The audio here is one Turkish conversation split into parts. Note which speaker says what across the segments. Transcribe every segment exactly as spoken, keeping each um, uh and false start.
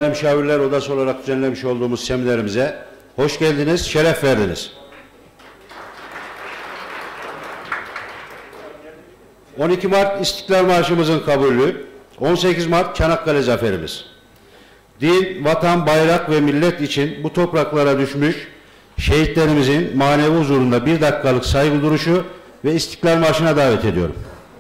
Speaker 1: Müşavirler Odası olarak düzenlemiş olduğumuz seminerimize hoş geldiniz, şeref verdiniz. on iki Mart İstiklal Marşımızın kabulü, on sekiz Mart Çanakkale Zaferimiz. Din, vatan, bayrak ve millet için bu topraklara düşmüş şehitlerimizin manevi huzurunda bir dakikalık saygı duruşu ve İstiklal Marşı'na davet ediyorum.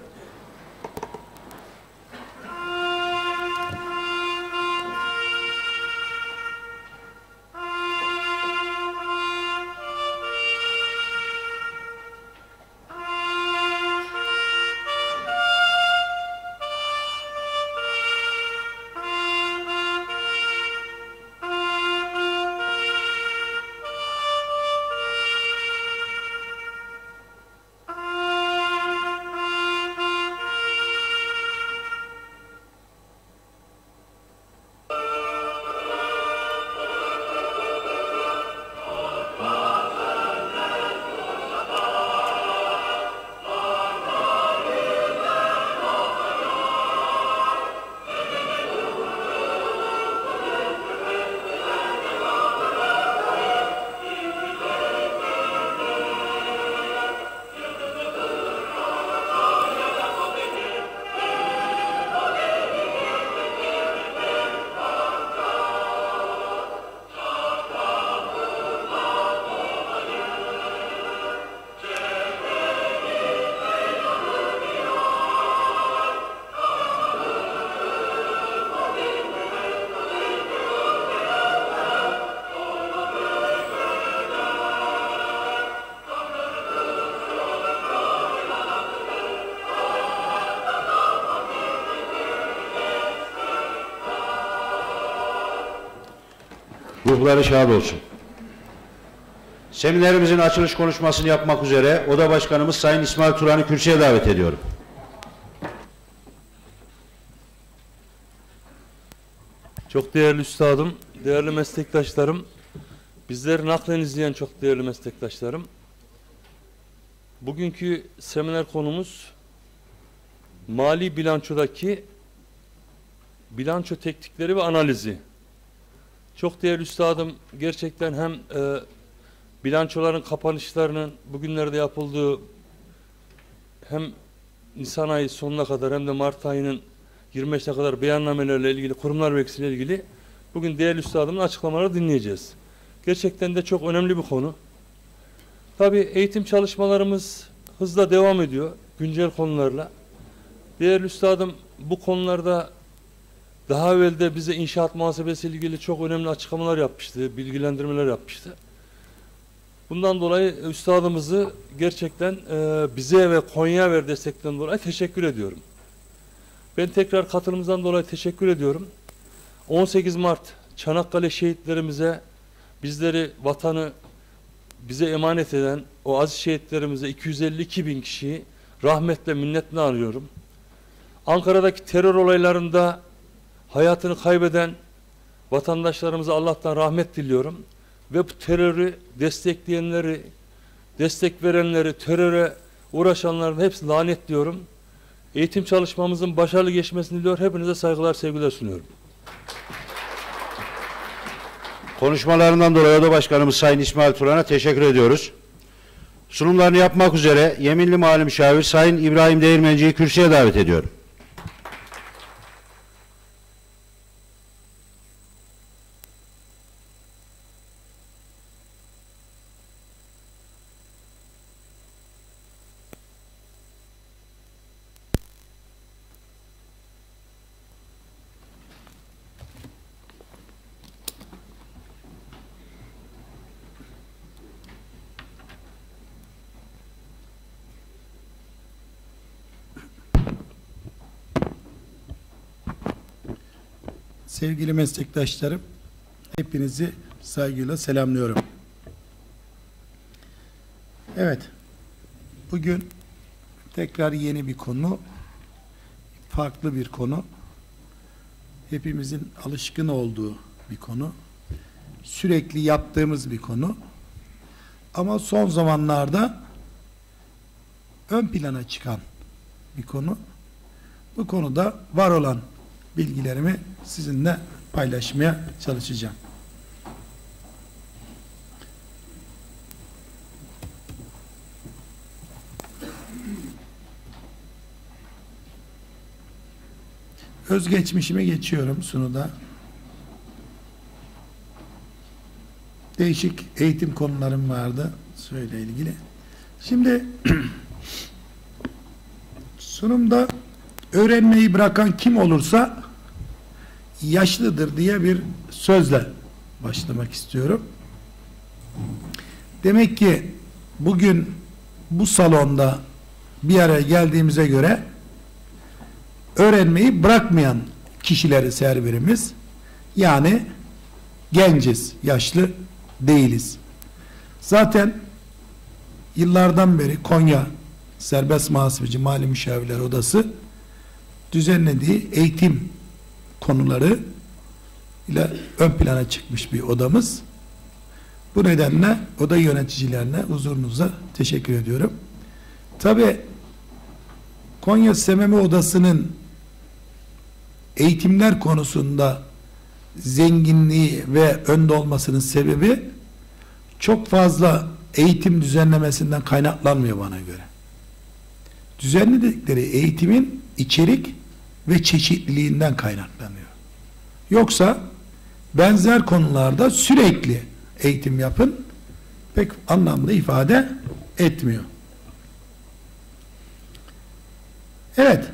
Speaker 1: Ruhları şad olsun. Seminerimizin açılış konuşmasını yapmak üzere Oda Başkanımız Sayın İsmail Turan'ı kürsüye davet ediyorum.
Speaker 2: Çok değerli üstadım, değerli meslektaşlarım, bizleri naklen izleyen çok değerli meslektaşlarım. Bugünkü seminer konumuz mali bilançodaki bilanço teknikleri ve analizi. Çok değerli üstadım, gerçekten hem e, bilançoların kapanışlarının bugünlerde yapıldığı hem Nisan ayı sonuna kadar hem de Mart ayının yirmi beşine kadar beyannamelerle ilgili, kurumlar vergisiyle ilgili bugün değerli üstadımın açıklamaları dinleyeceğiz. Gerçekten de çok önemli bir konu. Tabii eğitim çalışmalarımız hızla devam ediyor, güncel konularla. Değerli üstadım bu konularda daha evvel de bize inşaat muhasebesi ile ilgili çok önemli açıklamalar yapmıştı, bilgilendirmeler yapmıştı. Bundan dolayı üstadımızı gerçekten e, bize ve Konya'ya ver destekten dolayı teşekkür ediyorum. Ben tekrar katılımımızdan dolayı teşekkür ediyorum. on sekiz Mart Çanakkale şehitlerimize, bizleri, vatanı bize emanet eden o aziz şehitlerimize iki yüz elli iki bin kişiyi rahmetle, minnetle anıyorum. Ankara'daki terör olaylarında hayatını kaybeden vatandaşlarımıza Allah'tan rahmet diliyorum. Ve bu terörü destekleyenleri, destek verenleri, teröre uğraşanların hepsini lanetliyorum. Eğitim çalışmamızın başarılı geçmesini diliyor. Hepinize saygılar, sevgiler sunuyorum.
Speaker 1: Konuşmalarından dolayı Oda Başkanımız Sayın İsmail Turan'a teşekkür ediyoruz. Sunumlarını yapmak üzere yeminli mali müşavir Sayın İbrahim Değirmenci'yi kürsüye davet ediyorum.
Speaker 3: Sevgili meslektaşlarım, hepinizi saygıyla selamlıyorum. Evet, bugün tekrar yeni bir konu, farklı bir konu, hepimizin alışkın olduğu bir konu, sürekli yaptığımız bir konu ama son zamanlarda ön plana çıkan bir konu. Bu konuda var olan bilgilerimi sizinle paylaşmaya çalışacağım. Özgeçmişime geçiyorum sunuda. Değişik eğitim konularım vardı söyle ilgili. Şimdi sunumda öğrenmeyi bırakan kim olursa yaşlıdır diye bir sözle başlamak istiyorum. Demek ki bugün bu salonda bir araya geldiğimize göre öğrenmeyi bırakmayan kişileriz her birimiz. Yani genciz, yaşlı değiliz. Zaten yıllardan beri Konya Serbest Muhasebeci Mali Müşavirler Odası düzenlediği eğitim konuları ile ön plana çıkmış bir odamız. Bu nedenle oda yöneticilerine huzurunuza teşekkür ediyorum. Tabi Konya S M M Odası'nın eğitimler konusunda zenginliği ve önde olmasının sebebi çok fazla eğitim düzenlemesinden kaynaklanmıyor bana göre. Düzenledikleri eğitimin içerik ve çeşitliliğinden kaynaklanıyor. Yoksa benzer konularda sürekli eğitim yapın pek anlamlı ifade etmiyor. Evet.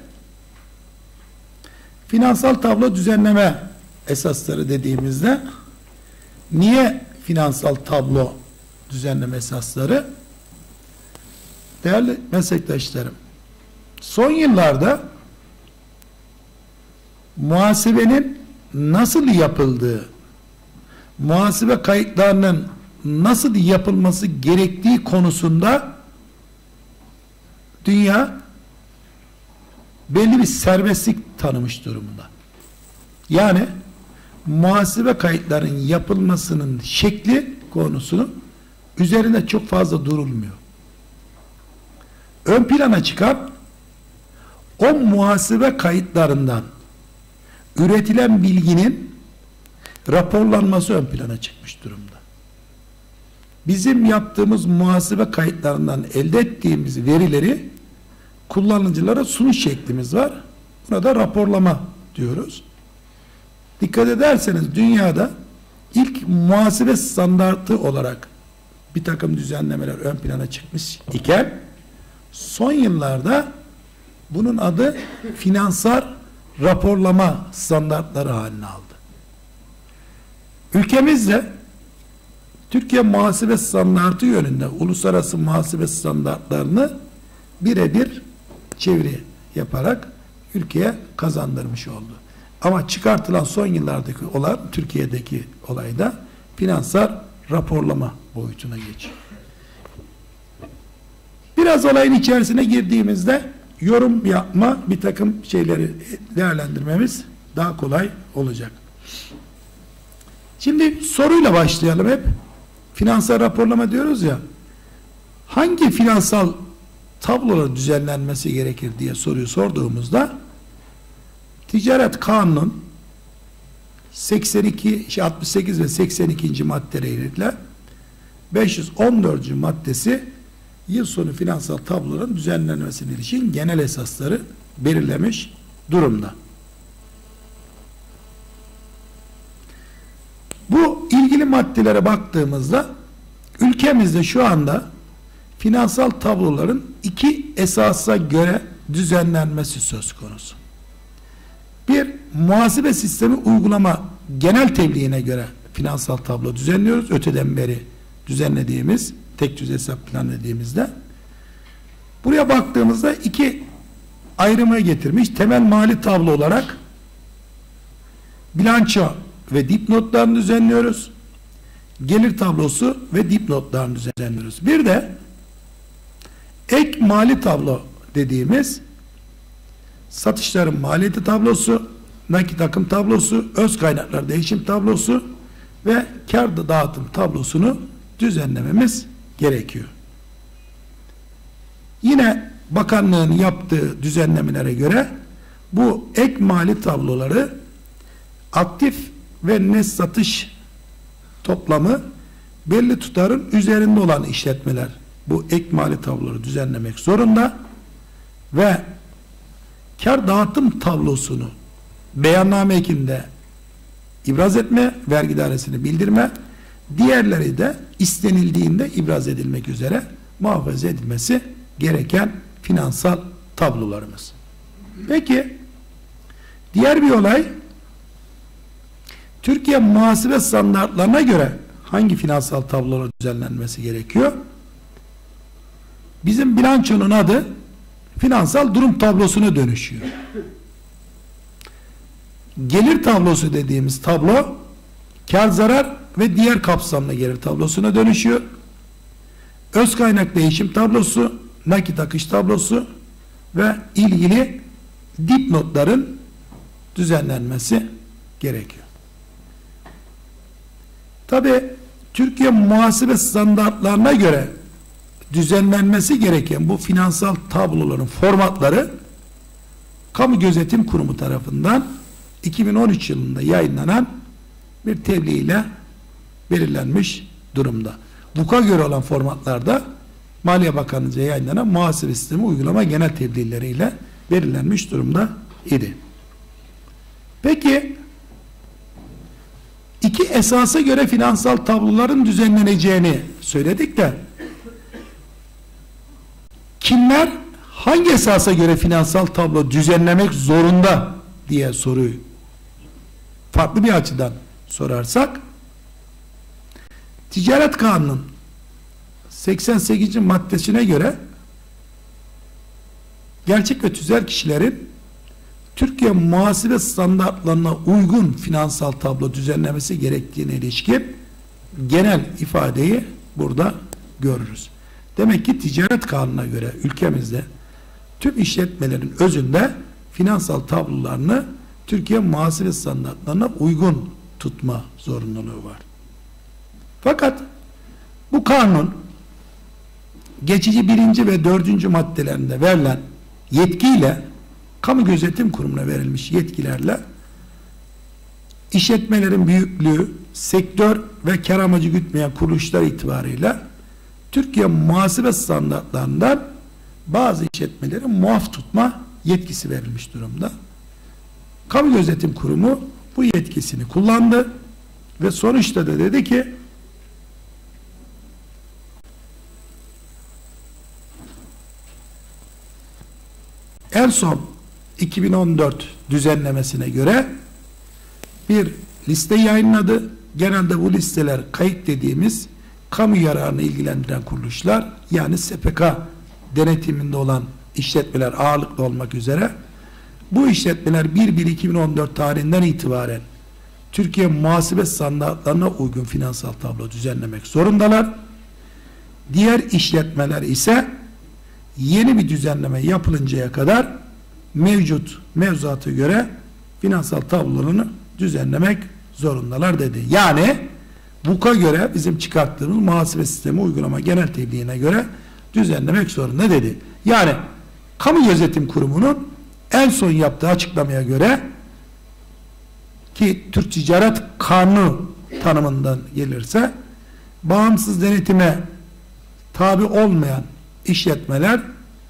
Speaker 3: Finansal tablo düzenleme esasları dediğimizde niye finansal tablo düzenleme esasları? Değerli meslektaşlarım, son yıllarda muhasebenin nasıl yapıldığı, muhasebe kayıtlarının nasıl yapılması gerektiği konusunda dünya belli bir serbestlik tanımış durumda. Yani muhasebe kayıtlarının yapılmasının şekli konusunu üzerinde çok fazla durulmuyor. Ön plana çıkan o muhasebe kayıtlarından üretilen bilginin raporlanması ön plana çıkmış durumda. Bizim yaptığımız muhasebe kayıtlarından elde ettiğimiz verileri kullanıcılara sunuş şeklimiz var. Buna da raporlama diyoruz. Dikkat ederseniz dünyada ilk muhasebe standartı olarak bir takım düzenlemeler ön plana çıkmış iken son yıllarda bunun adı finansal raporlama standartları haline aldı. Ülkemizde Türkiye muhasebe standartı yönünde uluslararası muhasebe standartlarını birebir çeviri yaparak ülkeye kazandırmış oldu. Ama çıkartılan son yıllardaki olan Türkiye'deki olayda finansal raporlama boyutuna geçiyor. Biraz olayın içerisine girdiğimizde yorum yapma, bir takım şeyleri değerlendirmemiz daha kolay olacak. Şimdi soruyla başlayalım hep. Finansal raporlama diyoruz ya. Hangi finansal tablolar düzenlenmesi gerekir diye soruyu sorduğumuzda Ticaret Kanunu'nun seksen iki, altmış sekiz ve seksen ikinci maddeleriyle beş yüz on dördüncü maddesi yıl sonu finansal tabloların düzenlenmesine ilişkin genel esasları belirlemiş durumda. Bu ilgili maddelere baktığımızda ülkemizde şu anda finansal tabloların iki esasa göre düzenlenmesi söz konusu. Bir, muhasebe sistemi uygulama genel tebliğine göre finansal tablo düzenliyoruz. Öteden beri düzenlediğimiz, tek düz hesap plan dediğimizde. Buraya baktığımızda iki ayrıma getirmiş. Temel mali tablo olarak bilanço ve dipnotlarını düzenliyoruz. Gelir tablosu ve dipnotlarını düzenliyoruz. Bir de ek mali tablo dediğimiz satışların maliyeti tablosu, nakit akım tablosu, öz kaynaklar değişim tablosu ve kar dağıtım tablosunu düzenlememiz gerekiyor. Yine bakanlığın yaptığı düzenlemelere göre bu ek mali tabloları aktif ve net satış toplamı belli tutarın üzerinde olan işletmeler bu ek mali tabloları düzenlemek zorunda ve kar dağıtım tablosunu beyanname ekinde ibraz etme, vergi dairesine bildirme, diğerleri de istenildiğinde ibraz edilmek üzere muhafaza edilmesi gereken finansal tablolarımız. Peki diğer bir olay, Türkiye muhasebe standartlarına göre hangi finansal tablolar düzenlenmesi gerekiyor? Bizim bilançonun adı finansal durum tablosuna dönüşüyor. Gelir tablosu dediğimiz tablo kar zarar ve diğer kapsamlı gelir tablosuna dönüşüyor. Öz kaynak değişim tablosu, nakit akış tablosu ve ilgili dipnotların düzenlenmesi gerekiyor. Tabi Türkiye muhasebe standartlarına göre düzenlenmesi gereken bu finansal tabloların formatları Kamu Gözetim Kurumu tarafından iki bin on üç yılında yayınlanan bir tebliğ ile belirlenmiş durumda. V U K'a göre olan formatlarda Maliye Bakanlığı'nca yayınlanan muhasebe sistemi uygulama genel tebliğleriyle belirlenmiş durumda idi. Peki iki esasa göre finansal tabloların düzenleneceğini söyledik de kimler hangi esasa göre finansal tablo düzenlemek zorunda diye soruyu farklı bir açıdan sorarsak, Ticaret Kanunu'nun seksen sekizinci maddesine göre gerçek ve tüzel kişilerin Türkiye muhasebe standartlarına uygun finansal tablo düzenlemesi gerektiğine ilişkin genel ifadeyi burada görürüz. Demek ki Ticaret Kanunu'na göre ülkemizde tüm işletmelerin özünde finansal tablolarını Türkiye muhasebe standartlarına uygun tutma zorunluluğu var. Fakat bu kanun geçici birinci ve dördüncü maddelerinde verilen yetkiyle Kamu Gözetim Kurumu'na verilmiş yetkilerle işletmelerin büyüklüğü, sektör ve kar amacı gütmeyen kuruluşlar itibarıyla Türkiye muhasebe standartlarından bazı işletmeleri muaf tutma yetkisi verilmiş durumda. Kamu Gözetim Kurumu bu yetkisini kullandı ve sonuçta da dedi ki en son iki bin on dört düzenlemesine göre bir liste yayınladı. Genelde bu listeler kayıt dediğimiz kamu yararını ilgilendiren kuruluşlar, yani S P K denetiminde olan işletmeler ağırlıklı olmak üzere bu işletmeler bir bir iki bin on dört tarihinden itibaren Türkiye muhasebe standartlarına uygun finansal tablo düzenlemek zorundalar. Diğer işletmeler ise yeni bir düzenleme yapılıncaya kadar mevcut mevzuata göre finansal tablolarını düzenlemek zorundalar dedi. Yani V U K'a göre bizim çıkarttığımız muhasebe sistemi uygulama genel tebliğine göre düzenlemek zorunda dedi. Yani Kamu Gözetim Kurumu'nun en son yaptığı açıklamaya göre, ki Türk Ticaret Kanunu tanımından gelirse, bağımsız denetime tabi olmayan işletmeler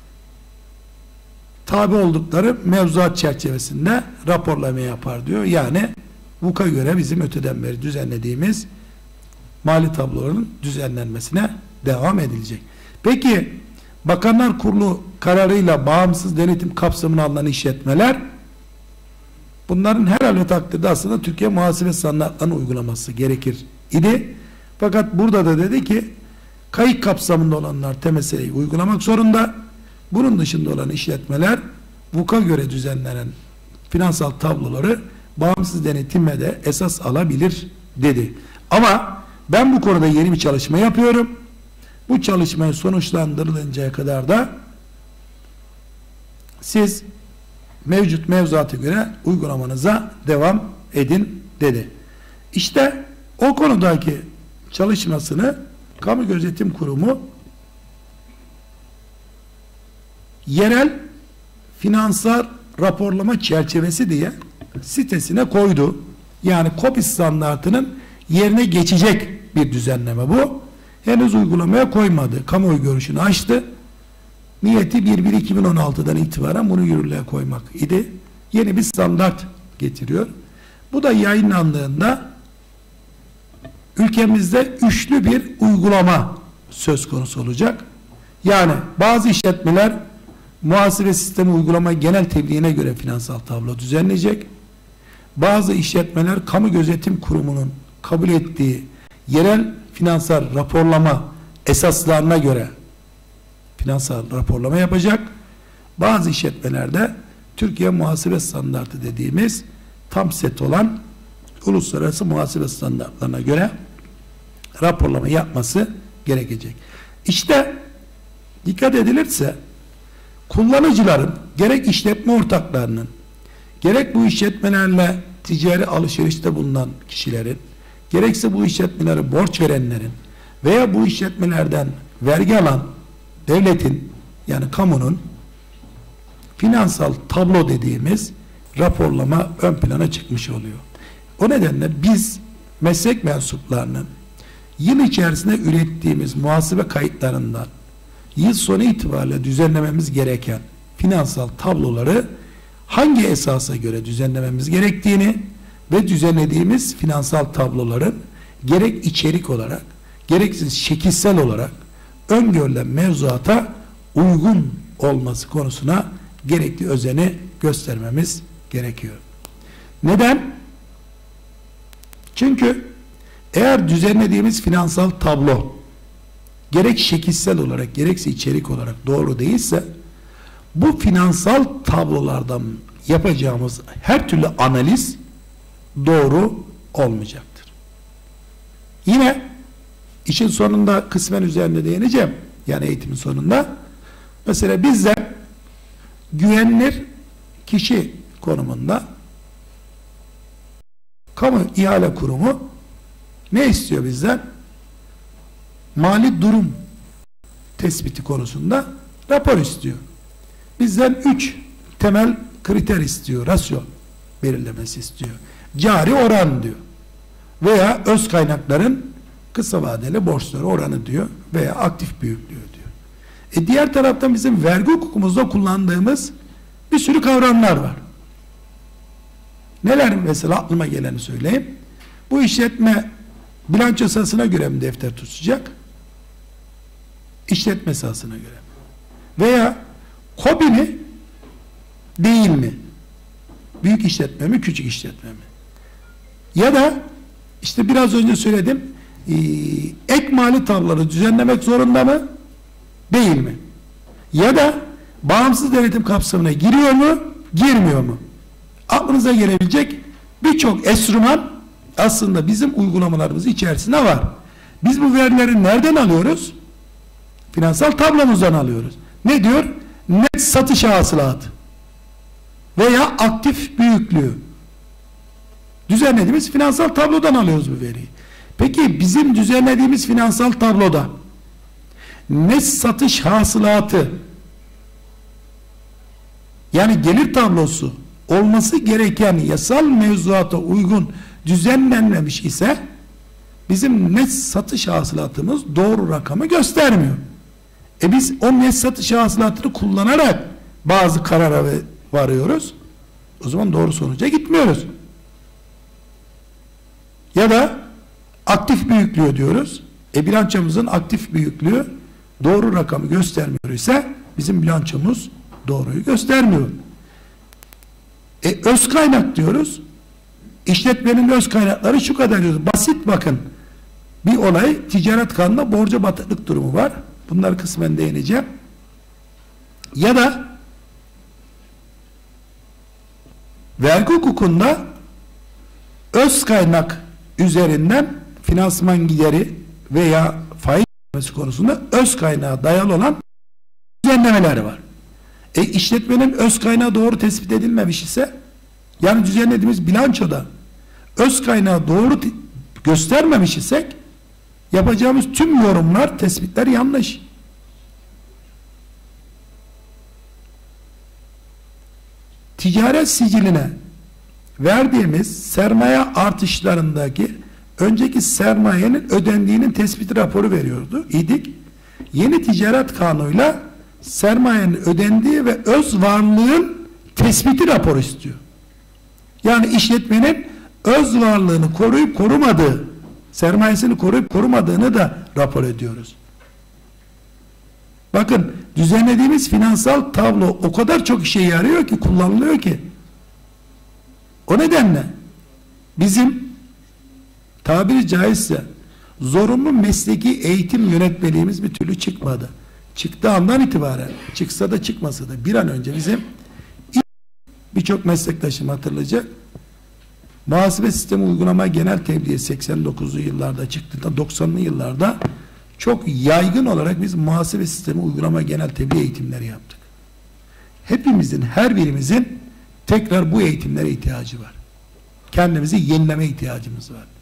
Speaker 3: tabi oldukları mevzuat çerçevesinde raporlama yapar diyor. Yani V U K'a göre bizim öteden beri düzenlediğimiz mali tabloların düzenlenmesine devam edilecek. Peki Bakanlar Kurulu kararıyla bağımsız denetim kapsamına alınan işletmeler, bunların herhalde takdirde aslında Türkiye muhasebe standartlarını uygulaması gerekir idi. Fakat burada da dedi ki kayıt kapsamında olanlar T M S E'yi uygulamak zorunda. Bunun dışında olan işletmeler V U K'a göre düzenlenen finansal tabloları bağımsız denetime de esas alabilir dedi. Ama ben bu konuda yeni bir çalışma yapıyorum. Bu çalışmayı sonuçlandırılıncaya kadar da siz mevcut mevzuata göre uygulamanıza devam edin dedi. İşte o konudaki çalışmasını Kamu Gözetim Kurumu yerel finansal raporlama çerçevesi diye sitesine koydu. Yani KOBİ standartının yerine geçecek bir düzenleme bu. Henüz uygulamaya koymadı. Kamuoyu görüşünü açtı. Niyeti bir bir iki bin on altıdan itibaren bunu yürürlüğe koymak idi. Yeni bir standart getiriyor. Bu da yayınlandığında ülkemizde üçlü bir uygulama söz konusu olacak. Yani bazı işletmeler muhasebe sistemi uygulama genel tebliğine göre finansal tablo düzenleyecek. Bazı işletmeler kamu gözetim kurumunun kabul ettiği yerel finansal raporlama esaslarına göre finansal raporlama yapacak. Bazı işletmelerde Türkiye muhasebe standartı dediğimiz tam set olan uluslararası muhasebe standartlarına göre raporlama yapması gerekecek. İşte dikkat edilirse kullanıcıların gerek işletme ortaklarının gerek bu işletmelerle ticari alışverişte bulunan kişilerin gerekse bu işletmelere borç verenlerin veya bu işletmelerden vergi alan devletin yani kamunun finansal tablo dediğimiz raporlama ön plana çıkmış oluyor. O nedenle biz meslek mensuplarının yıl içerisinde ürettiğimiz muhasebe kayıtlarından yıl sonu itibariyle düzenlememiz gereken finansal tabloları hangi esasa göre düzenlememiz gerektiğini ve düzenlediğimiz finansal tabloların gerek içerik olarak gereksiz şekilsel olarak öngörülen mevzuata uygun olması konusuna gerekli özeni göstermemiz gerekiyor. Neden? Çünkü eğer düzenlediğimiz finansal tablo gerek şekilsel olarak gerekse içerik olarak doğru değilse bu finansal tablolardan yapacağımız her türlü analiz doğru olmayacaktır. Yine işin sonunda kısmen üzerinde değineceğim. Yani eğitimin sonunda mesela bizler güvenilir kişi konumunda kamu ihale kurumu ne istiyor bizden? Mali durum tespiti konusunda rapor istiyor. Bizden üç temel kriter istiyor. Rasyo belirlemesi istiyor. Cari oran diyor. Veya öz kaynakların kısa vadeli borçları oranı diyor. Veya aktif büyüklüğü diyor. E diğer taraftan bizim vergi hukukumuzda kullandığımız bir sürü kavramlar var. Neler mesela aklıma geleni söyleyeyim. Bu işletme bilanço esasına göre mi defter tutacak? İşletme esasına göre. Veya KOBİ mi? Değil mi? Büyük işletme mi? Küçük işletme mi? Ya da işte biraz önce söyledim e, ek mali tabloları düzenlemek zorunda mı? Değil mi? Ya da bağımsız denetim kapsamına giriyor mu? Girmiyor mu? Aklınıza gelebilecek birçok enstrüman aslında bizim uygulamalarımız içerisinde var. Biz bu verileri nereden alıyoruz? Finansal tablomuzdan alıyoruz. Ne diyor? Net satış hasılatı veya aktif büyüklüğü. Düzenlediğimiz finansal tablodan alıyoruz bu veriyi. Peki bizim düzenlediğimiz finansal tabloda net satış hasılatı yani gelir tablosu olması gereken yasal mevzuata uygun düzenlenmemiş ise bizim net satış hasılatımız doğru rakamı göstermiyor. E biz o net satış hasılatını kullanarak bazı karara varıyoruz. O zaman doğru sonuca gitmiyoruz. Ya da aktif büyüklüğü diyoruz. E bilançomuzun aktif büyüklüğü doğru rakamı göstermiyor ise bizim bilançomuz doğruyu göstermiyor. E öz kaynak diyoruz. İşletmenin öz kaynakları şu kadar diyoruz. Basit bakın. Bir olay ticaret kanunda borca batıklık durumu var. Bunlar kısmen değineceğim. Ya da vergi hukukunda öz kaynak üzerinden finansman gideri veya faiz konusunda öz kaynağa dayalı olan düzenlemeler var. E işletmenin öz kaynağı doğru tespit edilmemiş ise yani düzenlediğimiz bilançoda öz kaynağı doğru göstermemiş isek yapacağımız tüm yorumlar, tespitler yanlış. Ticaret siciline verdiğimiz sermaye artışlarındaki önceki sermayenin ödendiğinin tespiti raporu veriyordu idik. Yeni ticaret kanunuyla sermayenin ödendiği ve öz varlığın tespiti raporu istiyor. Yani işletmenin öz varlığını koruyup korumadığı, sermayesini koruyup korumadığını da rapor ediyoruz. Bakın, düzenlediğimiz finansal tablo o kadar çok işe yarıyor ki, kullanılıyor ki. O nedenle bizim tabiri caizse zorunlu mesleki eğitim yönetmeliğimiz bir türlü çıkmadı. Çıktığı andan itibaren, çıksa da çıkmasa da bir an önce bizim, birçok meslektaşım hatırlayacak, muhasebe sistemi uygulama genel tebliği seksen dokuzlu yıllarda çıktığında, doksanlı yıllarda çok yaygın olarak biz muhasebe sistemi uygulama genel tebliğ eğitimleri yaptık. Hepimizin, her birimizin tekrar bu eğitimlere ihtiyacı var. Kendimizi yenileme ihtiyacımız var.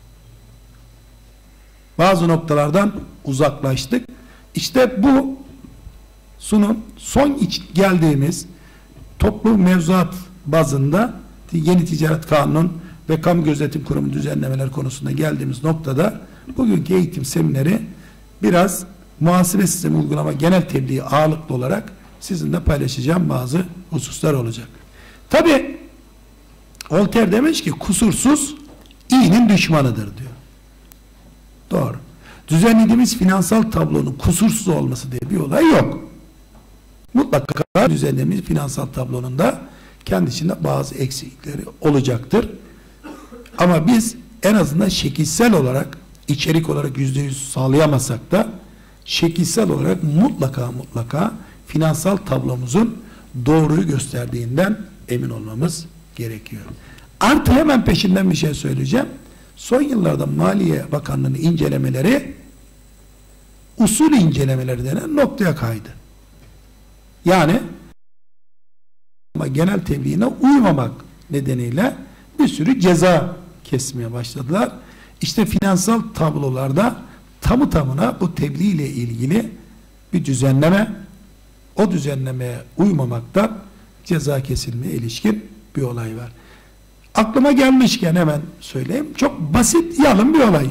Speaker 3: Bazı noktalardan uzaklaştık. İşte bu sunum son iç geldiğimiz toplu mevzuat bazında yeni ticaret kanunun ve kamu gözetim kurumu düzenlemeler konusunda geldiğimiz noktada bugünkü eğitim semineri biraz muhasebe sistemi uygulama genel tebliği ağırlıklı olarak sizinle paylaşacağım bazı hususlar olacak. Tabi Voltaire demiş ki kusursuz iyinin düşmanıdır diyor. Doğru. Düzenlediğimiz finansal tablonun kusursuz olması diye bir olay yok. Mutlaka düzenlediğimiz finansal tablonun da kendi içinde bazı eksiklikleri olacaktır. Ama biz en azından şekilsel olarak, içerik olarak yüzde yüz sağlayamasak da şekilsel olarak mutlaka mutlaka finansal tablomuzun doğruyu gösterdiğinden emin olmamız gerekiyor. Artı hemen peşinden bir şey söyleyeceğim. Son yıllarda Maliye Bakanlığı'nın incelemeleri usul incelemeleri denen noktaya kaydı. Yani genel tebliğine uymamak nedeniyle bir sürü ceza kesmeye başladılar. İşte finansal tablolarda tamı tamına bu tebliğ ile ilgili bir düzenleme, o düzenlemeye uymamaktan ceza kesilmeye ilişkin bir olay var. Aklıma gelmişken hemen söyleyeyim. Çok basit, yalın bir olay.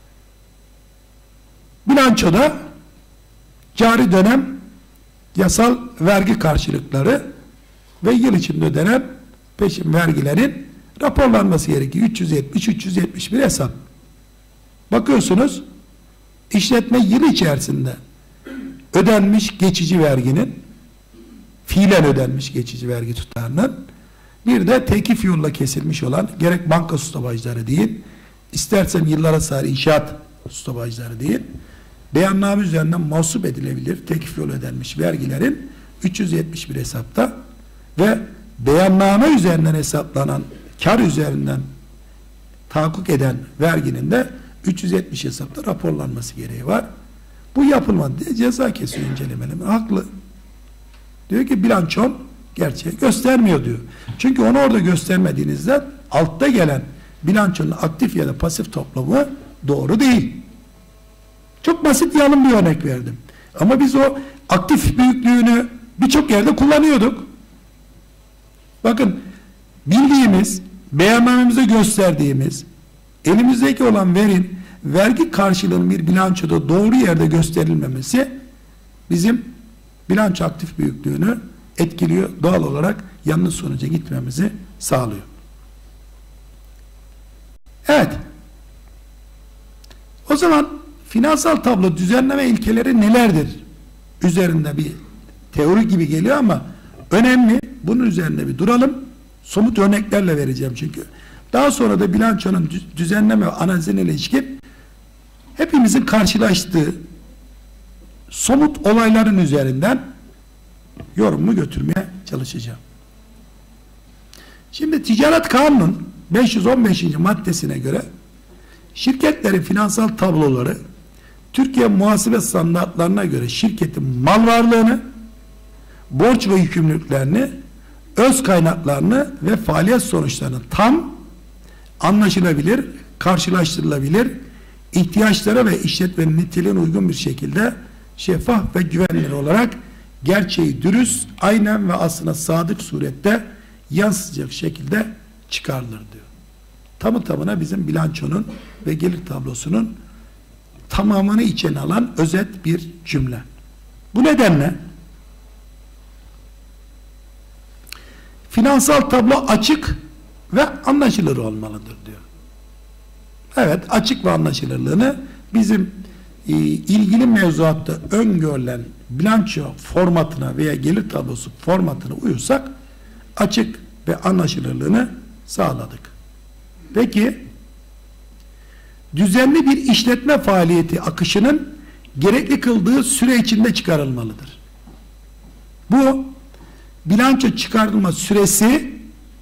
Speaker 3: Bilançoda cari dönem yasal vergi karşılıkları ve yıl içinde ödenen peşin vergilerin raporlanması gerekiyor. üç yüz yetmiş üç yüz yetmiş bir hesap. Bakıyorsunuz, işletme yıl içerisinde ödenmiş geçici verginin, fiilen ödenmiş geçici vergi tutarının, bir de tekif yolla kesilmiş olan gerek banka stopajları değil, istersem yıllara sarı inşaat stopajları değil, beyanname üzerinden mahsup edilebilir tekif yolu ödenmiş vergilerin üç yüz yetmiş bir hesapta ve beyanname üzerinden hesaplanan kar üzerinden tahakkuk eden verginin de üç yüz yetmiş hesapta raporlanması gereği var. Bu yapılmadı diye ceza kesiyor incelemeler. Haklı. Diyor ki bilançon gerçeği göstermiyor diyor. Çünkü onu orada göstermediğinizde altta gelen bilançonun aktif ya da pasif toplamı doğru değil. Çok basit, yalın bir örnek verdim. Ama biz o aktif büyüklüğünü birçok yerde kullanıyorduk. Bakın, bildiğimiz, beyannamemize gösterdiğimiz, elimizdeki olan verin, vergi karşılığının bir bilançoda doğru yerde gösterilmemesi bizim bilanço aktif büyüklüğünü etkiliyor. Doğal olarak yanlış sonuca gitmemizi sağlıyor. Evet. O zaman finansal tablo düzenleme ilkeleri nelerdir? Üzerinde bir teori gibi geliyor ama önemli. Bunun üzerinde bir duralım. Somut örneklerle vereceğim çünkü. Daha sonra da bilançonun düzenleme ve analizine ilişkin hepimizin karşılaştığı somut olayların üzerinden yorumumu götürmeye çalışacağım. Şimdi Ticaret Kanunu'nun beş yüz on beşinci maddesine göre şirketlerin finansal tabloları Türkiye muhasebe standartlarına göre şirketin mal varlığını, borç ve yükümlülüklerini, öz kaynaklarını ve faaliyet sonuçlarını tam, anlaşılabilir, karşılaştırılabilir, ihtiyaçlara ve işletmenin niteliğine uygun bir şekilde şeffaf ve güvenilir olarak gerçeği dürüst, aynen ve aslına sadık surette yansıtacak şekilde çıkarılır diyor. Tamı tamına bizim bilançonun ve gelir tablosunun tamamını içine alan özet bir cümle. Bu nedenle finansal tablo açık ve anlaşılır olmalıdır diyor. Evet, açık ve anlaşılırlığını bizim e, ilgili mevzuatta öngörülen bilanço formatına veya gelir tablosu formatına uyursak açık ve anlaşılırlığını sağladık. Peki düzenli bir işletme faaliyeti akışının gerekli kıldığı süre içinde çıkarılmalıdır. Bu bilanço çıkarılma süresi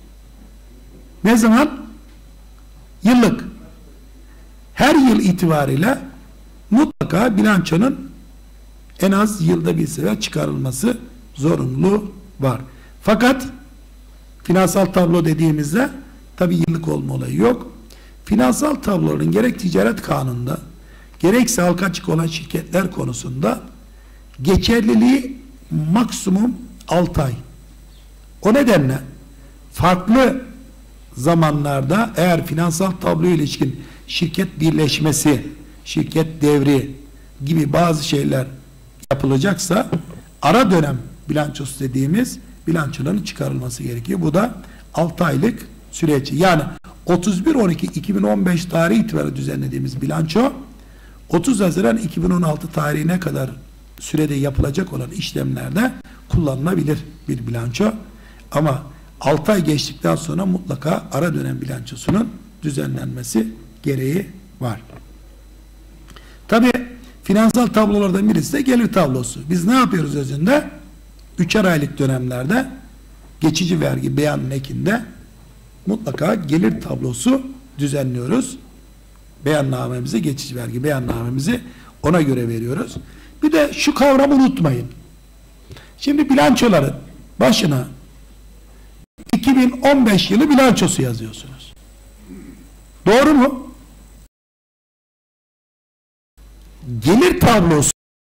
Speaker 3: ne zaman? Yıllık. Her yıl itibariyle mutlaka bilançonun en az yılda bir sefer çıkarılması zorunluluğu var. Fakat finansal tablo dediğimizde tabi yıllık olma olayı yok. Finansal tabloların gerek ticaret kanununda gerekse halka açık olan şirketler konusunda geçerliliği maksimum altı ay. O nedenle farklı zamanlarda eğer finansal tabloya ilişkin şirket birleşmesi, şirket devri gibi bazı şeyler yapılacaksa ara dönem bilançosu dediğimiz bilançoların çıkarılması gerekiyor. Bu da altı aylık süreç. Yani otuz bir on iki iki bin on beş tarihi itibariyle düzenlediğimiz bilanço otuz Haziran iki bin on altı tarihine kadar sürede yapılacak olan işlemlerde kullanılabilir bir bilanço. Ama altı ay geçtikten sonra mutlaka ara dönem bilançosunun düzenlenmesi gereği var. Tabi finansal tablolardan birisi de gelir tablosu. Biz ne yapıyoruz özünde? Üçer aylık dönemlerde geçici vergi beyanının ekinde mutlaka gelir tablosu düzenliyoruz. Beyannamemizi, geçici vergi beyannamemizi ona göre veriyoruz. Bir de şu kavramı unutmayın. Şimdi bilançoların başına iki bin on beş yılı bilançosu yazıyorsunuz. Doğru mu? Gelir tablosu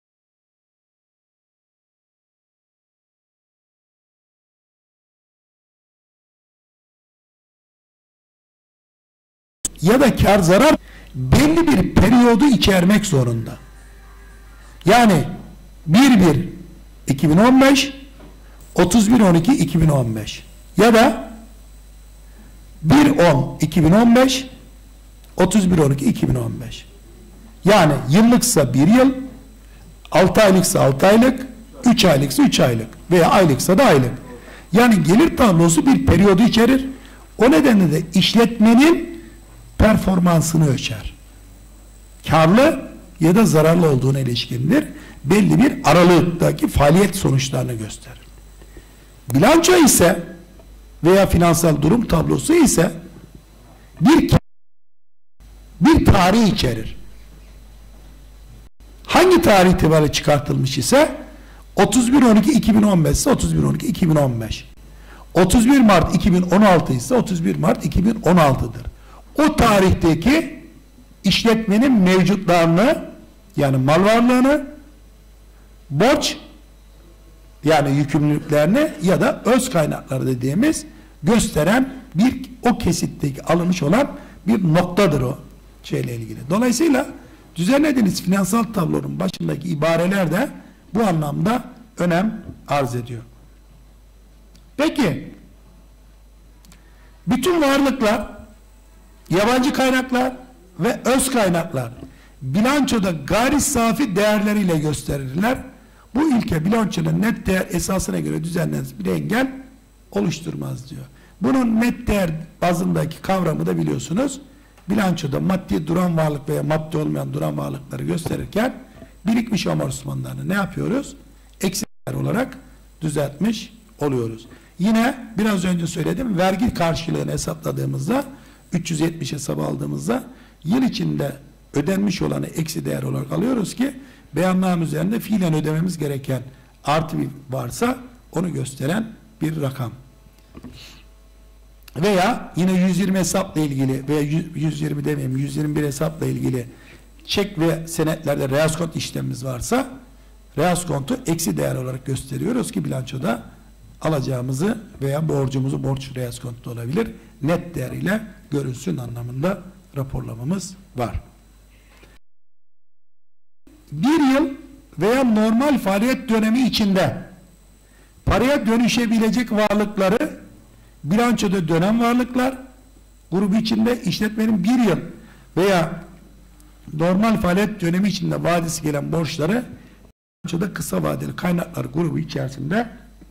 Speaker 3: ya da kar zarar belli bir periyodu içermek zorunda. Yani bir bir iki bin on beş, otuz bir on iki iki bin on beş ya da bir on iki bin on beş, otuz bir on iki iki bin on beş. Yani yıllıksa bir yıl, altı aylıksa altı aylık, üç aylıksa üç aylık veya aylıksa da aylık. Yani gelir tablosu bir periyodu içerir. O nedenle de işletmenin performansını ölçer. Karlı ya da zararlı olduğuna ilişkindir. Belli bir aralıktaki faaliyet sonuçlarını gösterir. Bilanço ise veya finansal durum tablosu ise bir bir tarih içerir. Hangi tarih itibariyle çıkartılmış ise otuz bir on iki iki bin on beş ise otuz bir on iki iki bin on beş, otuz bir Mart iki bin on altı ise otuz bir Mart iki bin on altı'dır. O tarihteki işletmenin mevcutlarını, yani mal varlığını, borç yani yükümlülüklerini ya da öz kaynakları dediğimiz gösteren bir o kesitteki alınmış olan bir noktadır o şeyle ilgili. Dolayısıyla düzenlediğiniz finansal tablonun başındaki ibareler de bu anlamda önem arz ediyor. Peki bütün varlıklar, yabancı kaynaklar ve öz kaynaklar bilançoda gayri safi değerleriyle gösterirler. Bu ilke bilançonun net değer esasına göre düzenlenmiş bir engel oluşturmaz diyor. Bunun net değer bazındaki kavramı da biliyorsunuz. Bilançoda maddi duran varlık veya maddi olmayan duran varlıkları gösterirken birikmiş amortismanlarını ne yapıyoruz? Eksi değer olarak düzeltmiş oluyoruz. Yine biraz önce söyledim, vergi karşılığını hesapladığımızda üç yüz yetmiş hesabı aldığımızda yıl içinde ödenmiş olanı eksi değer olarak alıyoruz ki beyanname üzerinde fiilen ödememiz gereken artı bir varsa onu gösteren bir rakam. Veya yine yüz yirmi hesapla ilgili veya yüz yirmi demeyeyim yüz yirmi bir hesapla ilgili çek ve senetlerde reaskont işlemimiz varsa reaskontu eksi değer olarak gösteriyoruz ki bilançoda alacağımızı veya borcumuzu, borç reaskontu olabilir, net değeriyle görülsün anlamında raporlamamız var. Bir yıl veya normal faaliyet dönemi içinde paraya dönüşebilecek varlıkları bilançoda dönen varlıklar grubu içinde işletmenin bir yıl veya normal faaliyet dönemi içinde vadesi gelen borçları bilançoda kısa vadeli kaynaklar grubu içerisinde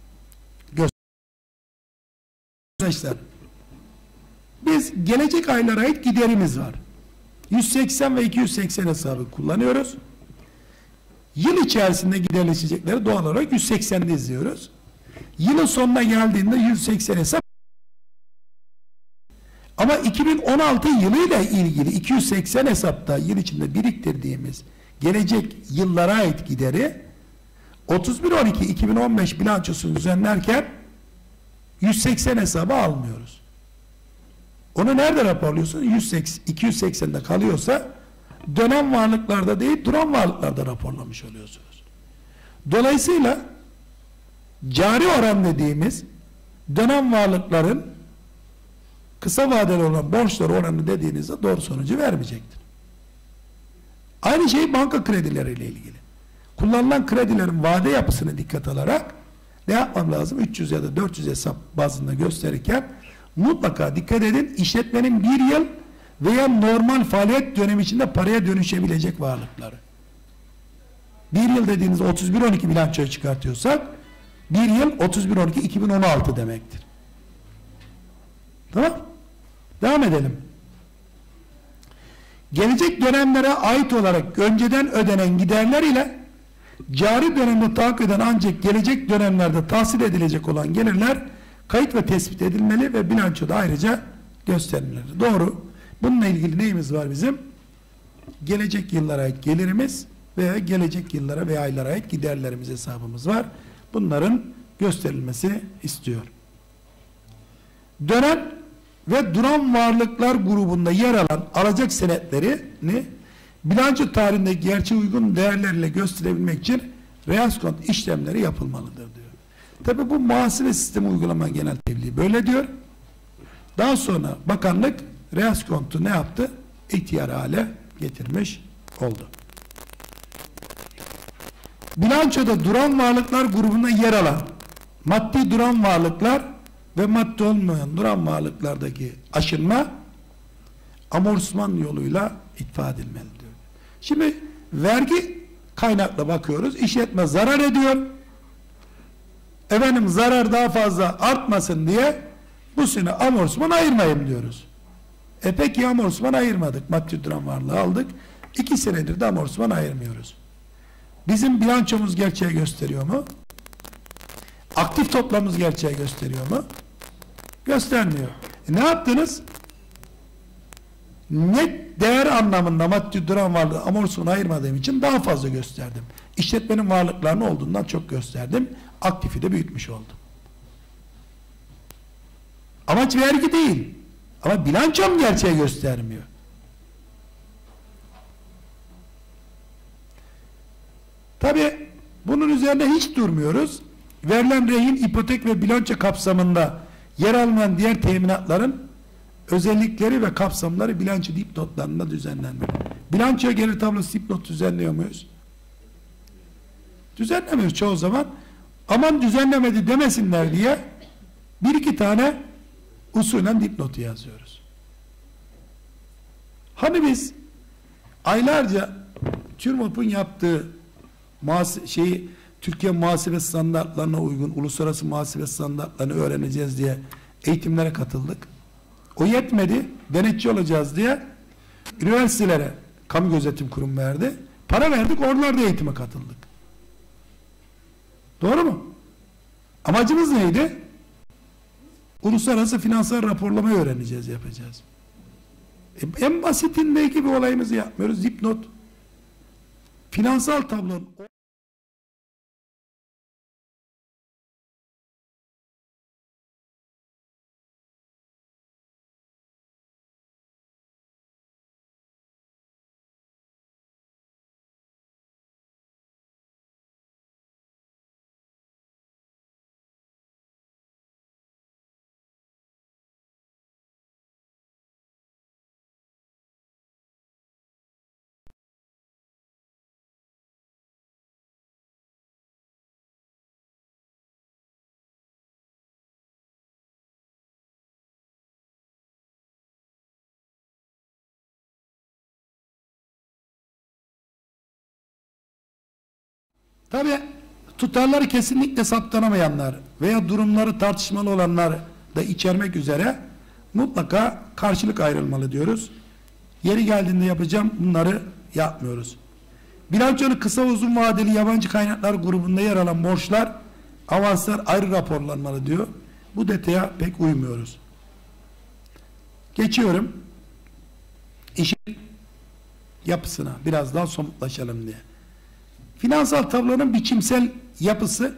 Speaker 3: göstermişler. Biz gelecek aylara ait giderimiz var. yüz seksen ve iki yüz seksen hesabı kullanıyoruz. Yıl içerisinde giderleşecekleri doğal olarak yüz seksende izliyoruz. Yılın sonuna geldiğinde yüz seksen hesap, ama iki bin on altı yılıyla ilgili iki yüz seksen hesapta yıl içinde biriktirdiğimiz gelecek yıllara ait gideri otuz bir on iki iki bin on beş bilançosunu düzenlerken yüz seksen hesabı almıyoruz. Onu nerede raporluyorsun? yüz seksen, iki yüz seksende kalıyorsa dönen varlıklarda değil, duran varlıklarda raporlamış oluyorsunuz. Dolayısıyla cari oran dediğimiz dönen varlıkların kısa vadeli olan borçlar oranı dediğinizde doğru sonucu vermeyecektir. Aynı şey banka kredileriyle ilgili. Kullanılan kredilerin vade yapısını dikkat alarak ne yapmam lazım? üç yüz ya da dört yüz hesap bazında gösterirken mutlaka dikkat edin, işletmenin bir yıl veya normal faaliyet dönemi içinde paraya dönüşebilecek varlıkları. Bir yıl dediğiniz otuz bir on iki bilançoyu çıkartıyorsak bir yıl otuz bir on iki iki bin on altı demektir. Tamam? Devam edelim. Gelecek dönemlere ait olarak önceden ödenen giderler ile cari dönemde tahakkuk eden ancak gelecek dönemlerde tahsil edilecek olan gelirler kayıt ve tespit edilmeli ve bilançoda ayrıca gösterilmeli. Doğru. Bununla ilgili neyimiz var bizim? Gelecek yıllara ait gelirimiz veya gelecek yıllara veya aylara ait giderlerimiz hesabımız var. Bunların gösterilmesi istiyor. Dönen ve duran varlıklar grubunda yer alan alacak senetlerini bilanço tarihinde gerçeğe uygun değerlerle gösterebilmek için reaskont işlemleri yapılmalıdır diyor. Tabi bu muhasebe sistemi uygulama genel tebliği böyle diyor. Daha sonra bakanlık reaskontu ne yaptı? İhtiyar hale getirmiş oldu. Bilançoda duran varlıklar grubunda yer alan maddi duran varlıklar ve maddi olmayan duran varlıklardaki aşınma amortisman yoluyla itfa edilmeli diyor. Şimdi vergi kaynakla bakıyoruz. İşletme zarar ediyor. Efendim zarar daha fazla artmasın diye bu sene amortisman ayırmayın diyoruz. E peki amortisman ayırmadık. Maddi duran varlığı aldık. İki senedir de amortisman ayırmıyoruz. Bizim bilançomuz gerçeği gösteriyor mu? Aktif toplamımız gerçeği gösteriyor mu? Göstermiyor. E ne yaptınız? Net değer anlamında maddi duran varlığı amortisman ayırmadığım için daha fazla gösterdim. İşletmenin varlıklarının olduğundan çok gösterdim. Aktifi de büyütmüş oldum. Amaç vergi değil. Ama bilançom gerçeği göstermiyor. Tabi bunun üzerine hiç durmuyoruz. Verilen rehin, ipotek ve bilanço kapsamında yer almayan diğer teminatların özellikleri ve kapsamları bilanço dipnotlarında düzenlenmeli. Bilançoya gelir tablosu dipnot düzenliyor muyuz? Düzenlemiyoruz çoğu zaman. Aman düzenlemedi demesinler diye bir iki tane usulen dipnotu yazıyoruz. Hani biz aylarca TÜRMOP'un yaptığı şeyi Türkiye muhasebe standartlarına uygun uluslararası muhasebe standartlarını öğreneceğiz diye eğitimlere katıldık. O yetmedi. Denetçi olacağız diye üniversitelere kamu gözetim kurumu verdi. Para verdik, oralarda eğitime katıldık. Doğru mu? Amacımız neydi? Uluslararası finansal raporlamayı öğreneceğiz, yapacağız. E, en basitindeki bir olayımızı yapmıyoruz. Dipnot. Finansal tablonun Tabi tutarları kesinlikle saptanamayanlar veya durumları tartışmalı olanlar da içermek üzere mutlaka karşılık ayrılmalı diyoruz. Yeri geldiğinde yapacağım, bunları yapmıyoruz. Bilançonun kısa uzun vadeli yabancı kaynaklar grubunda yer alan borçlar, avanslar ayrı raporlanmalı diyor. Bu detaya pek uymuyoruz. Geçiyorum. İşin yapısına biraz daha somutlaşalım diye. Finansal tablonun biçimsel yapısı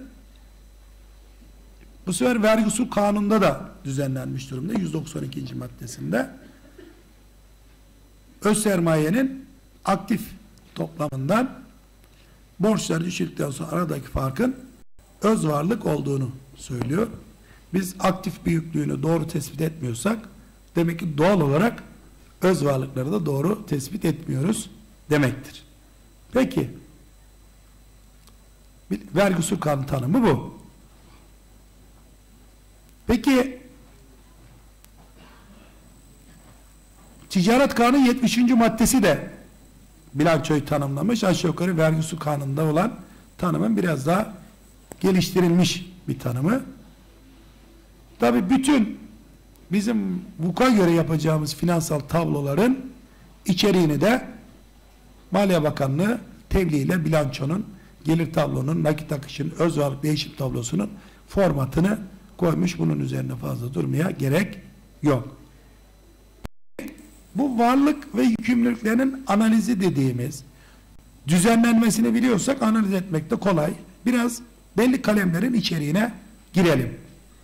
Speaker 3: bu sefer vergi usul kanununda da düzenlenmiş durumda. yüz doksan ikinci maddesinde öz sermayenin aktif toplamından borçlar düşürdükten sonra aradaki farkın öz varlık olduğunu söylüyor. Biz aktif büyüklüğünü doğru tespit etmiyorsak demek ki doğal olarak öz varlıkları da doğru tespit etmiyoruz demektir. Peki vergi usul kanunu tanımı bu. Peki Ticaret Kanunu yetmişinci maddesi de bilançoyu tanımlamış. Aşağı yukarı vergi usul kanununda olan tanımın biraz daha geliştirilmiş bir tanımı. Tabi bütün bizim vuku'a göre yapacağımız finansal tabloların içeriğini de Maliye Bakanlığı tebliğiyle bilançonun, gelir tablonun, nakit akışının, öz varlık değişim tablosunun formatını koymuş. Bunun üzerine fazla durmaya gerek yok. Bu varlık ve yükümlülüklerinin analizi dediğimiz düzenlenmesini biliyorsak analiz etmek de kolay. Biraz belli kalemlerin içeriğine girelim.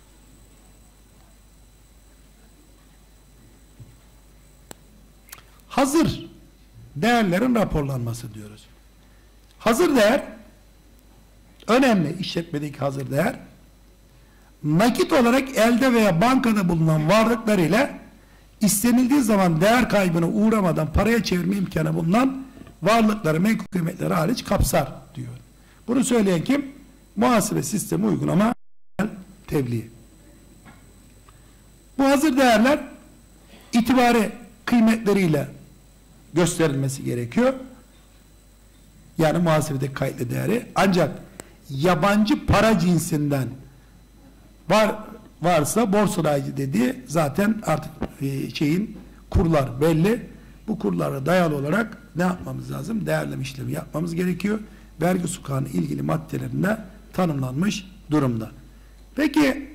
Speaker 3: Hazır değerlerin raporlanması diyoruz. Hazır değer önemli, işletmedeki hazır değer nakit olarak elde veya bankada bulunan varlıklar ile istenildiği zaman değer kaybına uğramadan paraya çevirme imkanı bulunan varlıkları, menkul kıymetleri hariç kapsar diyor. Bunu söyleyen kim? Muhasebe sistemi uygulama tebliği. Bu hazır değerler itibari kıymetleriyle gösterilmesi gerekiyor. Yani muhasebedeki kayıtlı değeri. Ancak yabancı para cinsinden var varsa borsalayıcı dediği zaten artık e, şeyin kurlar belli. Bu kurlara dayalı olarak ne yapmamız lazım? Değerleme işlemi yapmamız gerekiyor. Vergi usul kanunu ilgili maddelerinde tanımlanmış durumda. Peki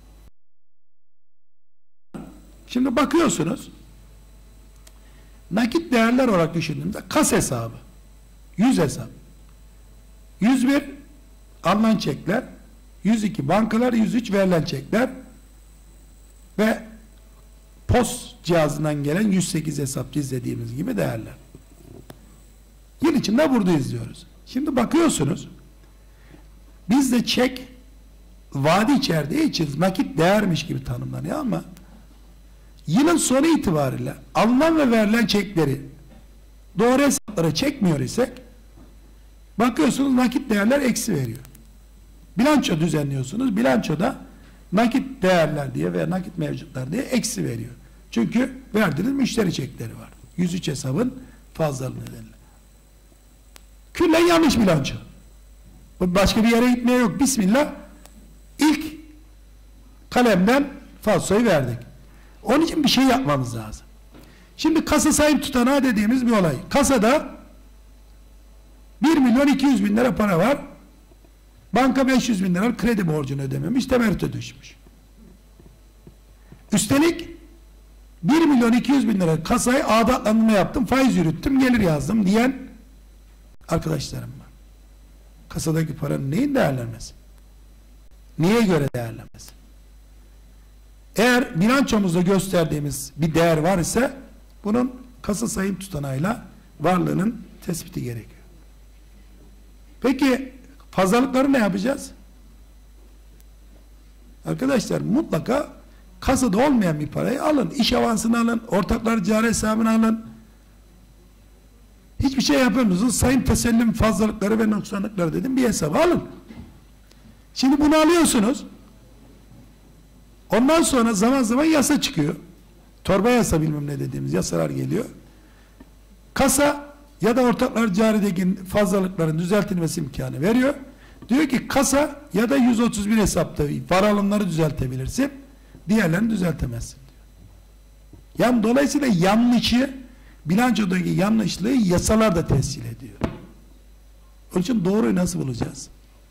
Speaker 3: şimdi bakıyorsunuz nakit değerler olarak düşündüğümüzde kas hesabı, yüz hesap, yüz bir alınan çekler, yüz iki bankalar, yüz üç verilen çekler ve post cihazından gelen yüz sekiz hesapçı izlediğimiz gibi değerler. Yıl içinde burada izliyoruz. Şimdi bakıyorsunuz bizde çek vade içerdiği için nakit değermiş gibi tanımlanıyor ama yılın sonu itibariyle alınan ve verilen çekleri doğru hesaplara çekmiyor isek bakıyorsunuz nakit değerler eksi veriyor. Bilanço düzenliyorsunuz. Bilançoda nakit değerler diye veya nakit mevcutlar diye eksi veriyor. Çünkü verdiğiniz müşteri çekleri var. yüz üç hesabın fazlalığı nedeniyle. Küllen yanlış bilanço. Başka bir yere gitmeye yok. Bismillah ilk kalemden falsoyu verdik. Onun için bir şey yapmamız lazım. Şimdi kasa sayım tutanağı dediğimiz bir olay. Kasada bir milyon iki yüz bin lira para var. Banka beş yüz bin lira kredi borcunu ödememiş, temerrüte düşmüş. Üstelik bir milyon iki yüz bin lira kasayı aidatlandırma yaptım, faiz yürüttüm, gelir yazdım diyen arkadaşlarım var. Kasadaki paranın neyin değerlenmesi? Niye göre değerlenmesi? Eğer bilançomuzda gösterdiğimiz bir değer var ise bunun kasa sayım tutanağıyla varlığının tespiti gerekiyor. Peki fazlalıkları ne yapacağız? Arkadaşlar mutlaka kasada olmayan bir parayı alın. İş avansını alın. Ortaklar cari hesabını alın. Hiçbir şey yapamıyorsunuz. Sayım tesellim fazlalıkları ve noksanlıkları dedim. Bir hesaba alın. Şimdi bunu alıyorsunuz. Ondan sonra zaman zaman yasa çıkıyor. Torba yasa bilmem ne dediğimiz yasalar geliyor. Kasa ya da ortaklar carideki fazlalıkların düzeltilmesi imkanı veriyor. Diyor ki kasa ya da yüz otuz bir hesapta var alımları düzeltebilirsin. Diğerlerini düzeltemezsin diyor. Yani dolayısıyla yanlışı, bilançodaki yanlışlığı yasalar da tescil ediyor. Onun için doğruyu nasıl bulacağız?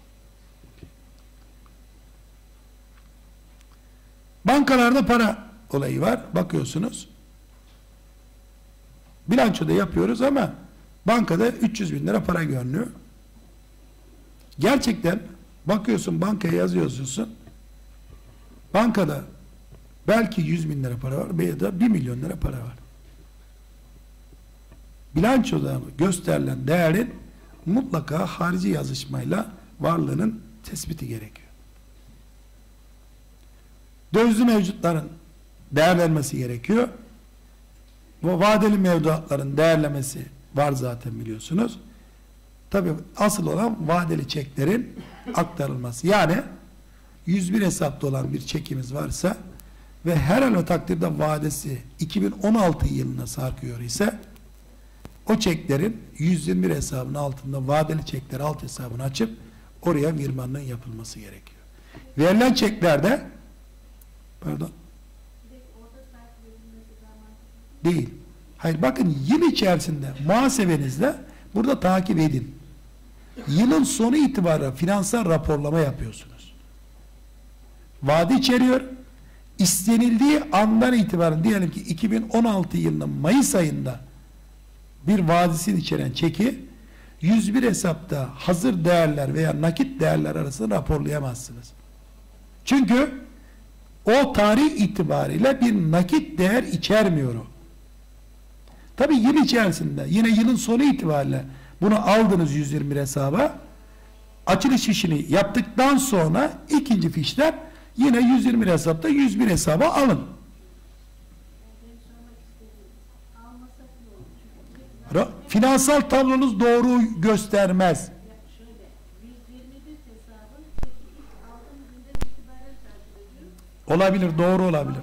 Speaker 3: Bankalarda para olayı var. Bakıyorsunuz. Bilançoda yapıyoruz ama bankada üç yüz bin lira para görünüyor. Gerçekten bakıyorsun, bankaya yazıyorsun. Bankada belki yüz bin lira para var veya da bir milyon lira para var. Bilançoda gösterilen değerin mutlaka harici yazışmayla varlığının tespiti gerekiyor. Dövizli mevcutların değerlenmesi gerekiyor. Bu vadeli mevduatların değerlemesi var zaten biliyorsunuz. Tabi asıl olan vadeli çeklerin aktarılması. Yani yüz bir hesapta olan bir çekimiz varsa ve herhalde takdirde vadesi iki bin on altı yılına sarkıyor ise o çeklerin yüz yirmi bir hesabının altında vadeli çekler alt hesabını açıp oraya virmanlığın yapılması gerekiyor. Verilen çeklerde pardon değil. Hayır bakın yıl içerisinde muhasebenizde burada takip edin. Yılın sonu itibariyle finansal raporlama yapıyorsunuz. Vade içeriyor. İstenildiği andan itibaren diyelim ki iki bin on altı yılının Mayıs ayında bir vadisini içeren çeki yüz bir hesapta hazır değerler veya nakit değerler arasında raporlayamazsınız. Çünkü o tarih itibariyle bir nakit değer içermiyor o. Tabi yıl içerisinde yine yılın sonu itibariyle bunu aldınız yüz yirmi bir hesaba, açılış işini yaptıktan sonra ikinci fişler yine yüz yirmi bir hesapta yüz bir hesaba alın. Finansal tablonuz doğru göstermez. Olabilir, doğru olabilir.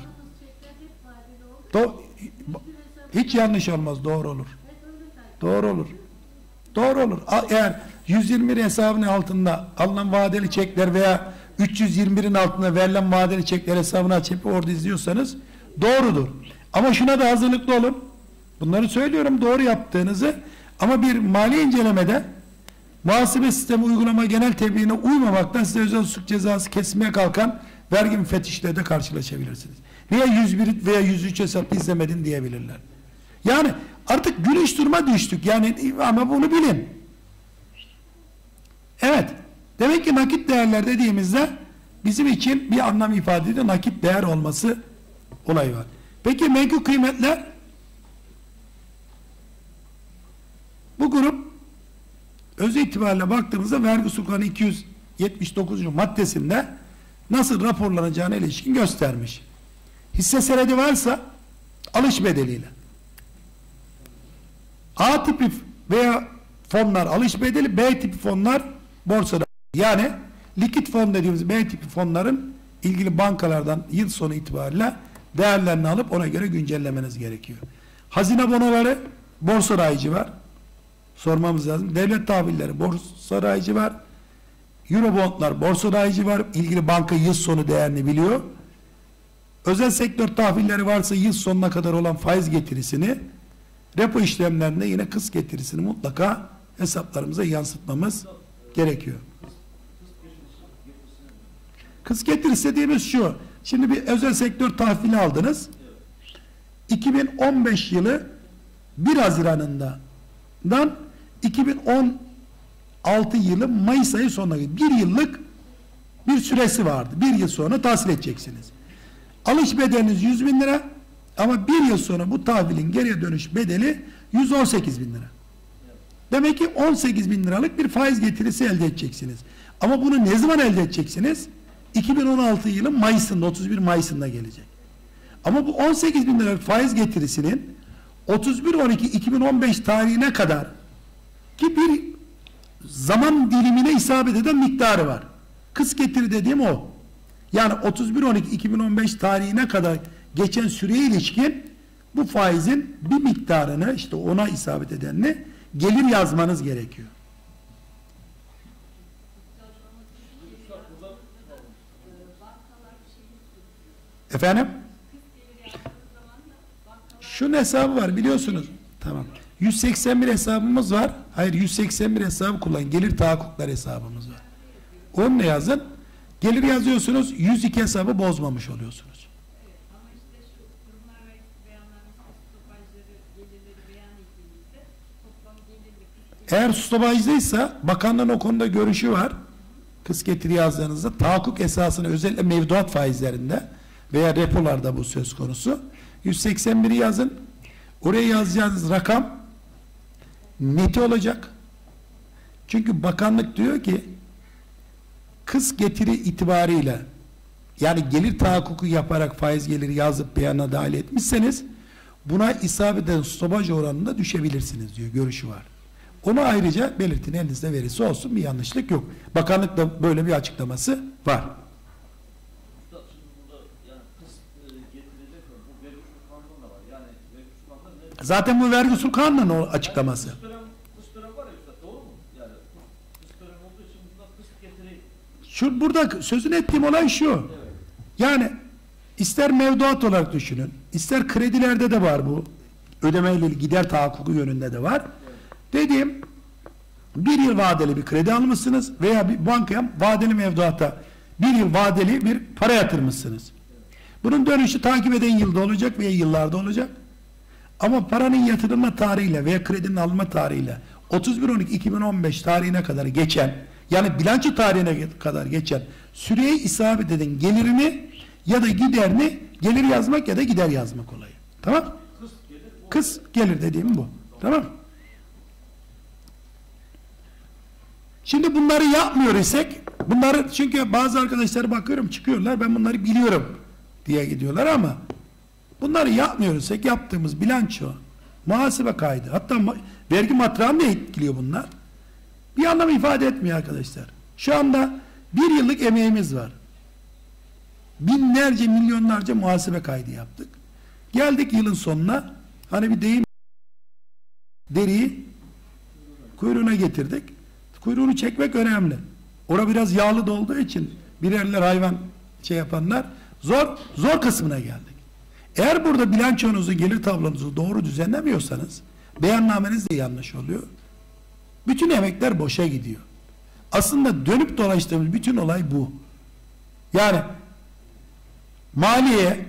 Speaker 3: Do hiç yanlış olmaz, doğru olur. Doğru olur. Doğru olur. Eğer yüz yirmi bir hesabının altında alınan vadeli çekler veya üç yüz yirmi birin altında verilen vadeli çekler hesabını açıp orada izliyorsanız doğrudur. Ama şuna da hazırlıklı olun. Bunları söylüyorum doğru yaptığınızı, ama bir mali incelemede muhasebe sistemi uygulama genel tebliğine uymamaktan size özel suç cezası kesmeye kalkan vergi müfettişleri de karşılaşabilirsiniz. Niye yüz bir veya yüz üç hesap izlemedin diyebilirler. Yani artık gülüş duruma düştük. Yani ama bunu bilin. Evet. Demek ki nakit değerler dediğimizde bizim için bir anlam ifade ediyor. Nakit değer olması olayı var. Peki menkul kıymetler? Bu grup öz itibariyle baktığımızda vergi usul kanunu iki yüz yetmiş dokuzuncu maddesinde nasıl raporlanacağına ilişkin göstermiş. Hisse senedi varsa alış bedeliyle, A tipi veya fonlar alış bedeli, B tipi fonlar borsada. Yani likit fon dediğimiz B tipi fonların ilgili bankalardan yıl sonu itibariyle değerlerini alıp ona göre güncellemeniz gerekiyor. Hazine bonoları borsa rayicı var. Sormamız lazım. Devlet tahvilleri borsa rayicı var. Eurobondlar borsa rayicı var. İlgili banka yıl sonu değerini biliyor. Özel sektör tahvilleri varsa yıl sonuna kadar olan faiz getirisini, repo işlemlerinde yine kıs getirisini mutlaka hesaplarımıza yansıtmamız gerekiyor. Kıs getirisi dediğimiz şu. Şimdi bir özel sektör tahvili aldınız. iki bin on beş yılı bir Haziran'ından iki bin on altı yılı Mayıs ayı sonuna kadar bir yıllık bir süresi vardı. Bir yıl sonra tahsil edeceksiniz. Alış bedeliniz yüz bin lira ama bir yıl sonra bu tahvilin geriye dönüş bedeli yüz on sekiz bin lira. Demek ki on sekiz bin liralık bir faiz getirisi elde edeceksiniz. Ama bunu ne zaman elde edeceksiniz? iki bin on altı yılın Mayıs'ında, otuz bir Mayıs'ında gelecek. Ama bu on sekiz bin liralık faiz getirisinin otuz bir on iki iki bin on beş tarihine kadar ki bir zaman dilimine isabet eden miktarı var. Kıs getiri dediğim o. Yani otuz bir on iki iki bin on beş tarihine kadar geçen süreye ilişkin bu faizin bir miktarını, işte ona isabet edenini gelir yazmanız gerekiyor. Efendim? Şunun hesabı var biliyorsunuz. Tamam. yüz seksen bir hesabımız var. Hayır, yüz seksen bir hesabı kullan. Gelir tahakkuklar hesabımız var. Onu ne yazın? Gelir yazıyorsunuz. yüz iki hesabı bozmamış oluyorsunuz. Eğer stopajlıysa bakanlığın o konuda görüşü var. Kıs getiri yazdığınızda tahakkuk esasını özellikle mevduat faizlerinde veya repolarda bu söz konusu. yüz seksen biri yazın. Oraya yazacağınız rakam neti olacak. Çünkü bakanlık diyor ki kıs getiri itibariyle yani gelir tahakkuku yaparak faiz geliri yazıp beyana dahil etmişseniz buna isabet eden stopaj oranında düşebilirsiniz diyor. Görüşü var. Onu ayrıca belirtin, elinizde verisi olsun, bir yanlışlık yok. Bakanlık da böyle bir açıklaması var. Zaten bu vergi usul kanunun o açıklaması. Şu burada sözünü ettiğim olay şu. Yani ister mevduat olarak düşünün, ister kredilerde de var bu. Ödemeyle gider tahakkuku yönünde de var. Dediğim bir yıl vadeli bir kredi almışsınız veya bir bankaya vadeli mevduata bir yıl vadeli bir para yatırmışsınız. Bunun dönüşü takip eden yılda olacak veya yıllarda olacak. Ama paranın yatırılma tarihiyle veya kredinin alma tarihiyle otuz bir on iki iki bin on beş tarihine kadar geçen, yani bilanço tarihine kadar geçen süreye isabet eden gelirini ya da giderini gelir yazmak ya da gider yazmak olayı. Tamam? Kıs gelir dediğim bu. Tamam? Şimdi bunları yapmıyor isek, bunları çünkü bazı arkadaşlar bakıyorum çıkıyorlar, ben bunları biliyorum diye gidiyorlar ama bunları yapmıyor isek yaptığımız bilanço, muhasebe kaydı, hatta ma vergi matrağını da etkiliyor bunlar. Bir anlam ifade etmiyor arkadaşlar. Şu anda bir yıllık emeğimiz var. Binlerce, milyonlarca muhasebe kaydı yaptık. Geldik yılın sonuna, hani bir deyim, deriyi kuyruğuna getirdik. Kuyruğunu çekmek önemli. Ora biraz yağlı dolduğu için birerler hayvan şey yapanlar zor zor kısmına geldik. Eğer burada bilançonuzu, gelir tablonuzu doğru düzenlemiyorsanız beyannameniz de yanlış oluyor. Bütün emekler boşa gidiyor. Aslında dönüp dolaştığımız bütün olay bu. Yani maliye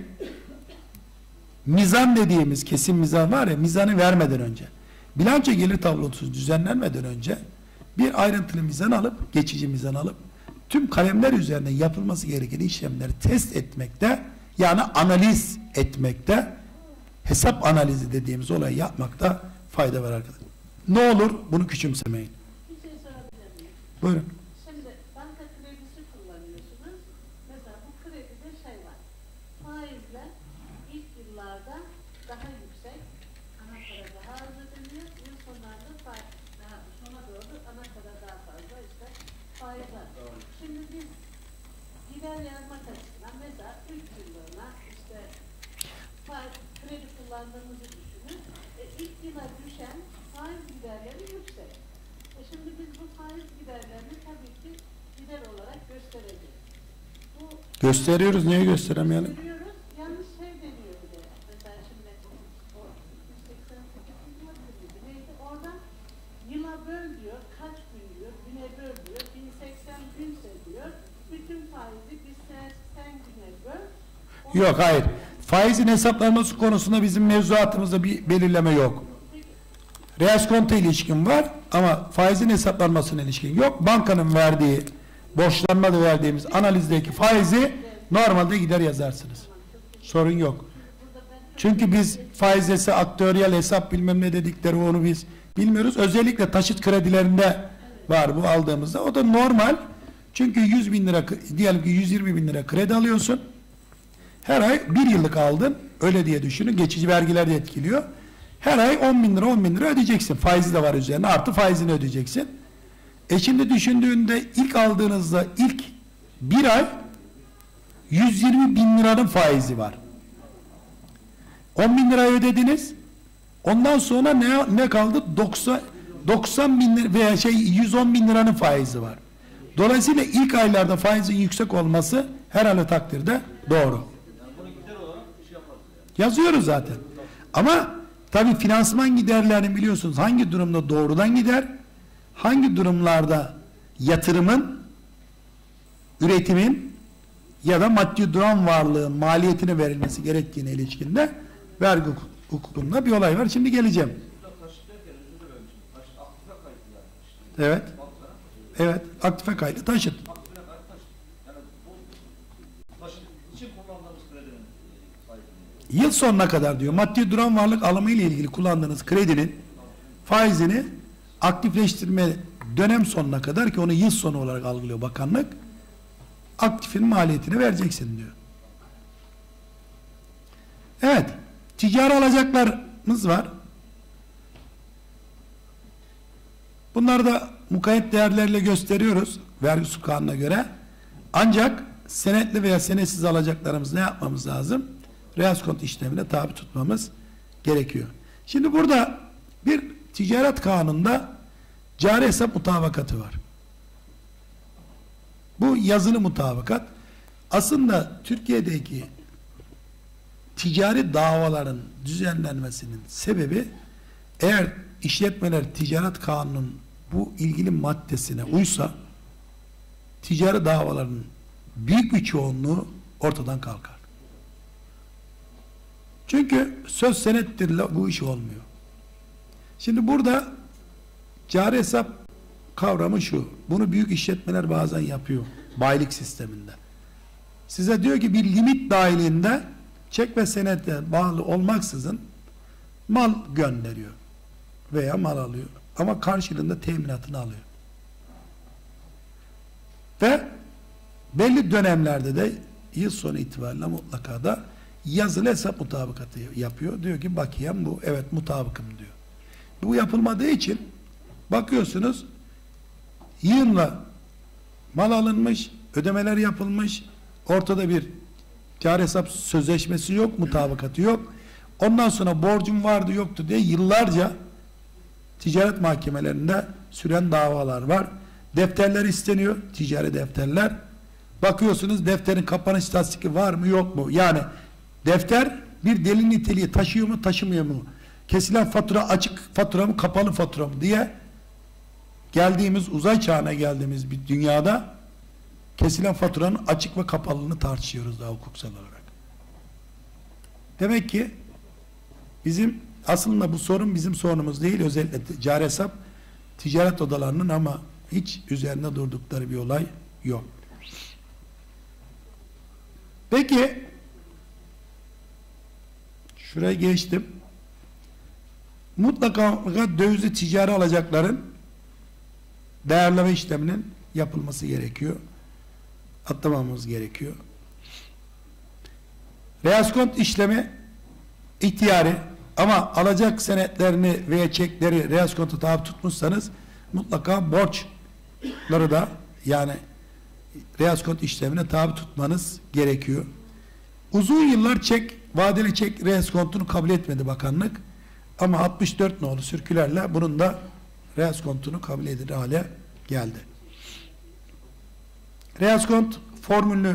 Speaker 3: mizan dediğimiz kesin mizan var ya, mizanı vermeden önce, bilanço gelir tablosu düzenlenmeden önce bir ayrıntılı mizan alıp, geçici mizan alıp tüm kalemler üzerinde yapılması gereken işlemleri test etmekte, yani analiz etmekte, hesap analizi dediğimiz olayı yapmakta fayda var arkadaşlar. Ne olur bunu küçümsemeyin.
Speaker 4: Bir şey sorabilir miyim?
Speaker 3: Buyurun.
Speaker 4: Şimdi banka kredisi kullanıyorsunuz. Mesela bu kredide şey var. Faizler ilk yıllarda daha yüksek, ana para daha az ödeniyor. Yıl sonlarında faiz daha sona doğru ana para daha fazla işte faiz var. Şimdi biz gider yazmak açısından mesela üç yıllığına işte faiz, kredi kullandığımızı düşünün. E, ilk yıla düşen faiz giderleri yüksek. E şimdi biz bu faiz giderlerini tabii ki gider olarak göstereceğiz. Bu
Speaker 3: Gösteriyoruz, niye gösteremeyelim?
Speaker 4: gösteriyoruz. Yalnız şey deniyor bir de. Mesela şimdi o yüz seksen sekiz yıla krediydi. Neydi? Oradan yıla böl diyor. Kaç gün diyor. Güne böl diyor. bin seksen günse diyor. Bütün faizi biz seksen güne böl.
Speaker 3: Yok, hayır. Faizin hesaplanması konusunda bizim mevzuatımızda bir belirleme yok. Reaskonto ilişkin var ama faizin hesaplanmasına ilişkin yok. Bankanın verdiği, borçlanmada verdiğimiz analizdeki faizi normalde gider yazarsınız. Sorun yok. Çünkü biz faiz hesap, aktöriyel hesap bilmem ne dedikleri onu biz bilmiyoruz. Özellikle taşıt kredilerinde var bu aldığımızda. O da normal. Çünkü yüz bin lira, diyelim ki yüz yirmi bin lira kredi alıyorsun. Her ay bir yıllık aldın. Öyle diye düşünün. Geçici vergiler de etkiliyor. Her ay on bin lira on bin lira ödeyeceksin. Faizi de var üzerine. Artı faizini ödeyeceksin. E şimdi düşündüğünde ilk aldığınızda ilk bir ay yüz yirmi bin liranın faizi var. on bin lira ödediniz. Ondan sonra ne, ne kaldı? doksan, doksan bin lira veya şey yüz on bin liranın faizi var. Dolayısıyla ilk aylarda faizin yüksek olması herhalde takdirde doğru. Yazıyoruz zaten. Ama tabi finansman giderlerini biliyorsunuz hangi durumda doğrudan gider, hangi durumlarda yatırımın, üretimin ya da maddi duran varlığın maliyetine verilmesi gerektiğine ilişkinde vergi hukukunda bir olay var. Şimdi geleceğim. Evet. Evet. Aktife kaydı taşıt. Yıl sonuna kadar diyor. Maddi duran varlık alımı ile ilgili kullandığınız kredinin faizini aktifleştirme dönem sonuna kadar, ki onu yıl sonu olarak algılıyor bakanlık, aktifin maliyetini vereceksin diyor. Evet. Ticari alacaklarımız var. Bunları da mukayyet değerlerle gösteriyoruz vergi usul kanununa göre. Ancak senetli veya senetsiz alacaklarımız ne yapmamız lazım? Reaskont işlemine tabi tutmamız gerekiyor. Şimdi burada bir ticaret kanununda cari hesap mutabakatı var. Bu yazılı mutabakat. Aslında Türkiye'deki ticari davaların düzenlenmesinin sebebi, eğer işletmeler ticaret kanunun bu ilgili maddesine uysa ticari davaların büyük bir çoğunluğu ortadan kalkar. Çünkü söz senettirle bu iş olmuyor. Şimdi burada cari hesap kavramı şu. Bunu büyük işletmeler bazen yapıyor. Bayilik sisteminde. Size diyor ki bir limit dahilinde çek ve senete bağlı olmaksızın mal gönderiyor. Veya mal alıyor. Ama karşılığında teminatını alıyor. Ve belli dönemlerde de yıl sonu itibariyle mutlaka da yazılı hesap mutabakatı yapıyor. Diyor ki bakiyem bu. Evet mutabıkım diyor. Bu yapılmadığı için bakıyorsunuz yığınla mal alınmış, ödemeler yapılmış, ortada bir kar hesap sözleşmesi yok, mutabakatı yok. Ondan sonra borcum vardı yoktu diye yıllarca ticaret mahkemelerinde süren davalar var. Defterler isteniyor, ticari defterler. Bakıyorsunuz defterin kapanış tasdiki var mı yok mu? Yani defter bir delil niteliği taşıyor mu taşımıyor mu? Kesilen fatura açık fatura mı kapalı fatura mı diye geldiğimiz uzay çağına geldiğimiz bir dünyada kesilen faturanın açık ve kapalılığını tartışıyoruz daha hukuksal olarak. Demek ki bizim aslında bu sorun bizim sorunumuz değil, özellikle cari hesap ticaret odalarının, ama hiç üzerinde durdukları bir olay yok. Peki şuraya geçtim. Mutlaka, mutlaka dövizli ticari alacakların değerleme işleminin yapılması gerekiyor. Atlamamız gerekiyor. Reaskont işlemi ihtiyari, ama alacak senetlerini veya çekleri reaskonta tabi tutmuşsanız mutlaka borçları da yani reaskont işlemine tabi tutmanız gerekiyor. Uzun yıllar çek, vadeli çek reaskontunu kabul etmedi bakanlık. Ama altmış dört nolu sürkülerle bunun da reaskontunu kabul edilir hale geldi. Reaskont formülünü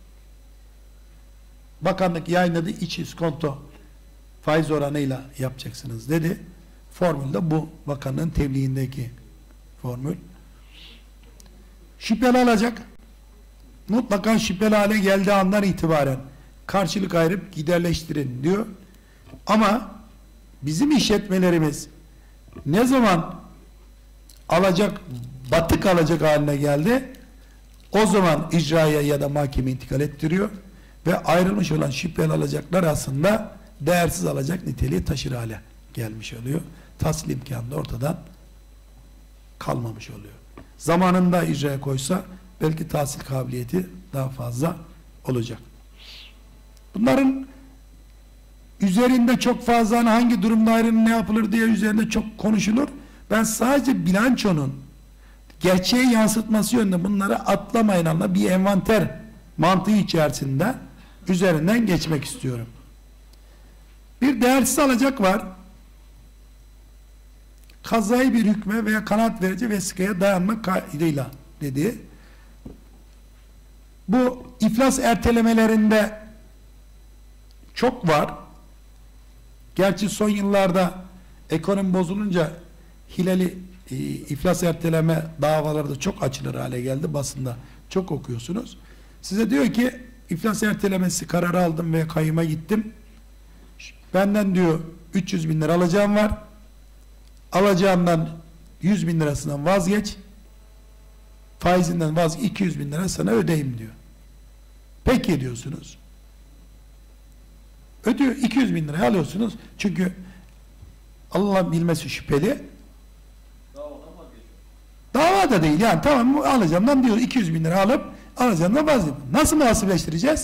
Speaker 3: bakanlık yayınladı. İç iskonto faiz oranıyla yapacaksınız dedi. Formül de bu. Bakanlığın tebliğindeki formül. Şüpheli alacak mutlaka şüpheli hale geldiği andan itibaren karşılık ayırıp giderleştirin diyor. Ama bizim işletmelerimiz ne zaman alacak, batık alacak haline geldi, o zaman icraya ya da mahkeme intikal ettiriyor ve ayrılmış olan şüpheli alacaklar aslında değersiz alacak niteliği taşır hale gelmiş oluyor. Tahsil imkanı da ortadan kalmamış oluyor. Zamanında icraya koysa belki tahsil kabiliyeti daha fazla olacak. Bunların üzerinde çok fazla hangi durumda ayrılır, ne yapılır diye üzerinde çok konuşulur. Ben sadece bilançonun gerçeğe yansıtması yönünde bunları atlamayın anla bir envanter mantığı içerisinde üzerinden geçmek istiyorum. Bir değersiz alacak var. kazayı bir hükme veya kanaat verici vesikaya dayanmak kaydıyla dedi. Bu iflas ertelemelerinde çok var. Gerçi son yıllarda ekonomi bozulunca hileli e, iflas erteleme davaları da çok açılır hale geldi. Basında çok okuyorsunuz. Size diyor ki iflas ertelemesi kararı aldım ve kayyuma gittim. Benden diyor üç yüz bin lira alacağım var. Alacağımdan yüz bin lirasından vazgeç. Faizinden vazgeç, iki yüz bin lira sana ödeyim diyor. Peki diyorsunuz. Ödüyor, iki yüz bin liraya alıyorsunuz. Çünkü Allah bilmesi şüpheli. Dava da değil yani, tamam alacağımdan diyor iki yüz bin lira alıp alacağımdan vazgeç. Nasıl muhasebeleştireceğiz?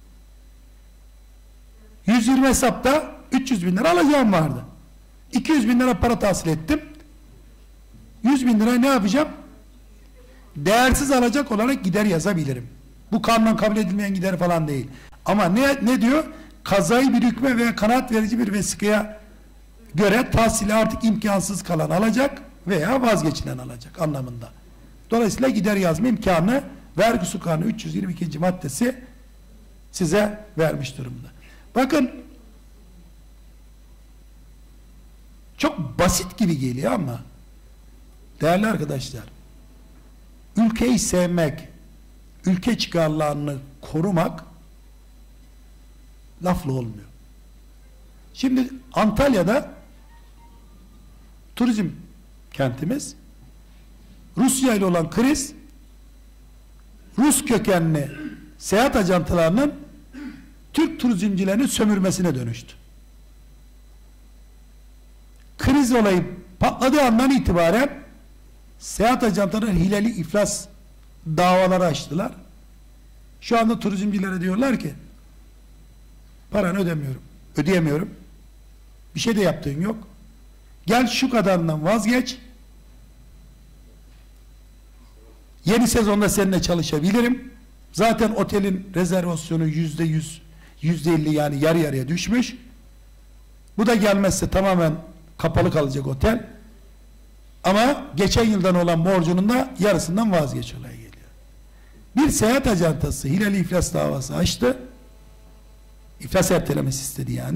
Speaker 3: yüz yirmi hesapta üç yüz bin lira alacağım vardı. iki yüz bin lira para tahsil ettim. yüz bin lira ne yapacağım? Değersiz alacak olarak gider yazabilirim. Bu kanundan kabul edilmeyen gider falan değil. Ama ne, ne diyor? Kazayı bir hükme veya kanaat verici bir vesikaya göre tahsili artık imkansız kalan alacak veya vazgeçilen alacak anlamında. Dolayısıyla gider yazma imkanı vergi usul kanunu üç yüz yirmi ikinci maddesi size vermiş durumda. Bakın çok basit gibi geliyor ama değerli arkadaşlar, ülkeyi sevmek, ülke çıkarlarını korumak lafla olmuyor. Şimdi Antalya'da turizm kentimiz, Rusya ile olan kriz Rus kökenli seyahat ajantalarının Türk turizmcilerini sömürmesine dönüştü. Kriz olayı patladığı andan itibaren seyahat ajantaları hileli iflas davaları açtılar. Şu anda turizmcilere diyorlar ki paranı ödemiyorum, ödeyemiyorum. Bir şey de yaptığın yok. Gel şu kadarından vazgeç. Yeni sezonda seninle çalışabilirim. Zaten otelin rezervasyonu yüzde yüz, yüzde elli yani yarı yarıya düşmüş. Bu da gelmezse tamamen kapalı kalacak otel. Ama geçen yıldan olan borcunun da yarısından vazgeç olaya geliyor. Bir seyahat acantası hileli iflas davası açtı. İflas ertelemesi istedi yani.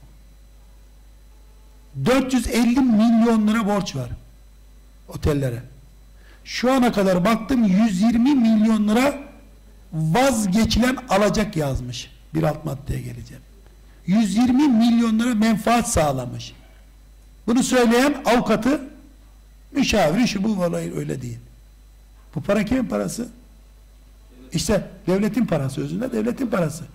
Speaker 3: dört yüz elli milyon lira borç var otellere. Şu ana kadar baktım yüz yirmi milyon lira vazgeçilen alacak yazmış. Bir alt maddeye geleceğim. yüz yirmi milyon lira menfaat sağlamış. Bunu söyleyen avukatı, müşaviri, şu bu olayı öyle değil. Bu para kimin parası? İşte devletin parası, özünde devletin parası.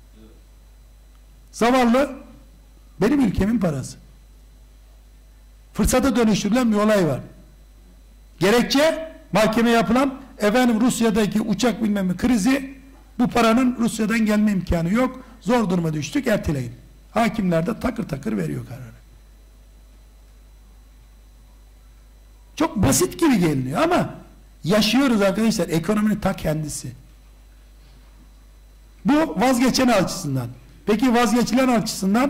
Speaker 3: Zavallı benim ülkemin parası. Fırsata dönüştürülen bir olay var. Gerekçe mahkeme yapılan efendim Rusya'daki uçak bilmem krizi, bu paranın Rusya'dan gelme imkanı yok. Zor duruma düştük, erteleyin. Hakimler de takır takır veriyor kararı. Çok basit gibi geliniyor ama yaşıyoruz arkadaşlar, ekonominin ta kendisi. Bu vazgeçen açısından. Peki vazgeçilen açısından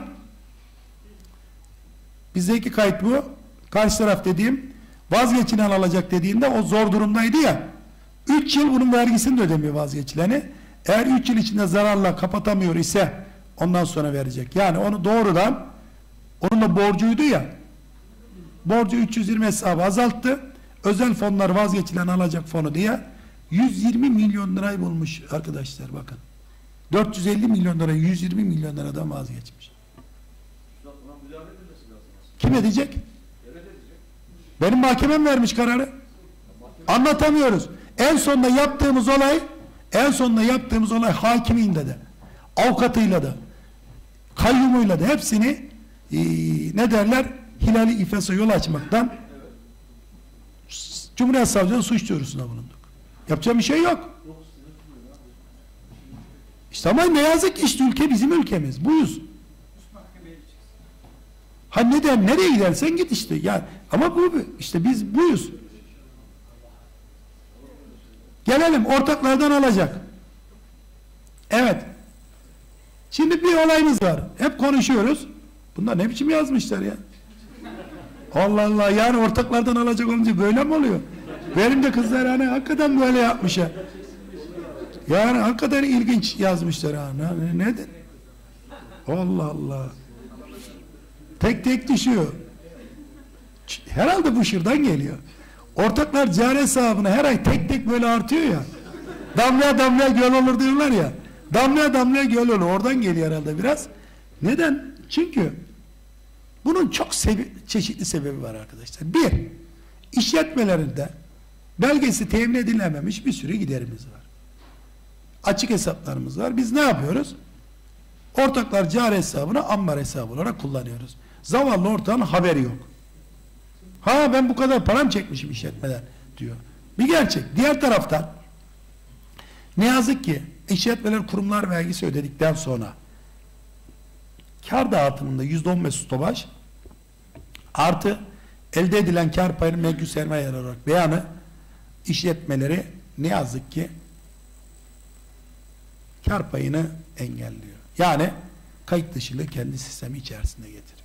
Speaker 3: bizdeki kayıt bu. Karşı taraf dediğim vazgeçilen alacak dediğinde o zor durumdaydı ya, üç yıl bunun vergisini de ödemiyor vazgeçileni. Eğer üç yıl içinde zararla kapatamıyor ise ondan sonra verecek. Yani onu doğrudan, onun da borcuydu ya, borcu üç yüz yirmi hesabı azalttı. Özel fonlar vazgeçilen alacak fonu diye yüz yirmi milyon lirayı bulmuş arkadaşlar, bakın. dört yüz elli milyon lira, yüz yirmi milyon liradan vazgeçmiş. Kim edecek? Benim mahkemem vermiş kararı. Anlatamıyoruz. En sonunda yaptığımız olay, en sonunda yaptığımız olay hakimiyle de, avukatıyla da, kayyumuyla da hepsini e, ne derler? Hilali iflasa yol açmaktan Cumhuriyet Savcılığı suç duyurusuna bulunduk. Yapacağım bir şey yok. İşte ama ne yazık ki işte ülke bizim ülkemiz. Buyuz. Ha neden? Nereye gidersen git işte. Yani, ama bu işte biz buyuz. Gelelim ortaklardan alacak. Evet. Şimdi bir olayımız var. Hep konuşuyoruz. Bunlar ne biçim yazmışlar ya? Allah Allah, yani ortaklardan alacak olunca böyle mi oluyor? Benim de kızlar hani hakikaten böyle yapmış ya. Yani hakikaten ilginç yazmışlar hani. Neden? Allah Allah. Tek tek düşüyor. Herhalde bu şuradan geliyor. Ortaklar cari hesabına her ay tek tek böyle artıyor ya. Damlaya damlaya göl olur diyorlar ya. Damlaya damlaya göl olur. Oradan geliyor herhalde biraz. Neden? Çünkü bunun çok sebi çeşitli sebebi var arkadaşlar. Bir, işletmelerinde belgesi temin edilememiş bir sürü giderimiz var. Açık hesaplarımız var. Biz ne yapıyoruz? Ortaklar cari hesabını ambar hesabı olarak kullanıyoruz. Zavallı ortağın haberi yok. Ha ben bu kadar param çekmişim işletmeden diyor. Bir gerçek. Diğer taraftan ne yazık ki işletmeler kurumlar vergisi ödedikten sonra kar dağıtımında yüzde on beş stopaj artı elde edilen kar payının mevcut sermaye olarak beyanı işletmeleri ne yazık ki kar payını engelliyor. Yani kayıt dışılığı kendi sistemi içerisinde getiriyor.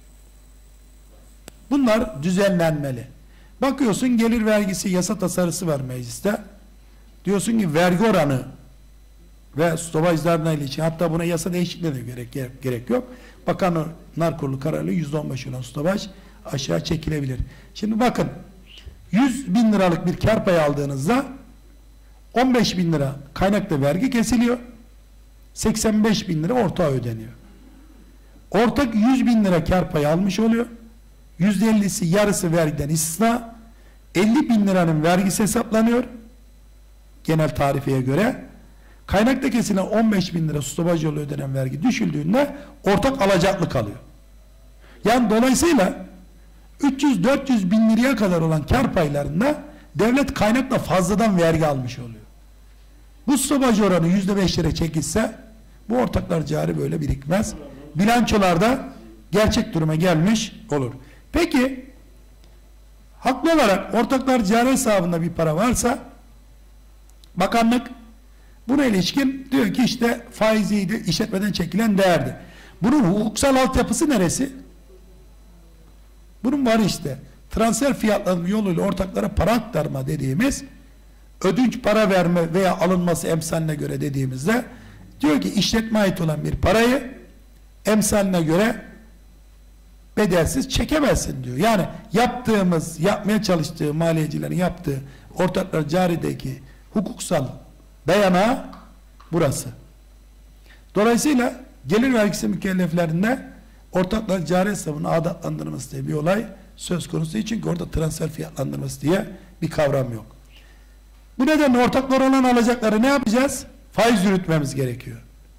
Speaker 3: Bunlar düzenlenmeli. Bakıyorsun gelir vergisi yasa tasarısı var mecliste. Diyorsun ki vergi oranı ve stopajlarla ilişkin, hatta buna yasa değişikliğine de gerek, gerek, gerek yok. Bakanlar Kurulu kararıyla yüzde on beş olan stopaj aşağı çekilebilir. Şimdi bakın, yüz bin liralık bir kar payı aldığınızda on beş bin lira kaynaklı vergi kesiliyor. seksen beş bin lira ortağa ödeniyor. Ortak yüz bin lira kar payı almış oluyor. yüzde ellisi yarısı vergiden istisna. elli bin liranın vergisi hesaplanıyor. Genel tarifeye göre. Kaynakta kesilen on beş bin lira stopaj yolu ödenen vergi düşüldüğünde ortak alacaklı kalıyor. Yani dolayısıyla üç yüz dört yüz bin liraya kadar olan kar paylarında devlet kaynakla fazladan vergi almış oluyor. Bu stopaj oranı yüzde beşlere çekilse bu ortaklar cari böyle birikmez. Bilançolarda gerçek duruma gelmiş olur. Peki haklı olarak ortaklar cari hesabında bir para varsa bakanlık buna ilişkin diyor ki işte faiziydi, işletmeden çekilen değerdi. Bunun hukuksal altyapısı neresi? Bunun var işte. Transfer fiyatlanma yoluyla ortaklara para aktarma dediğimiz, ödünç para verme veya alınması emsaline göre dediğimizde diyor ki işletme ait olan bir parayı emsaline göre bedelsiz çekemezsin diyor. Yani yaptığımız, yapmaya çalıştığı maliyecilerin yaptığı ortaklar carideki hukuksal dayanağı burası. Dolayısıyla gelir vergisi mükelleflerinde ortaklar cari hesabının adatlandırılması diye bir olay söz konusu değil. Çünkü orada transfer fiyatlandırması diye bir kavram yok. Bu nedenle ortaklar olan alacakları ne yapacağız? Faiz yürütmemiz gerekiyor.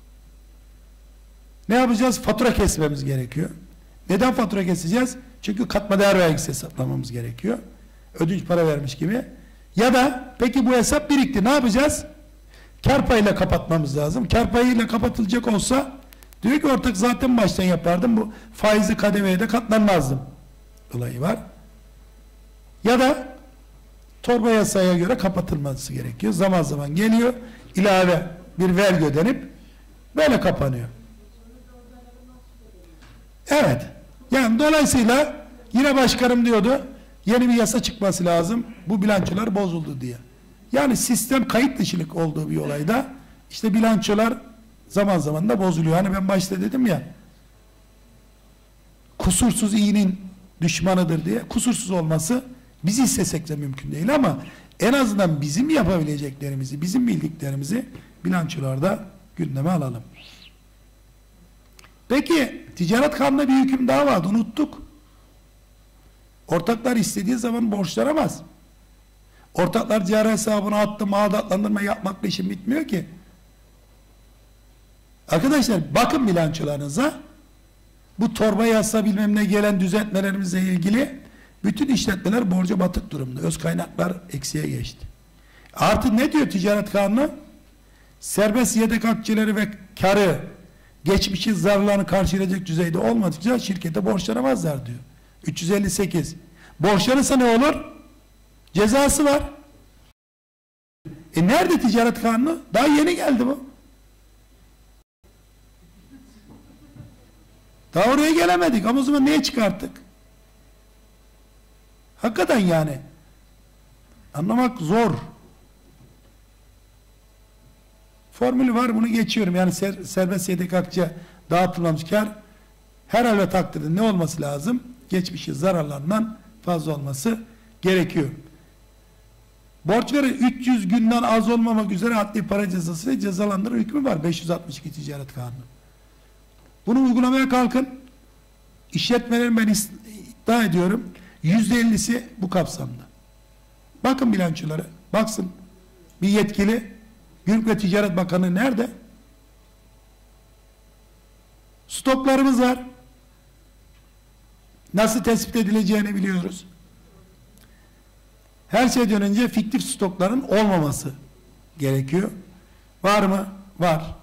Speaker 3: Ne yapacağız? Fatura kesmemiz gerekiyor. Neden fatura keseceğiz? Çünkü katma değer vergisi hesaplamamız gerekiyor. Ödünç para vermiş gibi. Ya da peki bu hesap birikti. Ne yapacağız? Kar payıyla kapatmamız lazım. Kar payıyla kapatılacak olsa diyor ki ortak zaten baştan yapardım. Bu faizli kademeye de katlanmazdım. Olayı var. Ya da torba yasaya göre kapatılması gerekiyor. Zaman zaman geliyor. İlave bir vergi ödenip böyle kapanıyor. Evet. Yani dolayısıyla yine başkanım diyordu yeni bir yasa çıkması lazım. Bu bilançolar bozuldu diye. Yani sistem kayıt dışılık olduğu bir olayda işte bilançolar zaman zaman da bozuluyor. Hani ben başta dedim ya kusursuz iyinin düşmanıdır diye. Kusursuz olması biz istesek de mümkün değil ama en azından bizim yapabileceklerimizi, bizim bildiklerimizi bilançolarda gündeme alalım. Peki ticaret kanunu bir hüküm daha vardı, unuttuk. Ortaklar istediği zaman borçlanamaz. Ortaklar cari hesabına attı, mağdatlandırma yapmakla işim bitmiyor ki. Arkadaşlar bakın bilançolarınıza, bu torba yasa bilmem ne gelen düzeltmelerimizle ilgili bütün işletmeler borca batık durumda. Öz kaynaklar eksiye geçti. Artı ne diyor ticaret kanunu? Serbest yedek akçeleri ve karı geçmişin zararlarını karşılayacak düzeyde olmadıkça şirkete borçlanamazlar diyor. üç yüz elli sekiz. Borçlanırsa ne olur? Cezası var. E nerede ticaret kanunu? Daha yeni geldi bu. Daha oraya gelemedik ama o zaman neye çıkarttık? Hakikaten yani anlamak zor. Formülü var, bunu geçiyorum. Yani ser, serbest yedek akçe dağıtılmamış kar her halde takdirde ne olması lazım? Geçmişi zararlarından fazla olması gerekiyor. Borç veren üç yüz günden az olmamak üzere adli para cezası ve cezalandırma hükmü var. beş yüz altmış iki Ticaret Kanunu. Bunu uygulamaya kalkın. İşletmelerin ben iddia ediyorum yüzde ellisi bu kapsamda. Bakın bilançolara. Baksın. Bir yetkili Gümrük ve Ticaret Bakanı nerede? Stoklarımız var. Nasıl tespit edileceğini biliyoruz. Her şeyden önce fiktif stokların olmaması gerekiyor. Var mı? Var.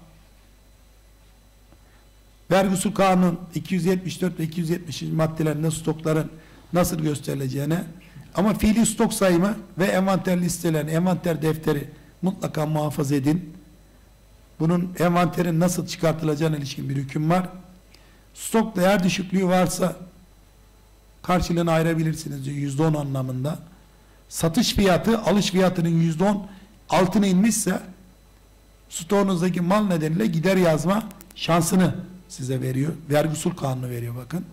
Speaker 3: Vergi Usul Kanun iki yüz yetmiş dört ve iki yüz yetmiş maddelerinde stokların nasıl gösterileceğine, ama fiili stok sayımı ve envanter listelerini, envanter defteri mutlaka muhafaza edin. Bunun envanterin nasıl çıkartılacağına ilişkin bir hüküm var. Stok değer düşüklüğü varsa karşılığını ayırabilirsiniz diyor, yüzde on anlamında. Satış fiyatı alış fiyatının yüzde on altına inmişse stoğunuzdaki mal nedeniyle gider yazma şansını size veriyor. Vergi Usul Kanunu veriyor bakın.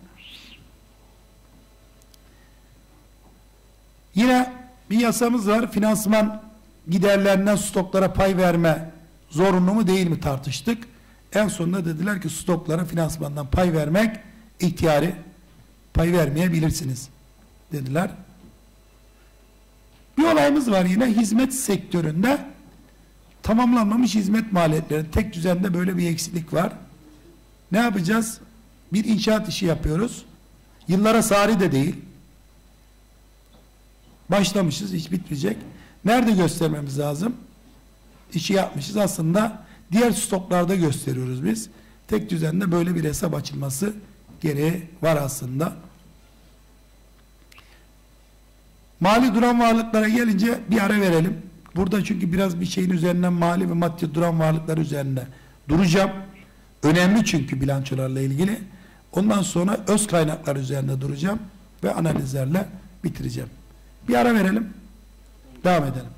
Speaker 3: Yine bir yasamız var. Finansman giderlerinden stoklara pay verme zorunlu mu değil mi tartıştık. En sonunda dediler ki stoklara finansmandan pay vermek ihtiyari, pay vermeyebilirsiniz dediler. Bir olayımız var yine hizmet sektöründe tamamlanmamış hizmet maliyetleri. Tek düzende böyle bir eksiklik var. Ne yapacağız? Bir inşaat işi yapıyoruz. Yıllara sari de değil. Başlamışız, hiç bitmeyecek. Nerede göstermemiz lazım? İşi yapmışız. Aslında diğer stoklarda gösteriyoruz biz. Tek düzende böyle bir hesap açılması gereği var aslında. Mali duran varlıklara gelince bir ara verelim. Burada çünkü biraz bir şeyin üzerinden, mali ve maddi duran varlıklar üzerinde duracağım. Önemli çünkü bilançolarla ilgili. Ondan sonra öz kaynaklar üzerinde duracağım ve analizlerle bitireceğim. Bir ara verelim. Devam edelim.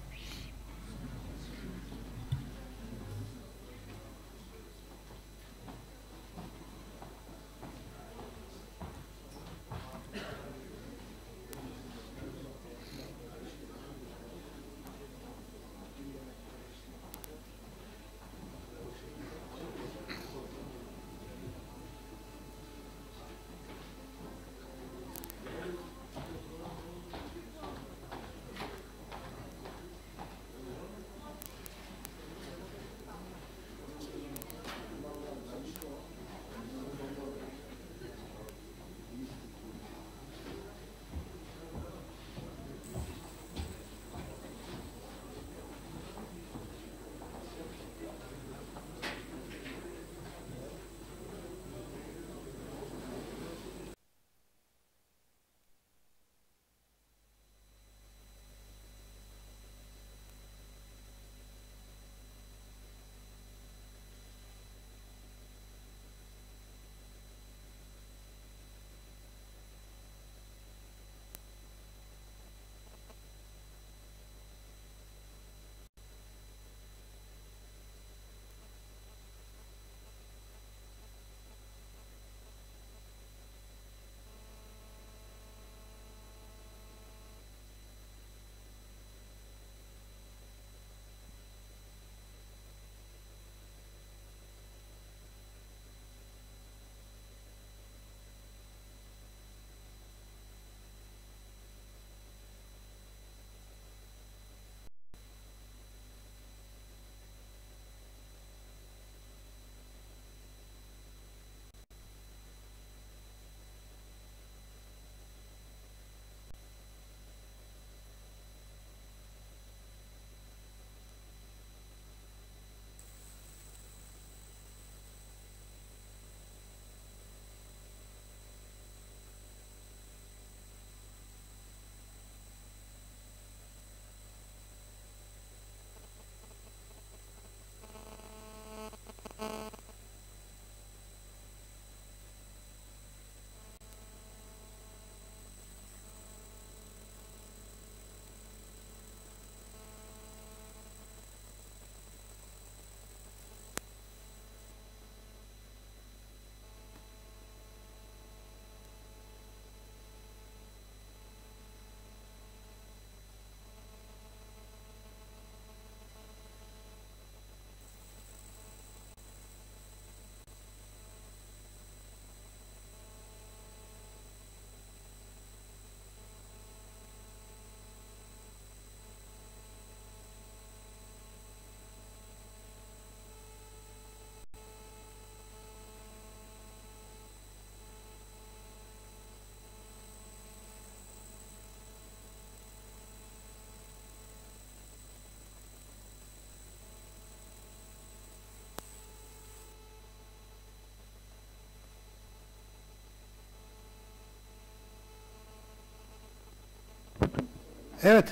Speaker 3: Evet.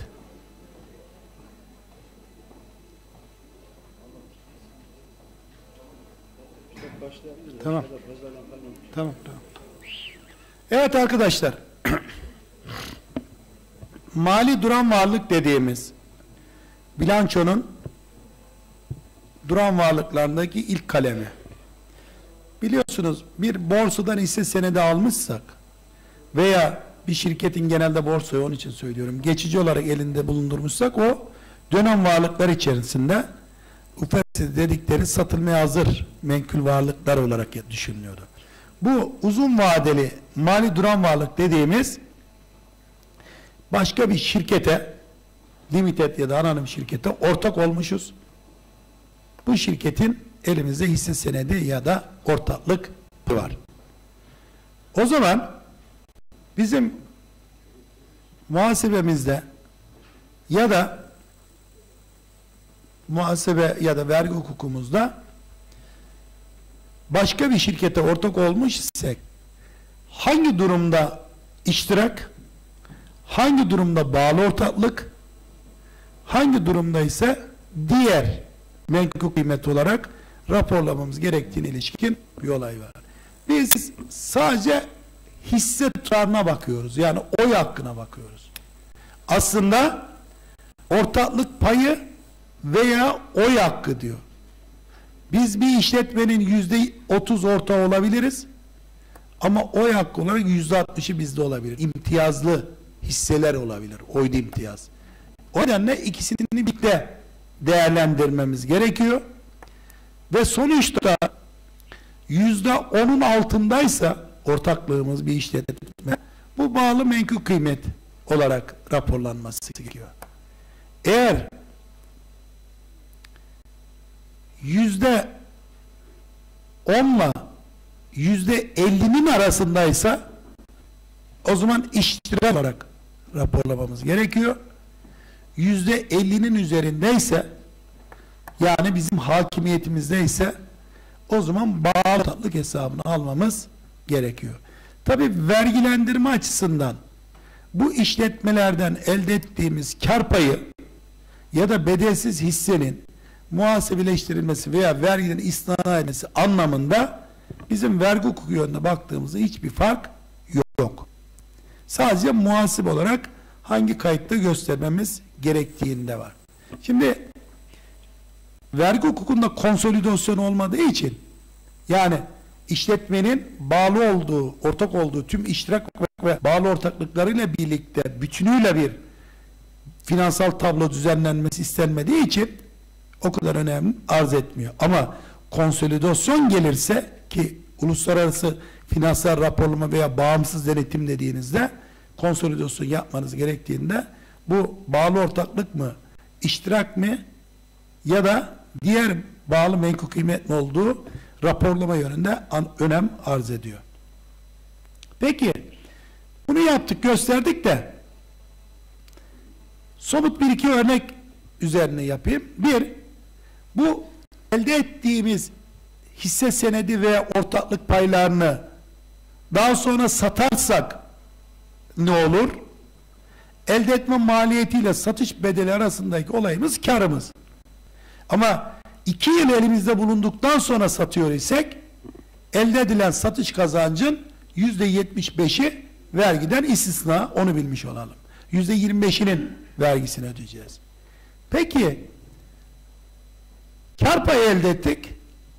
Speaker 3: Tamam. Tamam, tamam. Evet arkadaşlar. Mali duran varlık dediğimiz bilançonun duran varlıklarındaki ilk kalemi. Biliyorsunuz bir borsadan hisse senedi almışsak veya bir şirketin genelde borsaya, onun için söylüyorum, geçici olarak elinde bulundurmuşsak o dönem varlıklar içerisinde ufesi dedikleri satılmaya hazır menkul varlıklar olarak düşünülüyordu. Bu uzun vadeli mali duran varlık dediğimiz başka bir şirkete, limited ya da anonim şirkete ortak olmuşuz. Bu şirketin elimizde hisse senedi ya da ortaklık var. O zaman bizim muhasebemizde ya da muhasebe ya da vergi hukukumuzda başka bir şirkete ortak olmuş isek hangi durumda iştirak, hangi durumda bağlı ortaklık, hangi durumda ise diğer menkul kıymet olarak raporlamamız gerektiğine ilişkin bir olay var. Biz sadece hisse tutarına bakıyoruz. Yani oy hakkına bakıyoruz. Aslında ortaklık payı veya oy hakkı diyor. Biz bir işletmenin yüzde otuz ortağı olabiliriz ama oy hakkı olarak yüzde altmışı bizde olabilir. İmtiyazlı hisseler olabilir. Oyda imtiyaz. O nedenle ikisini birlikte değerlendirmemiz gerekiyor. Ve sonuçta yüzde onun altındaysa ortaklığımız bir işletme, bu bağlı menkul kıymet olarak raporlanması gerekiyor. Eğer yüzde onla yüzde ellinin arasındaysa o zaman iştirak olarak raporlamamız gerekiyor. Yüzde ellinin üzerindeyse, yani bizim hakimiyetimizdeyse, o zaman bağlı ortaklık hesabını almamız gerekiyor. Tabi vergilendirme açısından bu işletmelerden elde ettiğimiz kar payı ya da bedelsiz hissenin muhasebeleştirilmesi veya vergiden istisna edilmesi anlamında bizim vergi hukuku yönüne baktığımızda hiçbir fark yok. Sadece muhasebe olarak hangi kayıtta göstermemiz gerektiğinde var. Şimdi vergi hukukunda konsolidasyon olmadığı için, yani işletmenin bağlı olduğu, ortak olduğu tüm iştirak ve bağlı ortaklıklarıyla birlikte bütünüyle bir finansal tablo düzenlenmesi istenmediği için o kadar önem arz etmiyor. Ama konsolidasyon gelirse, ki uluslararası finansal raporlama veya bağımsız denetim dediğinizde konsolidasyon yapmanız gerektiğinde bu bağlı ortaklık mı, iştirak mı ya da diğer bağlı menkul kıymetli olduğu raporlama yönünde önem arz ediyor. Peki bunu yaptık, gösterdik de somut bir iki örnek üzerine yapayım. Bir, bu elde ettiğimiz hisse senedi veya ortaklık paylarını daha sonra satarsak ne olur? Elde etme maliyetiyle satış bedeli arasındaki olayımız karımız. Ama iki yıl elimizde bulunduktan sonra satıyor isek elde edilen satış kazancın yüzde yetmiş beşi vergiden istisna, onu bilmiş olalım. Yüzde yirmi beşinin vergisini ödeyeceğiz. Peki kar payı elde ettik.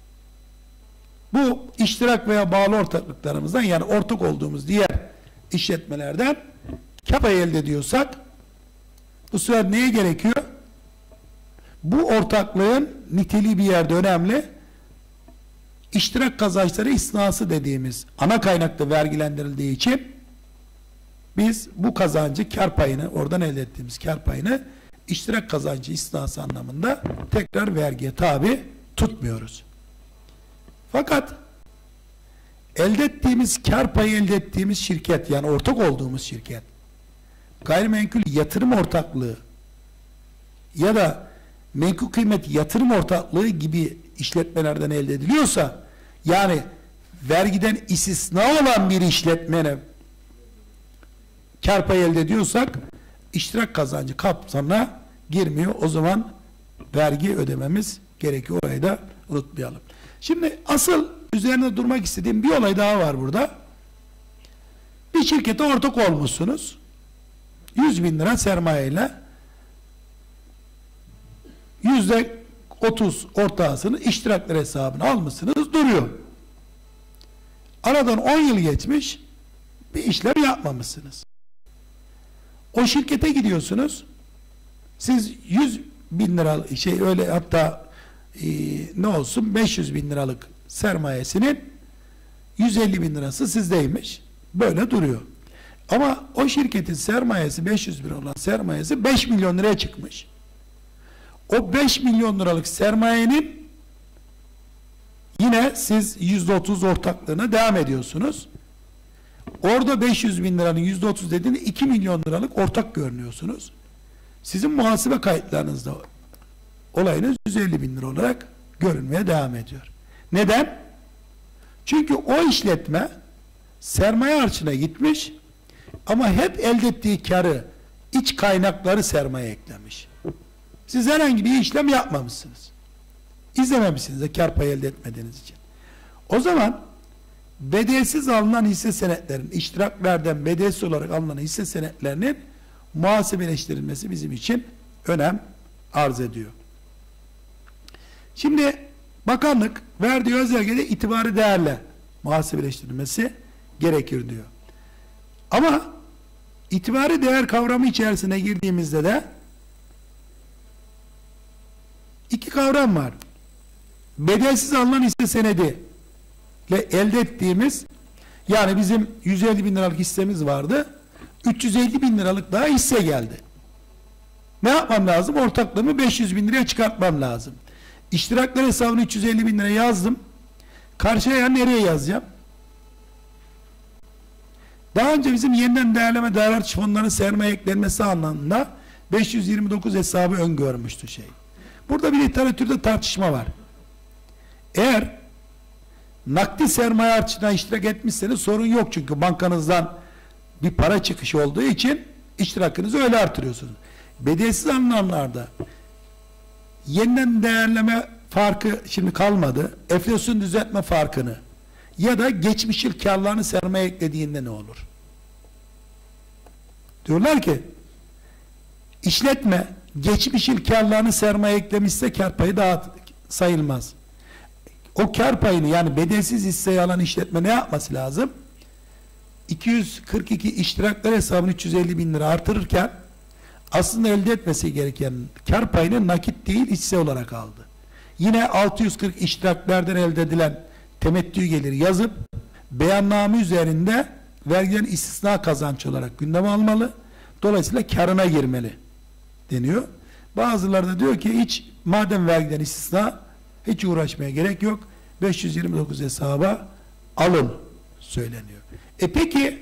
Speaker 3: Bu iştirak veya bağlı ortaklıklarımızdan, yani ortak olduğumuz diğer işletmelerden kar payı elde ediyorsak bu sefer neye gerekiyor? Bu ortaklığın niteliği bir yerde önemli. İştirak kazançları istisnası dediğimiz ana kaynakta vergilendirildiği için biz bu kazancı, kar payını, oradan elde ettiğimiz kar payını iştirak kazancı istisnası anlamında tekrar vergiye tabi tutmuyoruz. Fakat elde ettiğimiz kar payı elde ettiğimiz şirket, yani ortak olduğumuz şirket, gayrimenkul yatırım ortaklığı ya da menkul kıymet yatırım ortaklığı gibi işletmelerden elde ediliyorsa, yani vergiden istisna olan bir işletmene kar payı elde ediyorsak, iştirak kazancı kapsamına girmiyor. O zaman vergi ödememiz gerekiyor. Orayı da unutmayalım. Şimdi asıl üzerine durmak istediğim bir olay daha var burada. Bir şirkete ortak olmuşsunuz. yüz bin lira sermayeyle yüzde otuz ortağısını iştirakler hesabına almışsınız, duruyor. Aradan on yıl geçmiş, bir işlem yapmamışsınız. O şirkete gidiyorsunuz, siz yüz bin liralık şey, öyle hatta e, ne olsun beş yüz bin liralık sermayesinin yüz elli bin lirası sizdeymiş, böyle duruyor. Ama o şirketin sermayesi beş yüz bin olan sermayesi beş milyon liraya çıkmış. O beş milyon liralık sermayenin yine siz yüzde otuz ortaklığına devam ediyorsunuz. Orada beş yüz bin liranın yüzde otuz dediğinde iki milyon liralık ortak görünüyorsunuz. Sizin muhasebe kayıtlarınızda olayınız yüz elli bin lira olarak görünmeye devam ediyor. Neden? Çünkü o işletme sermaye harcına gitmiş ama hep elde ettiği karı, iç kaynakları sermaye eklemiş. Siz herhangi bir işlem yapmamışsınız. İzlememişsiniz de kar payı elde etmediğiniz için. O zaman bedelsiz alınan hisse senetlerinin, iştiraklerden bedelsiz olarak alınan hisse senetlerinin muhasebeleştirilmesi bizim için önem arz ediyor. Şimdi bakanlık verdiği özelgede itibarı değerle muhasebeleştirilmesi gerekir diyor. Ama itibarı değer kavramı içerisine girdiğimizde de iki kavram var. Bedelsiz alınan hisse senedi ile elde ettiğimiz, yani bizim yüz elli bin liralık hissemiz vardı, üç yüz elli bin liralık daha hisse geldi. Ne yapmam lazım? Ortaklığımı beş yüz bin liraya çıkartmam lazım. İştirakler hesabını üç yüz elli bin liraya yazdım. Karşıya nereye yazacağım? Daha önce bizim yeniden değerleme değer artış fonlarının sermaye eklenmesi anlamında beş yüz yirmi dokuz hesabı öngörmüştü şey. Burada bir literatürde tartışma var. Eğer nakdi sermaye artışına iştirak etmişseniz sorun yok, çünkü bankanızdan bir para çıkışı olduğu için iştirakınızı öyle artırıyorsunuz. Bedelsiz alınanlarda yeniden değerleme farkı şimdi kalmadı. Enflasyon düzeltme farkını ya da geçmiş yıl karlarını sermaye eklediğinde ne olur? Diyorlar ki işletme geçmiş yıl karlarını sermaye eklemişse kar payı daha sayılmaz. O kar payını, yani bedelsiz hisseyi alan işletme ne yapması lazım? iki yüz kırk iki iştirakler hesabını üç yüz elli bin lira artırırken aslında elde etmesi gereken kar payını nakit değil hisse olarak aldı. Yine altı yüz kırk iştiraklerden elde edilen temettü geliri yazıp beyanname üzerinde vergilerin istisna kazanç olarak gündeme almalı. Dolayısıyla karına girmeli deniyor. Bazıları da diyor ki hiç madem vergiden istisna, hiç uğraşmaya gerek yok, beş yüz yirmi dokuz hesaba alın söyleniyor. E peki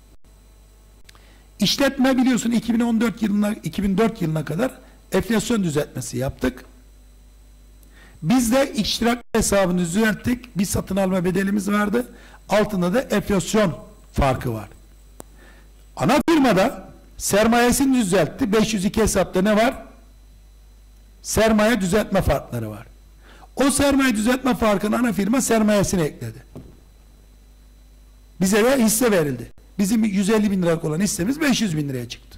Speaker 3: işletme biliyorsun iki bin on dört yılına iki bin dört yılına kadar enflasyon düzeltmesi yaptık. Biz de iştirak hesabını düzelttik. Bir satın alma bedelimiz vardı. Altında da enflasyon farkı var. Ana firmada sermayesini düzeltti. beş yüz iki hesapta ne var? Sermaye düzeltme farkları var. O sermaye düzeltme farkını ana firma sermayesine ekledi. Bize de hisse verildi. Bizim yüz elli bin liralık olan hissemiz beş yüz bin liraya çıktı.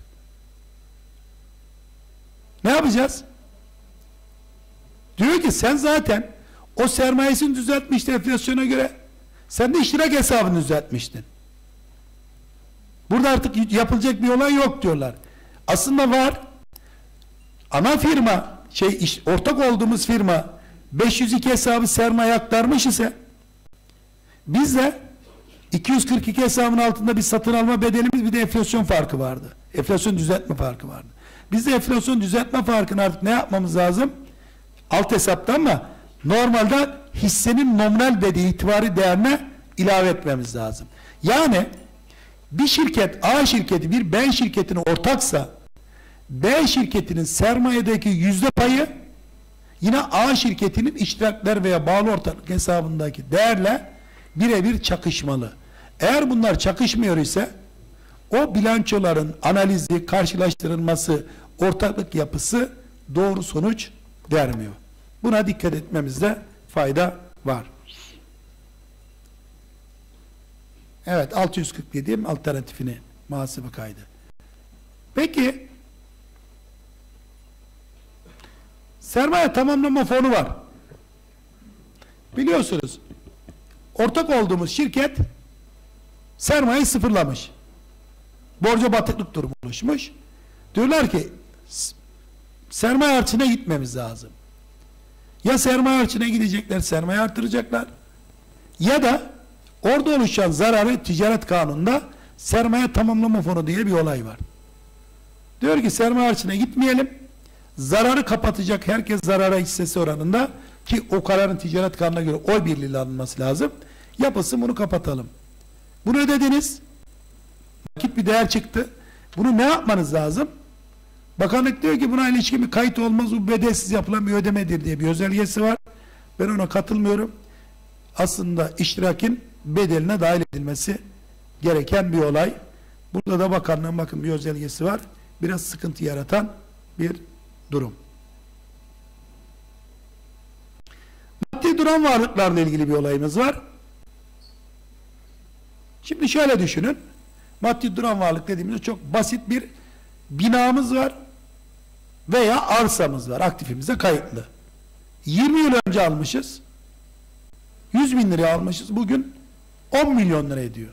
Speaker 3: Ne yapacağız? Diyor ki sen zaten o sermayesini düzeltmiştin enflasyona göre. Sen de iştirak hesabını düzeltmiştin. Burada artık yapılacak bir olay yok diyorlar. Aslında var. Ana firma, şey iş, ortak olduğumuz firma beş yüz iki hesabı sermaye aktarmış ise biz de iki yüz kırk iki hesabın altında bir satın alma bedelimiz, bir de enflasyon farkı vardı. Enflasyon düzeltme farkı vardı. Biz de enflasyon düzeltme farkını artık ne yapmamız lazım? Alt hesapta, ama normalde hissenin nominal bedeli itibari değerine ilave etmemiz lazım. Yani bir şirket A şirketi bir B şirketine ortaksa B şirketinin sermayedeki yüzde payı yine A şirketinin iştirakler veya bağlı ortaklık hesabındaki değerle birebir çakışmalı. Eğer bunlar çakışmıyor ise o bilançoların analizi, karşılaştırılması, ortaklık yapısı doğru sonuç vermiyor. Buna dikkat etmemizde fayda var. Evet, altı yüz kırk yedi alternatifini muhasebe kaydı. Peki sermaye tamamlama fonu var. Biliyorsunuz ortak olduğumuz şirket sermayeyi sıfırlamış. Borca batıklık durumu oluşmuş. Diyorlar ki sermaye artışına gitmemiz lazım. Ya sermaye artışına gidecekler, sermaye artıracaklar, ya da orada oluşan zararı ticaret kanununda sermaye tamamlama fonu diye bir olay var. Diyor ki sermaye artışına gitmeyelim, zararı kapatacak herkes zarara hissesi oranında, ki o kararın ticaret kanununa göre oy birliğiyle alınması lazım, yapılsın, bunu kapatalım. Bunu ödediniz, nakit bir değer çıktı, bunu ne yapmanız lazım? Bakanlık diyor ki buna ilişkin bir kayıt olmaz, bu bedelsiz yapılan bir ödemedir diye bir özelgesi var. Ben ona katılmıyorum. Aslında iştirakin bedeline dahil edilmesi gereken bir olay. Burada da bakanlığın bakın bir özelgesi var. Biraz sıkıntı yaratan bir durum. Maddi duran varlıklarla ilgili bir olayımız var. Şimdi şöyle düşünün. Maddi duran varlık dediğimizde çok basit bir binamız var veya arsamız var, aktifimize kayıtlı. yirmi yıl önce almışız, yüz bin liraya almışız, bugün on milyon lira ediyor.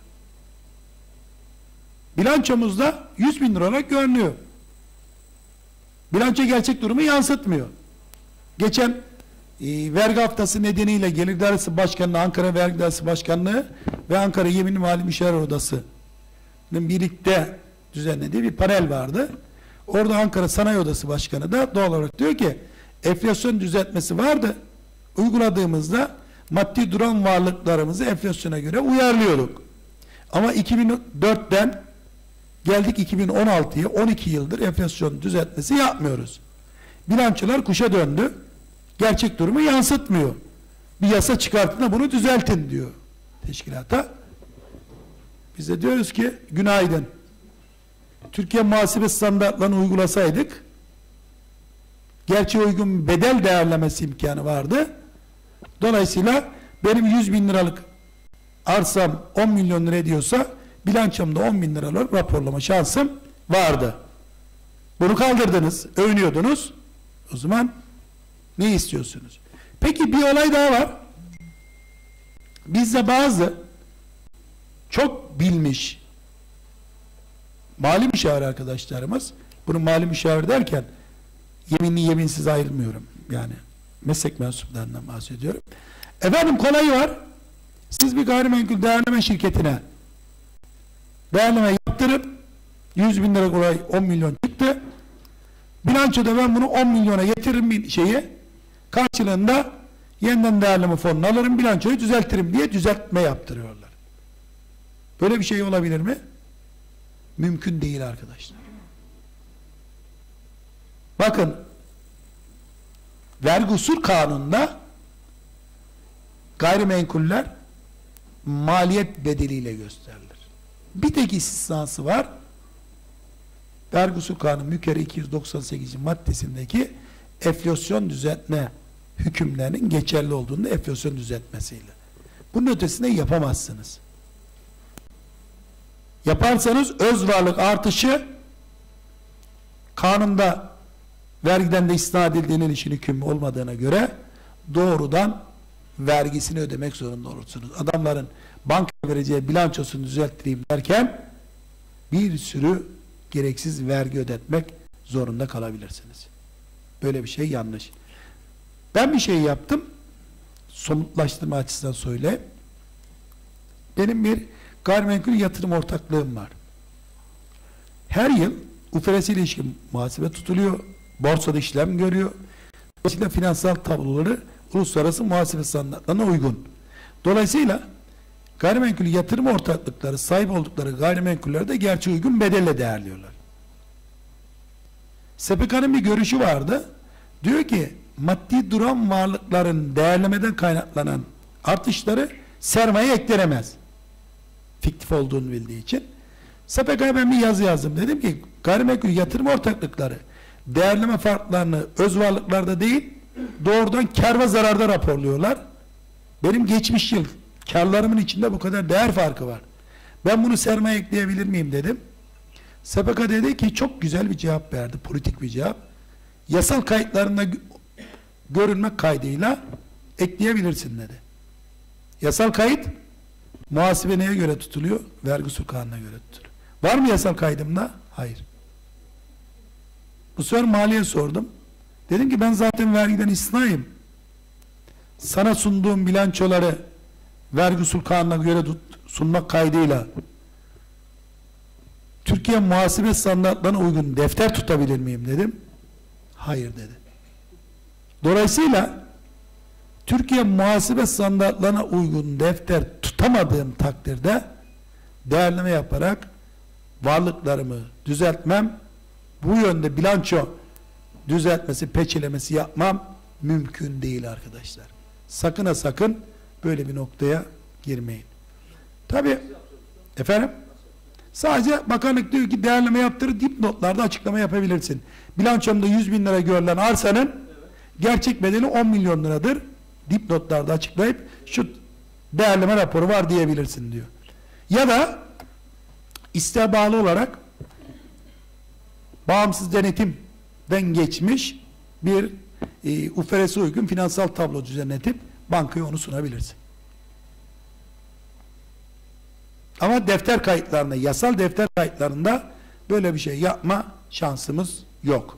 Speaker 3: Bilançomuzda yüz bin lira olarak görünüyor. Bilanço gerçek durumu yansıtmıyor. Geçen e, vergi haftası nedeniyle Gelir Dairesi Başkanlığı, Ankara Vergi Dairesi Başkanlığı ve Ankara Yeminli Mali Müşavir Odası'nın birlikte düzenlediği bir panel vardı. Orada Ankara Sanayi Odası Başkanı da doğal olarak diyor ki enflasyon düzeltmesi vardı. Uyguladığımızda maddi duran varlıklarımızı enflasyona göre uyarlıyorduk. Ama iki bin dörtten geldik iki bin on altıya, on iki yıldır enflasyon düzeltmesi yapmıyoruz. Bilançolar kuşa döndü. Gerçek durumu yansıtmıyor. Bir yasa çıkartın da bunu düzeltin diyor teşkilata. Biz de diyoruz ki günaydın. Türkiye muhasebe standartlarını uygulasaydık, gerçeğe uygun bedel değerlemesi imkanı vardı. Dolayısıyla benim yüz bin liralık arsam on milyon lira ediyorsa bilançomda on bin liralık raporlama şansım vardı. Bunu kaldırdınız, övünüyordunuz. O zaman ne istiyorsunuz? Peki bir olay daha var. Bizde bazı çok bilmiş mali müşavir arkadaşlarımız, bunu mali müşavir derken yeminli yeminsiz ayrılmıyorum. Yani meslek mensuplarından bahsediyorum. Efendim kolayı var. Siz bir gayrimenkul değerleme şirketine değerleme yaptırıp yüz bin lira kolay on milyon çıktı. Bilançoda ben bunu on milyona getiririm bir şeyi. Karşılığında yeniden değerleme fonunu alırım, bilançoyu düzeltirim diye düzeltme yaptırıyorlar. Böyle bir şey olabilir mi? Mümkün değil arkadaşlar. Bakın, vergi usul kanununda gayrimenkuller maliyet bedeliyle gösterilir. Bir tek istisnası var. Vergi usul kanunu mükerre iki yüz doksan sekiz maddesindeki enflasyon düzeltme hükümlerinin geçerli olduğunda enflasyon düzeltmesiyle. Bunun ötesinde yapamazsınız. Yaparsanız öz varlık artışı kanunda vergiden de istinad edildiğinin için hüküm olmadığına göre doğrudan vergisini ödemek zorunda olursunuz. Adamların banka vereceği bilançosunu düzelttireyim derken bir sürü gereksiz vergi ödetmek zorunda kalabilirsiniz. Böyle bir şey yanlış. Ben bir şey yaptım, somutlaştırma açısından söyle. Benim bir gayrimenkul yatırım ortaklığım var. Her yıl uferesiyle ilişkin muhasebe tutuluyor, borsada işlem görüyor. Dolayısıyla finansal tabloları uluslararası muhasebe standartlarına uygun. Dolayısıyla gayrimenkul yatırım ortaklıkları sahip oldukları gayrimenkulleri de gerçi uygun bedelle değerliyorlar. S P K'nın bir görüşü vardı. Diyor ki maddi duran varlıkların değerlemeden kaynaklanan artışları sermaye eklenemez. Fiktif olduğunu bildiği için. S P K'ya ben bir yazı yazdım. Dedim ki gayrimenkul yatırım ortaklıkları değerleme farklarını öz varlıklarda değil doğrudan kar ve zararda raporluyorlar. Benim geçmiş yıl karlarımın içinde bu kadar değer farkı var. Ben bunu sermaye ekleyebilir miyim dedim. S P K dedi ki çok güzel bir cevap verdi. Politik bir cevap. Yasal kayıtlarında görünmek kaydıyla ekleyebilirsin dedi. Yasal kayıt muhasebe neye göre tutuluyor? Vergi usul kanununa göre tutuluyor. Var mı yasal kaydımda? Hayır. Bu sefer maliye sordum. Dedim ki ben zaten vergiden istisnayım. Sana sunduğum bilançoları vergi usul kanununa göre tut, sunmak kaydıyla Türkiye muhasebe standartlarına uygun defter tutabilir miyim dedim. Hayır dedi. Dolayısıyla Türkiye muhasebe standartlarına uygun defter tutamadığım takdirde değerleme yaparak varlıklarımı düzeltmem, bu yönde bilanço düzeltmesi, peçelemesi yapmam mümkün değil arkadaşlar. Sakın ha sakın böyle bir noktaya girmeyin. Tabi efendim sadece bakanlık diyor ki değerleme yaptırır, dipnotlarda açıklama yapabilirsin. Bilançomda yüz bin lira görülen arsanın gerçek bedeli on milyon liradır. Dipnotlarda açıklayıp şu değerleme raporu var diyebilirsin diyor. Ya da isteğe bağlı olarak bağımsız denetimden geçmiş bir e, U F R S'e uygun finansal tablo düzenletip bankaya onu sunabilirsin. Ama defter kayıtlarında, yasal defter kayıtlarında böyle bir şey yapma şansımız yok.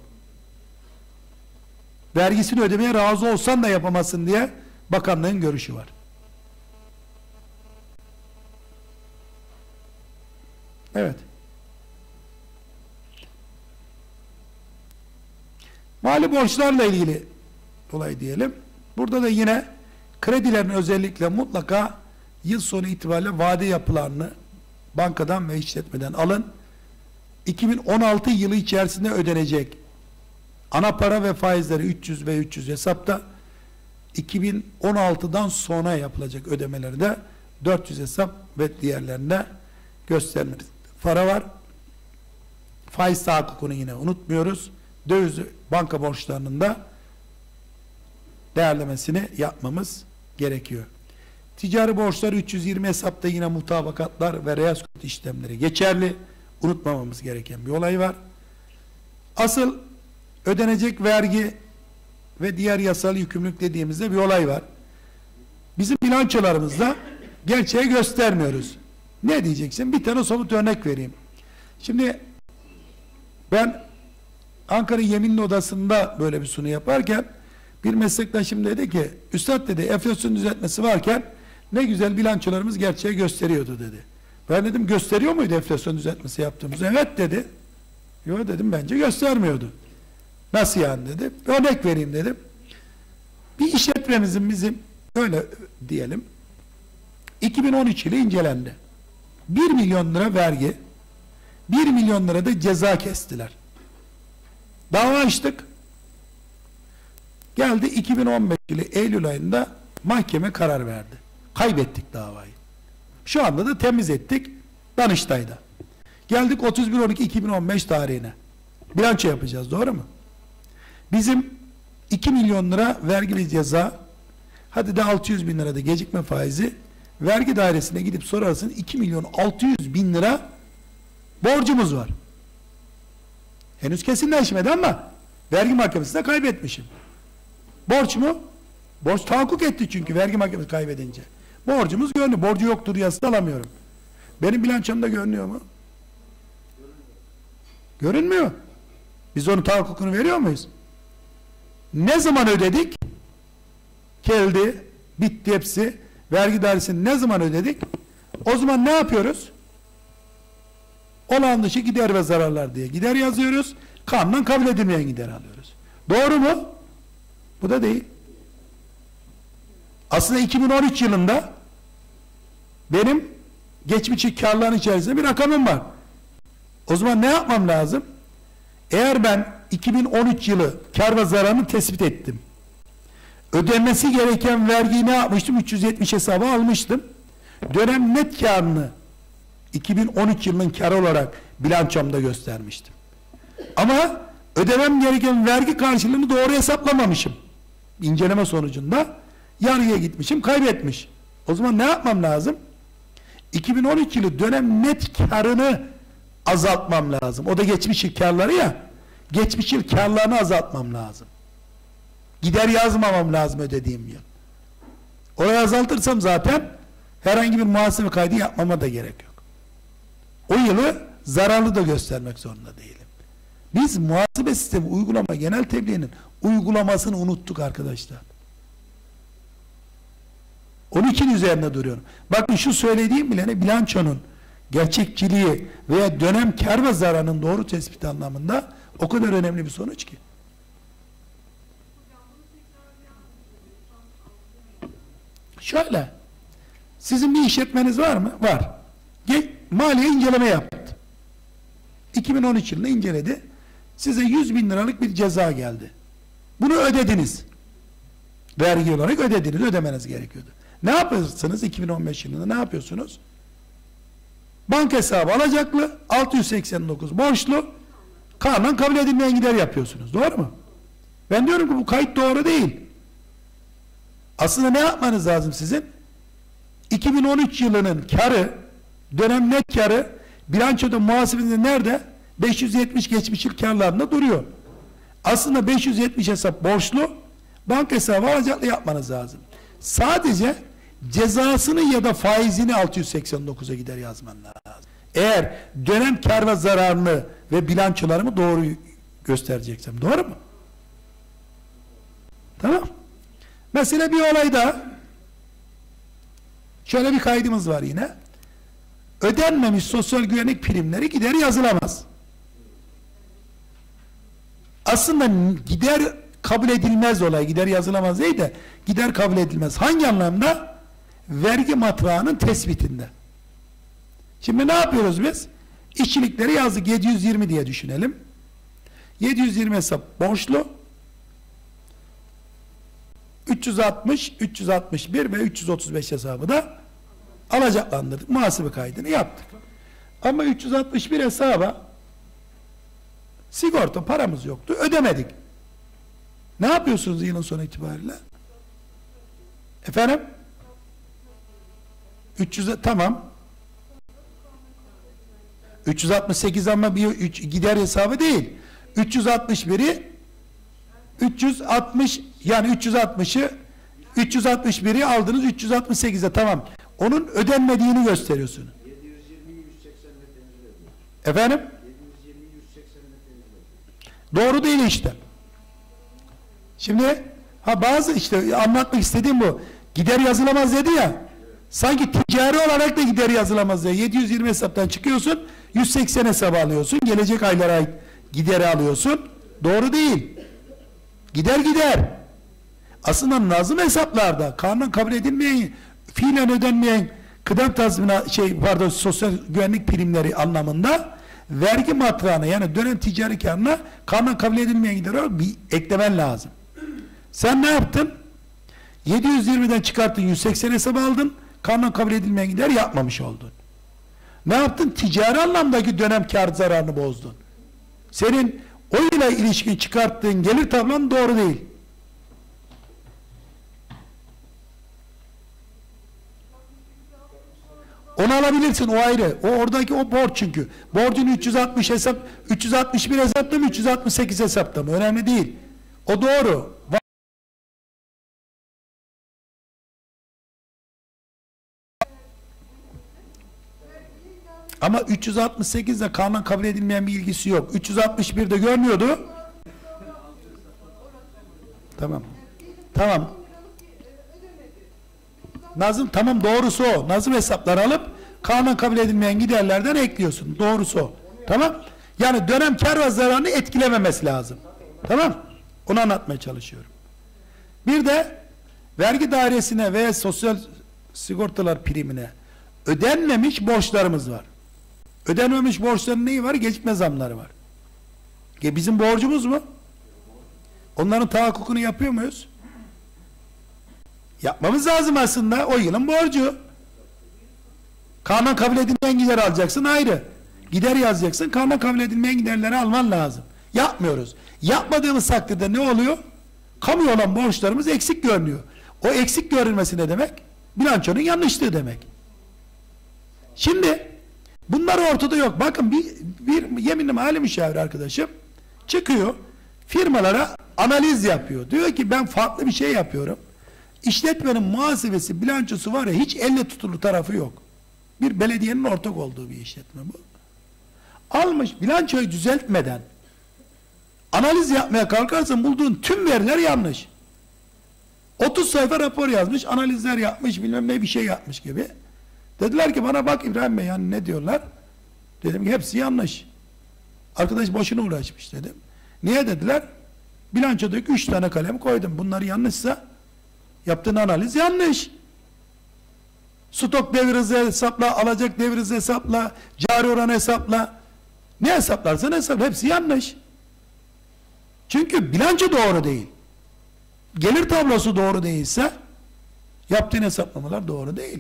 Speaker 3: Vergisini ödemeye razı olsan da yapamazsın diye bakanlığın görüşü var. Evet. Mali borçlarla ilgili olay diyelim. Burada da yine kredilerin özellikle mutlaka yıl sonu itibariyle vade yapılarını bankadan ve işletmeden alın. iki bin on altı yılı içerisinde ödenecek ana para ve faizleri üç yüz ve üç yüz hesapta, iki bin on altıdan sonra yapılacak ödemeleri de dört yüz hesap ve diğerlerinde göstermeniz para var. Faiz tahakkukunu yine unutmuyoruz. Döviz banka borçlarının da değerlemesini yapmamız gerekiyor. Ticari borçlar üç yüz yirmi hesapta yine mutabakatlar ve reyaskut işlemleri geçerli. Unutmamamız gereken bir olay var. Asıl ödenecek vergi ve diğer yasal yükümlülük dediğimizde bir olay var. Bizim bilançolarımızda gerçeği göstermiyoruz. Ne diyeceksin? Bir tane somut örnek vereyim. Şimdi ben Ankara Yeminli Odası'nda böyle bir sunu yaparken bir meslektaşım dedi ki, üstad dedi, enflasyon düzeltmesi varken ne güzel bilançolarımız gerçeği gösteriyordu dedi. Ben dedim, gösteriyor muydu enflasyon düzeltmesi yaptığımız? Evet dedi. Yok dedim, bence göstermiyordu. Nasıl yani dedi. Örnek vereyim dedim. Bir işletmemizin bizim öyle diyelim iki bin on üç yılı incelendi. bir milyon lira vergi, bir milyon lira da ceza kestiler. Dava açtık. Geldi iki bin on beş yılı Eylül ayında mahkeme karar verdi. Kaybettik davayı. Şu anda da temiz ettik Danıştay'da. Geldik otuz bir on iki iki bin on beş tarihine. Bilanço yapacağız, doğru mu? Bizim iki milyon lira vergi ve ceza, hadi de altı yüz bin lira da gecikme faizi, vergi dairesine gidip sorarsın iki milyon altı yüz bin lira borcumuz var. Henüz kesinleşmedi ama vergi mahkemesinde kaybetmişim. Borç mu? Borç tahakkuk etti çünkü vergi mahkemesi kaybedince. Borcumuz görünüyor. Borcu yoktur yazısı alamıyorum. Benim bilançomda görünüyor mu? Görünmüyor. Biz onun tahakkukunu veriyor muyuz? Ne zaman ödedik? Geldi, bitti hepsi. Vergi dairesini ne zaman ödedik? O zaman ne yapıyoruz? Olağan dışı gider ve zararlar diye gider yazıyoruz. Kanunen kabul edilmeyen gider alıyoruz. Doğru mu? Bu da değil. Aslında iki bin on üç yılında benim geçmişi karların içerisinde bir rakamım var. O zaman ne yapmam lazım? Eğer ben iki bin on üç yılı kar ve zararını tespit ettim. Ödenmesi gereken vergiyi ne yapmıştım? üç yüz yetmiş hesaba almıştım. Dönem net karını iki bin on üç yılının karı olarak bilançomda göstermiştim. Ama ödemem gereken vergi karşılığını doğru hesaplamamışım. İnceleme sonucunda yarıya gitmişim, kaybetmiş. O zaman ne yapmam lazım? iki bin on üç yılı dönem net karını azaltmam lazım. O da geçmiş yıl karları ya. Geçmiş yıl karlarını azaltmam lazım. Gider yazmamam lazım ödediğim yıl. Orayı azaltırsam zaten herhangi bir muhasebe kaydı yapmama da gerek yok. O yılı zararlı da göstermek zorunda değilim. Biz muhasebe sistemi uygulama genel tebliğinin uygulamasını unuttuk arkadaşlar. Onun için üzerine duruyorum. Bakın şu söylediğim bile ne, bilançonun gerçekçiliği veya dönem kar ve zararının doğru tespiti anlamında o kadar önemli bir sonuç ki. Şöyle, sizin bir işletmeniz var mı? Var. Gel, maliye inceleme yaptı. iki bin on üç yılında inceledi. Size yüz bin liralık bir ceza geldi. Bunu ödediniz. Vergi olarak ödediniz, ödemeniz gerekiyordu. Ne yapıyorsunuz iki bin on beş yılında? Ne yapıyorsunuz? Banka hesabı alacaklı, altı yüz seksen dokuz borçlu, kanunen kabul edilmeyen gider yapıyorsunuz. Doğru mu? Ben diyorum ki bu kayıt doğru değil. Aslında ne yapmanız lazım sizin? iki bin on üç yılının karı, dönem net karı, bilançoda muhasebede nerede? beş yüz yetmiş geçmiş yıl karlarında duruyor. Aslında beş yüz yetmiş hesap borçlu, banka hesabı alacaklı yapmanız lazım. Sadece cezasını ya da faizini altı yüz seksen dokuza gider yazman lazım. Eğer dönem kar ve zararını ve bilançolarımı doğru göstereceksem. Doğru mu? Tamam. Mesela bir olayda şöyle bir kaydımız var yine. Ödenmemiş sosyal güvenlik primleri gider yazılamaz. Aslında gider kabul edilmez olay. Gider yazılamaz değil de gider kabul edilmez. Hangi anlamda? Vergi matrağının tespitinde. Şimdi ne yapıyoruz biz? İşçilikleri yazdık yedi yüz yirmi diye düşünelim. yedi yüz yirmi hesap borçlu. üç yüz altmış, üç yüz altmış bir ve üç yüz otuz beş hesabı da alacaklandırdık. Muhasebe kaydını yaptık. Ama üç yüz altmış bir hesaba sigorta paramız yoktu. Ödemedik. Ne yapıyorsunuz yılın sonu itibariyle? Efendim? üç yüz tamam. üç yüz altmış sekiz ama bir üç, gider hesabı değil. üç yüz altmış biri üç yüz altmış yani üç yüz altmışı üç yüz altmış biri aldınız üç yüz altmış sekize tamam. Onun ödenmediğini gösteriyorsun.
Speaker 1: yedi yüz yirmi yüz seksenle tenzil ediyor.
Speaker 3: Efendim?
Speaker 1: yedi yüz yirmi yüz seksenle tenzil ediyor.
Speaker 3: Doğru değil işte. Şimdi ha bazı işte anlatmak istediğim bu. Gider yazılamaz dedi ya. Sanki ticari olarak da gider yazılamaz diye. yedi yüz yirmi hesaptan çıkıyorsun. yüz seksen hesabı alıyorsun. Gelecek aylara ait gideri alıyorsun. Doğru değil. Gider gider. Aslında nazım hesaplarda kanunen kabul edilmeyen, fiilen ödenmeyen kıdem tazminat şey pardon sosyal güvenlik primleri anlamında vergi matrağına yani dönem ticari karına kanunen kabul edilmeyen gider olarak bir eklemen lazım. Sen ne yaptın? yedi yüz yirmiden çıkarttın, yüz seksen hesabı aldın, kanunen kabul edilmeyen gider yapmamış oldun. Ne yaptın? Ticari anlamdaki dönem kar zararını bozdun. Senin o ile ilişkin çıkarttığın gelir tablon doğru değil. Onu alabilirsin, o ayrı. O oradaki o borç çünkü. Borcun üç yüz altmış hesap, üç yüz altmış bir hesapta mı, üç yüz altmış sekiz hesapta mı? Önemli değil. O doğru. Ama üç yüz altmış sekizde kanunen kabul edilmeyen bir ilgisi yok. üç yüz altmış birde görmüyordu. Tamam. Tamam. Nazım tamam doğrusu o. Nazım hesapları alıp kanunen kabul edilmeyen giderlerden ekliyorsun. Doğrusu o. Tamam. Yani dönem kar ve zararını etkilememesi lazım. Tamam. Onu anlatmaya çalışıyorum. Bir de vergi dairesine veya sosyal sigortalar primine ödenmemiş borçlarımız var. Ödenmemiş borçların neyi var? Gecikme zamları var. E bizim borcumuz mu? Onların tahakkukunu yapıyor muyuz? Yapmamız lazım aslında. O yılın borcu. Kanuna kabul edilmeyen gider alacaksın ayrı. Gider yazacaksın. Kanuna kabul edilmeyen giderleri alman lazım. Yapmıyoruz. Yapmadığımız takdirde ne oluyor? Kamu olan borçlarımız eksik görünüyor. O eksik görünmesi ne demek? Bilançonun yanlışlığı demek. Şimdi bunlar ortada yok. Bakın bir, bir yeminli mali müşavir arkadaşım çıkıyor firmalara analiz yapıyor. Diyor ki ben farklı bir şey yapıyorum. İşletmenin muhasebesi, bilançosu var ya hiç elle tutulur tarafı yok. Bir belediyenin ortak olduğu bir işletme bu. Almış bilançoyu düzeltmeden analiz yapmaya kalkarsan bulduğun tüm veriler yanlış. otuz sayfa rapor yazmış, analizler yapmış, bilmem ne bir şey yapmış gibi. Dediler ki bana bak İbrahim Bey yani ne diyorlar? Dedim ki hepsi yanlış. Arkadaş boşuna uğraşmış dedim. Niye dediler? Bilançodaki üç tane kalem koydum. Bunlar yanlışsa yaptığın analiz yanlış. Stok devir hızı hesapla, alacak devir hızı hesapla, cari oranı hesapla. Ne hesaplarsan hesapla. Hepsi yanlış. Çünkü bilanço doğru değil. Gelir tablosu doğru değilse yaptığın hesaplamalar doğru değil.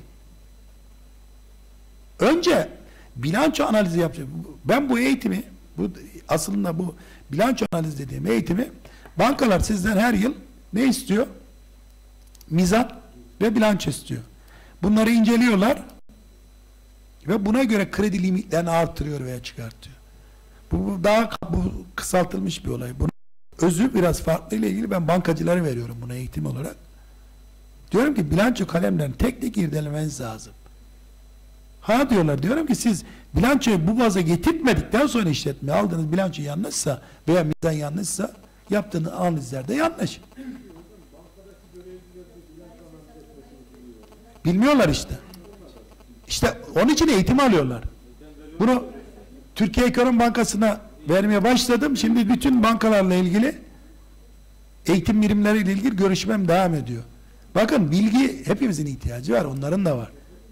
Speaker 3: Önce bilanço analizi yapacak. Ben bu eğitimi, bu aslında bu bilanço analizi dediğim eğitimi bankalar sizden her yıl ne istiyor? Mizan ve bilanço istiyor. Bunları inceliyorlar ve buna göre kredi limitlerini artırıyor veya çıkartıyor. Bu, bu daha bu kısaltılmış bir olay. Bunun özü biraz farklı ile ilgili ben bankacılara veriyorum buna eğitim olarak. Diyorum ki bilanço kalemlerini tek tek irdelemeniz lazım. Ha diyorlar, diyorum ki siz bilançoyu bu baza getirtmedikten sonra işletme aldığınız bilanço yanlışsa veya mizan yanlışsa yaptığınız analizler de yanlış. Bilmiyorlar işte. İşte onun için eğitim alıyorlar. Bunu Türkiye Ekonomi Bankası'na vermeye başladım. Şimdi bütün bankalarla ilgili eğitim birimleriyle ilgili görüşmem devam ediyor. Bakın bilgi hepimizin ihtiyacı var. Onların da var.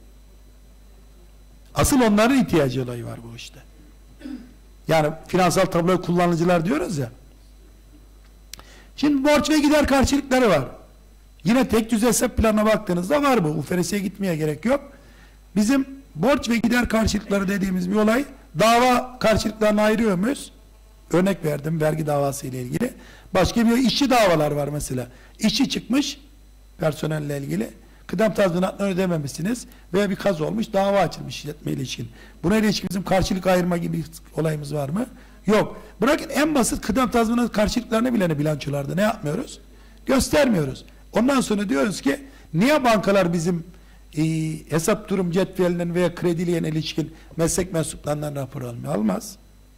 Speaker 3: Asıl onların ihtiyacı olayı var bu işte. Yani finansal tablo kullanıcılar diyoruz ya. Şimdi borç ve gider karşılıkları var. Yine tek düze hesap planına baktığınızda var bu. U F R S'ye gitmeye gerek yok. Bizim borç ve gider karşılıkları dediğimiz bir olay. Dava karşılıklarını ayırıyor muyuz? Örnek verdim vergi davası ile ilgili. Başka bir işçi davalar var mesela. İşçi çıkmış personelle ilgili. Kıdem tazminatını ödememişsiniz veya bir kaza olmuş, dava açılmış işletme ilişkin. Buna ilişkin bizim karşılık ayırma gibi olayımız var mı? Yok. Bırakın en basit kıdem tazminat karşılıklarını bile bilançolarda ne yapmıyoruz? Göstermiyoruz. Ondan sonra diyoruz ki niye bankalar bizim e, hesap durum cetvelinden veya krediliğe ilişkin meslek mensuplarından rapor almıyor? Almaz.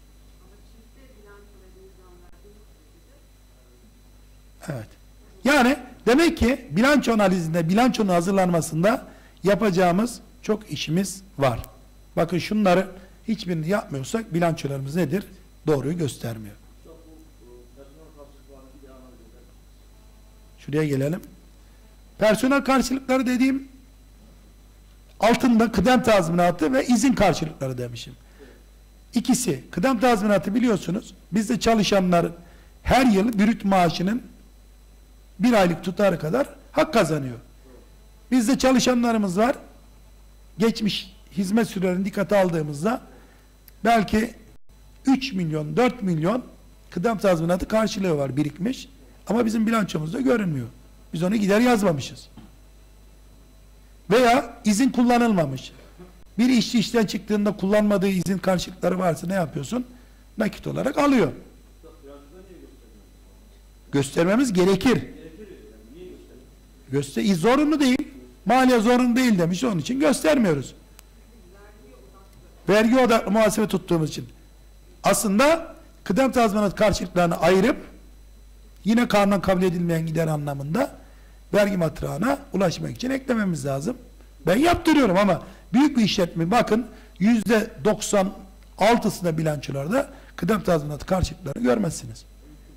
Speaker 3: Evet. Yani demek ki bilanço analizinde, bilançonun hazırlanmasında yapacağımız çok işimiz var. Bakın şunları hiçbirini yapmıyorsak bilançolarımız nedir? Doğruyu göstermiyor. Şuraya gelelim. Personel karşılıkları dediğim altında kıdem tazminatı ve izin karşılıkları demişim. İkisi. Kıdem tazminatı biliyorsunuz bizde çalışanlar her yıl brüt maaşının bir aylık tutarı kadar hak kazanıyor. Bizde çalışanlarımız var. Geçmiş hizmet sürelerini dikkate aldığımızda belki üç milyon, dört milyon kıdem tazminatı karşılığı var birikmiş. Ama bizim bilançomuzda görünmüyor. Biz onu gider yazmamışız. Veya izin kullanılmamış. Bir işçi işten çıktığında kullanmadığı izin karşılıkları varsa ne yapıyorsun? Nakit olarak alıyor. Göstermemiz gerekir. Göster zorunlu değil. Maliye zorunlu değil demiş. Onun için göstermiyoruz. Vergi odaklı muhasebe tuttuğumuz için. Aslında kıdem tazminat karşılıklarını ayırıp yine kanundan kabul edilmeyen gider anlamında vergi matrağına ulaşmak için eklememiz lazım. Ben yaptırıyorum ama büyük bir işletme bakın yüzde doksan altısında bilançolarda kıdem tazminatı karşılıklarını görmezsiniz.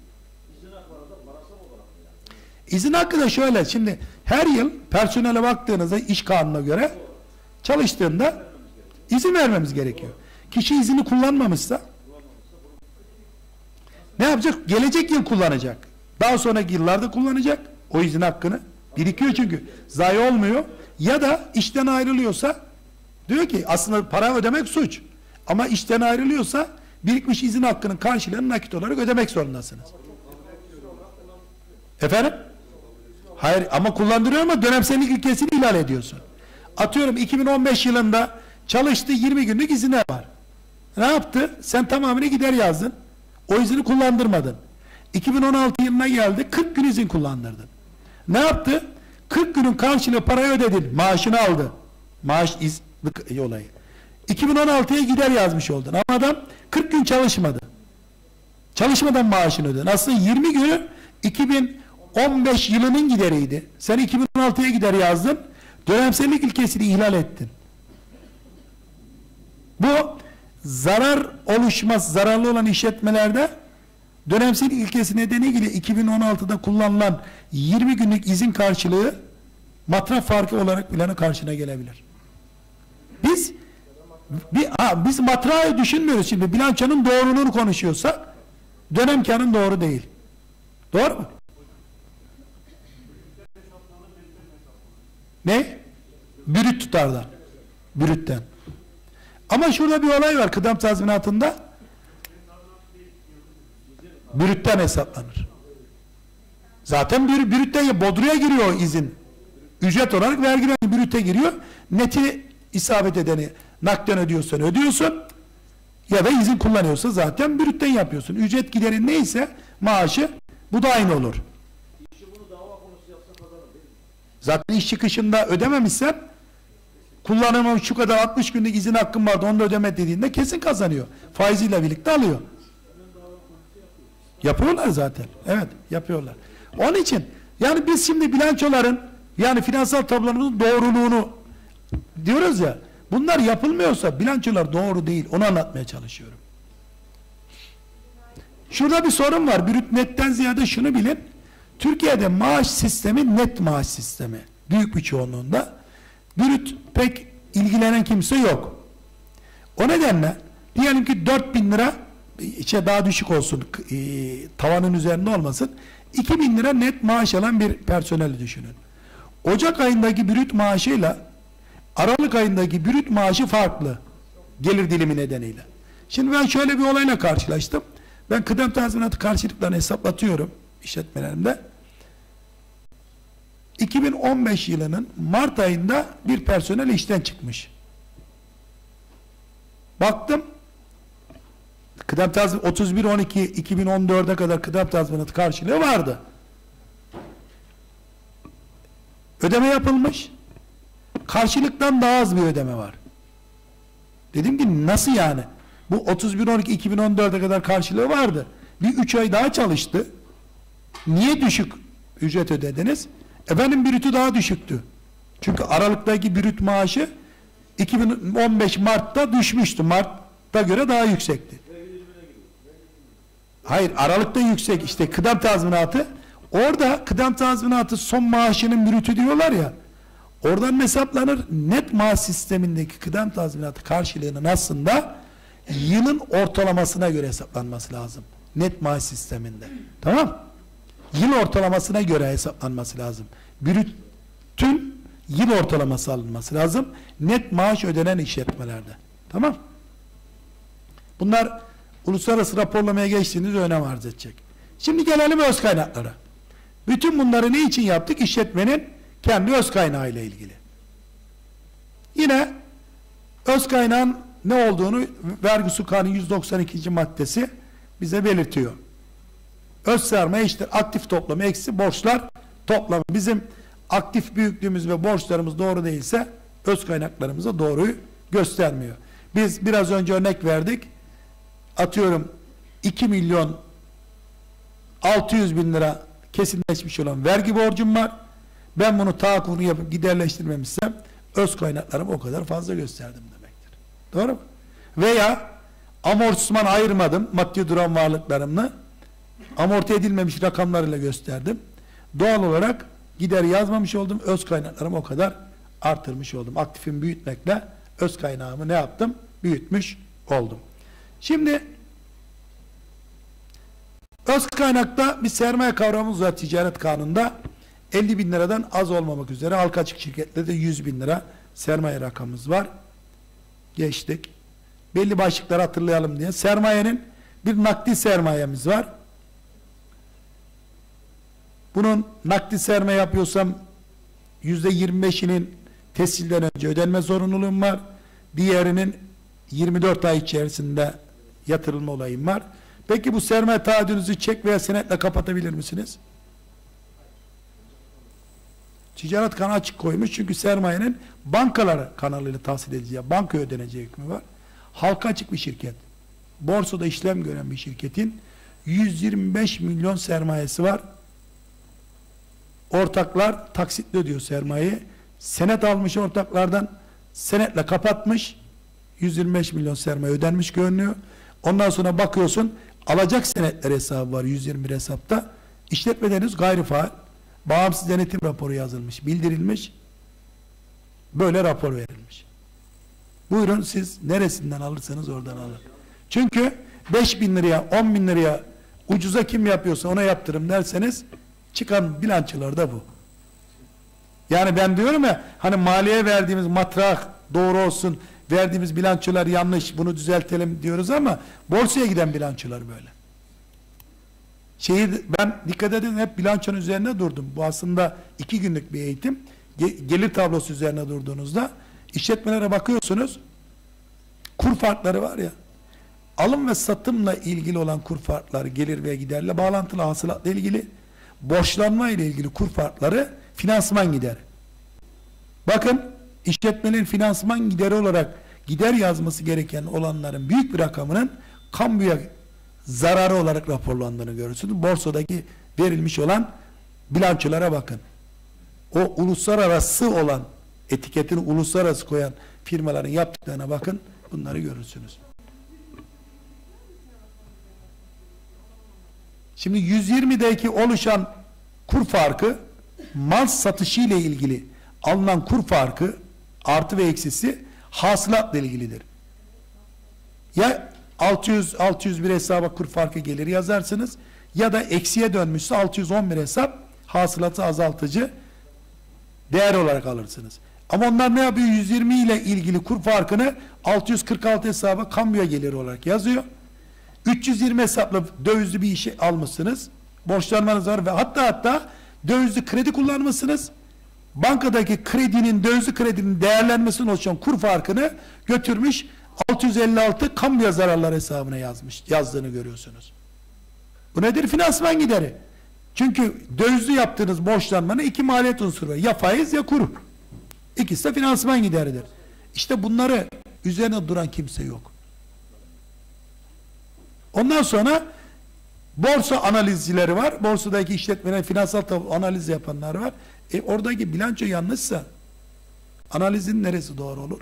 Speaker 3: İzin hakkı da şöyle, şimdi her yıl personele baktığınızda iş kanununa göre çalıştığında izin vermemiz gerekiyor. Kişi izini kullanmamışsa ne yapacak? Gelecek yıl kullanacak. Daha sonraki yıllarda kullanacak o izin hakkını. Birikiyor çünkü. Zayi olmuyor. Ya da işten ayrılıyorsa Diyor ki aslında para ödemek suç. Ama işten ayrılıyorsa birikmiş izin hakkının karşılığını nakit olarak ödemek zorundasınız. Efendim? Hayır ama kullandırıyor ama dönemsellik ilkesini ihlal ediyorsun. Atıyorum iki bin on beş yılında çalıştı, yirmi günlük izine var. Ne yaptı? Sen tamamını gider yazdın. O izini kullandırmadın. iki bin on altı yılına geldi, kırk gün izin kullandırdın. Ne yaptı? kırk günün karşılığı parayı ödedin, maaşını aldı. Maaş iz olayı. iki bin on altıya gider yazmış oldun. Ama adam kırk gün çalışmadı. Çalışmadan maaşını ödedin. Aslında yirmi günü iki bin on beş yılının gideriydi. Sen iki bin on altıya gider yazdın. Dönemsellik ilkesini ihlal ettin. Bu zarar oluşmaz, zararlı olan işletmelerde dönemsellik ilkesi nedeniyle iki bin on altıda kullanılan yirmi günlük izin karşılığı matraf farkı olarak planın karşına gelebilir. Biz bir, ha, biz matrağı düşünmüyoruz şimdi. Bilançonun doğruluğunu konuşuyorsak dönem karın doğru değil. Doğru mu? Ne? Brüt tutardan. Brütten. Ama şurada bir olay var kıdem tazminatında. Brütten hesaplanır. Zaten bir brütten bodruya giriyor izin. Ücret olarak vergi brütte giriyor. Neti isabet edeni nakden ödüyorsan ödüyorsun. Ya da izin kullanıyorsa zaten brütten yapıyorsun. Ücret giderin neyse maaşı bu da aynı olur. Zaten iş çıkışında ödememişsen kullanımı şu kadar altmış günlük izin hakkım vardı onu da ödeme dediğinde kesin kazanıyor. Faiziyle birlikte alıyor. Yapıyorlar zaten. Evet yapıyorlar. Onun için yani biz şimdi bilançoların yani finansal tablomuzun doğruluğunu diyoruz ya bunlar yapılmıyorsa bilançolar doğru değil. Onu anlatmaya çalışıyorum. Şurada bir sorun var. Brüt netten ziyade şunu bilin. Türkiye'de maaş sistemi net maaş sistemi. Büyük bir çoğunluğunda. Brüt pek ilgilenen kimse yok. O nedenle diyelim ki dört bin lira içe daha düşük olsun e, tavanın üzerinde olmasın. iki bin lira net maaş alan bir personeli düşünün. Ocak ayındaki brüt maaşıyla Aralık ayındaki brüt maaşı farklı. Gelir dilimi nedeniyle. Şimdi ben şöyle bir olayla karşılaştım. Ben kıdem tazminatı karşılıklarını hesaplatıyorum işletmelerimde. iki bin on beş yılının Mart ayında bir personel işten çıkmış. Baktım kıdem tazminatı otuz bir on iki iki bin on dörde kadar kıdem tazminatı karşılığı vardı. Ödeme yapılmış. Karşılıktan daha az bir ödeme var. Dedim ki nasıl yani? Bu otuz bir on iki iki bin on dörde kadar karşılığı vardı. Bir üç ay daha çalıştı. Niye düşük ücret ödediniz? Efendim brütü daha düşüktü. Çünkü Aralık'taki brüt maaşı iki bin on beş Mart'ta düşmüştü. Mart'ta göre daha yüksekti. Hayır Aralık'ta yüksek işte kıdem tazminatı. Orada kıdem tazminatı son maaşının brütü diyorlar ya. Oradan hesaplanır. Net maaş sistemindeki kıdem tazminatı karşılığının aslında yılın ortalamasına göre hesaplanması lazım. Net maaş sisteminde. Tamam? Yıl ortalamasına göre hesaplanması lazım. Brütün yıl ortalaması alınması lazım. Net maaş ödenen işletmelerde. Tamam? Bunlar uluslararası raporlamaya geçtiğinizde önem arz edecek. Şimdi gelelim öz kaynaklara. Bütün bunları ne için yaptık? İşletmenin kendi öz kaynağı ile ilgili. Yine öz kaynağın ne olduğunu vergi kanunu yüz doksan ikinci maddesi bize belirtiyor. Öz sermaye işte aktif toplamı eksi borçlar toplamı. Bizim aktif büyüklüğümüz ve borçlarımız doğru değilse öz kaynaklarımıza doğruyu göstermiyor. Biz biraz önce örnek verdik. Atıyorum iki milyon altı yüz bin lira kesinleşmiş olan vergi borcum var. Ben bunu tahakkukunu yapıp giderleştirmemişsem öz kaynaklarımı o kadar fazla gösterdim demektir. Doğru mu? Veya amortisman ayırmadım maddi duran varlıklarımla amorti edilmemiş rakamlarıyla gösterdim. Doğal olarak gider yazmamış oldum. Öz kaynaklarımı o kadar artırmış oldum. Aktifimi büyütmekle öz kaynağımı ne yaptım? Büyütmüş oldum. Şimdi öz kaynakta bir sermaye kavramımız var ticaret kanununda. elli bin liradan az olmamak üzere halka açık şirketlerde yüz bin lira sermaye rakamımız var. Geçtik. Belli başlıkları hatırlayalım diye. Sermayenin bir nakdi sermayemiz var. Bunun nakdi sermaye yapıyorsam yüzde yirmi beşinin tescilden önce ödenme zorunluluğum var. Diğerinin yirmi dört ay içerisinde yatırılma olayım var. Peki bu sermaye taahhüdünüzü çek veya senetle kapatabilir misiniz? Ticaret kanalı açık koymuş çünkü sermayenin bankalar kanalıyla tahsil edileceği, banka ödeneceği hükmü var. Halka açık bir şirket. Borsada işlem gören bir şirketin yüz yirmi beş milyon sermayesi var. Ortaklar taksitle ödüyor sermayeyi. Senet almış ortaklardan, senetle kapatmış. yüz yirmi beş milyon sermaye ödenmiş görünüyor. Ondan sonra bakıyorsun alacak senetler hesabı var yüz yirmi bir hesapta. İşletmeden henüz gayri faal. Bağımsız denetim raporu yazılmış, bildirilmiş. Böyle rapor verilmiş. Buyurun siz neresinden alırsanız oradan alın. Çünkü beş bin liraya, on bin liraya ucuza kim yapıyorsa ona yaptırım derseniz çıkan bilançolar da bu. Yani ben diyorum ya hani maliye verdiğimiz matrah doğru olsun, verdiğimiz bilançolar yanlış, bunu düzeltelim diyoruz ama borsaya giden bilançolar böyle. Şeyi ben dikkat edin hep bilançonun üzerine durdum. Bu aslında iki günlük bir eğitim. Gelir tablosu üzerine durduğunuzda işletmelere bakıyorsunuz. Kur farkları var ya. Alım ve satımla ilgili olan kur farkları, gelir ve giderle bağlantılı, hasılatla ilgili, borçlanma ile ilgili kur farkları finansman gideri. Bakın işletmenin finansman gideri olarak gider yazması gereken olanların büyük bir rakamının kamuya zararı olarak raporlandığını görürsünüz. Borsadaki verilmiş olan bilançolara bakın. O uluslararası olan etiketini uluslararası koyan firmaların yaptıklarına bakın. Bunları görürsünüz. Şimdi yüz yirmideki oluşan kur farkı mal satışı ile ilgili alınan kur farkı artı ve eksisi hasılatla ilgilidir. Ya altı yüz altı yüz bir hesaba kur farkı gelir yazarsınız ya da eksiye dönmüşse altı yüz on bir hesap hasılatı azaltıcı değer olarak alırsınız. Ama onlar ne yapıyor? yüz yirmi ile ilgili kur farkını altı yüz kırk altı hesaba kamuya geliri olarak yazıyor. üç yüz yirmi hesapla dövizli bir işe almışsınız. Borçlanmanız var ve hatta hatta dövizli kredi kullanmışsınız. Bankadaki kredinin, dövizli kredinin değerlenmesinin oluşan kur farkını götürmüş altı yüz elli altı kamuya zararlar hesabına yazmış, yazdığını görüyorsunuz. Bu nedir? Finansman gideri. Çünkü dövizli yaptığınız borçlanmanın iki maliyet unsuru var. Ya faiz ya kur. İkisi de finansman gideridir. İşte bunları üzerine duran kimse yok. Ondan sonra borsa analizcileri var. Borsadaki işletmeler, finansal analiz yapanlar var. E oradaki bilanço yanlışsa analizin neresi doğru olur?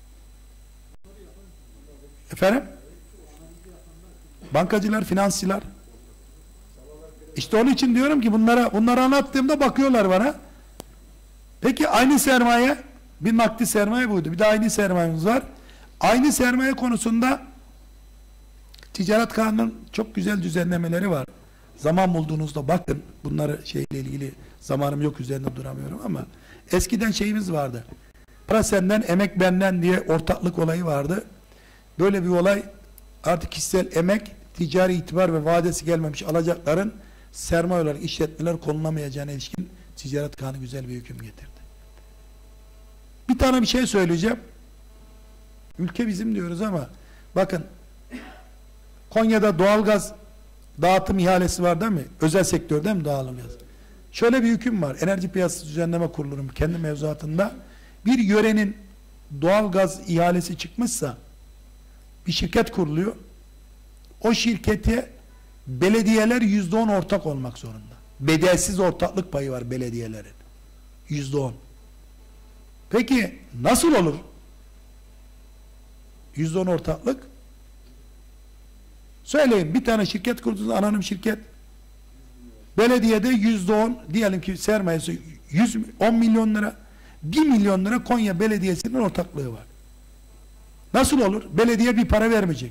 Speaker 3: Efendim? Bankacılar, finansçılar. İşte onun için diyorum ki bunlara bunları anlattığımda bakıyorlar bana. Peki aynı sermaye, bir nakdi sermaye buydu. Bir de aynı sermayemiz var. Aynı sermaye konusunda Ticaret Kanunu'nun çok güzel düzenlemeleri var. Zaman bulduğunuzda bakın. Bunları şeyle ilgili zamanım yok, üzerinde duramıyorum ama eskiden şeyimiz vardı. Para senden, emek benden diye ortaklık olayı vardı. Böyle bir olay artık kişisel emek, ticari itibar ve vadesi gelmemiş alacakların sermaye olarak işletmeler konulamayacağına ilişkin Ticaret Kanunu güzel bir hüküm getirdi. Bir tane bir şey söyleyeceğim. Ülke bizim diyoruz ama bakın Konya'da doğalgaz dağıtım ihalesi var değil mi? Özel sektörde mi doğalgaz? Şöyle bir hüküm var. Enerji Piyasası Düzenleme Kurulu'nun kendi mevzuatında bir yörenin doğalgaz ihalesi çıkmışsa bir şirket kuruluyor. O şirkete belediyeler yüzde on ortak olmak zorunda. Bedelsiz ortaklık payı var belediyelerin. Yüzde on. Peki nasıl olur? Yüzde on ortaklık. Söyleyin, bir tane şirket kurdunuz, anonim şirket. Belediyede yüzde on, diyelim ki sermayesi yüz on milyon lira, bir milyon lira Konya Belediyesi'nin ortaklığı var. Nasıl olur? Belediye bir para vermeyecek.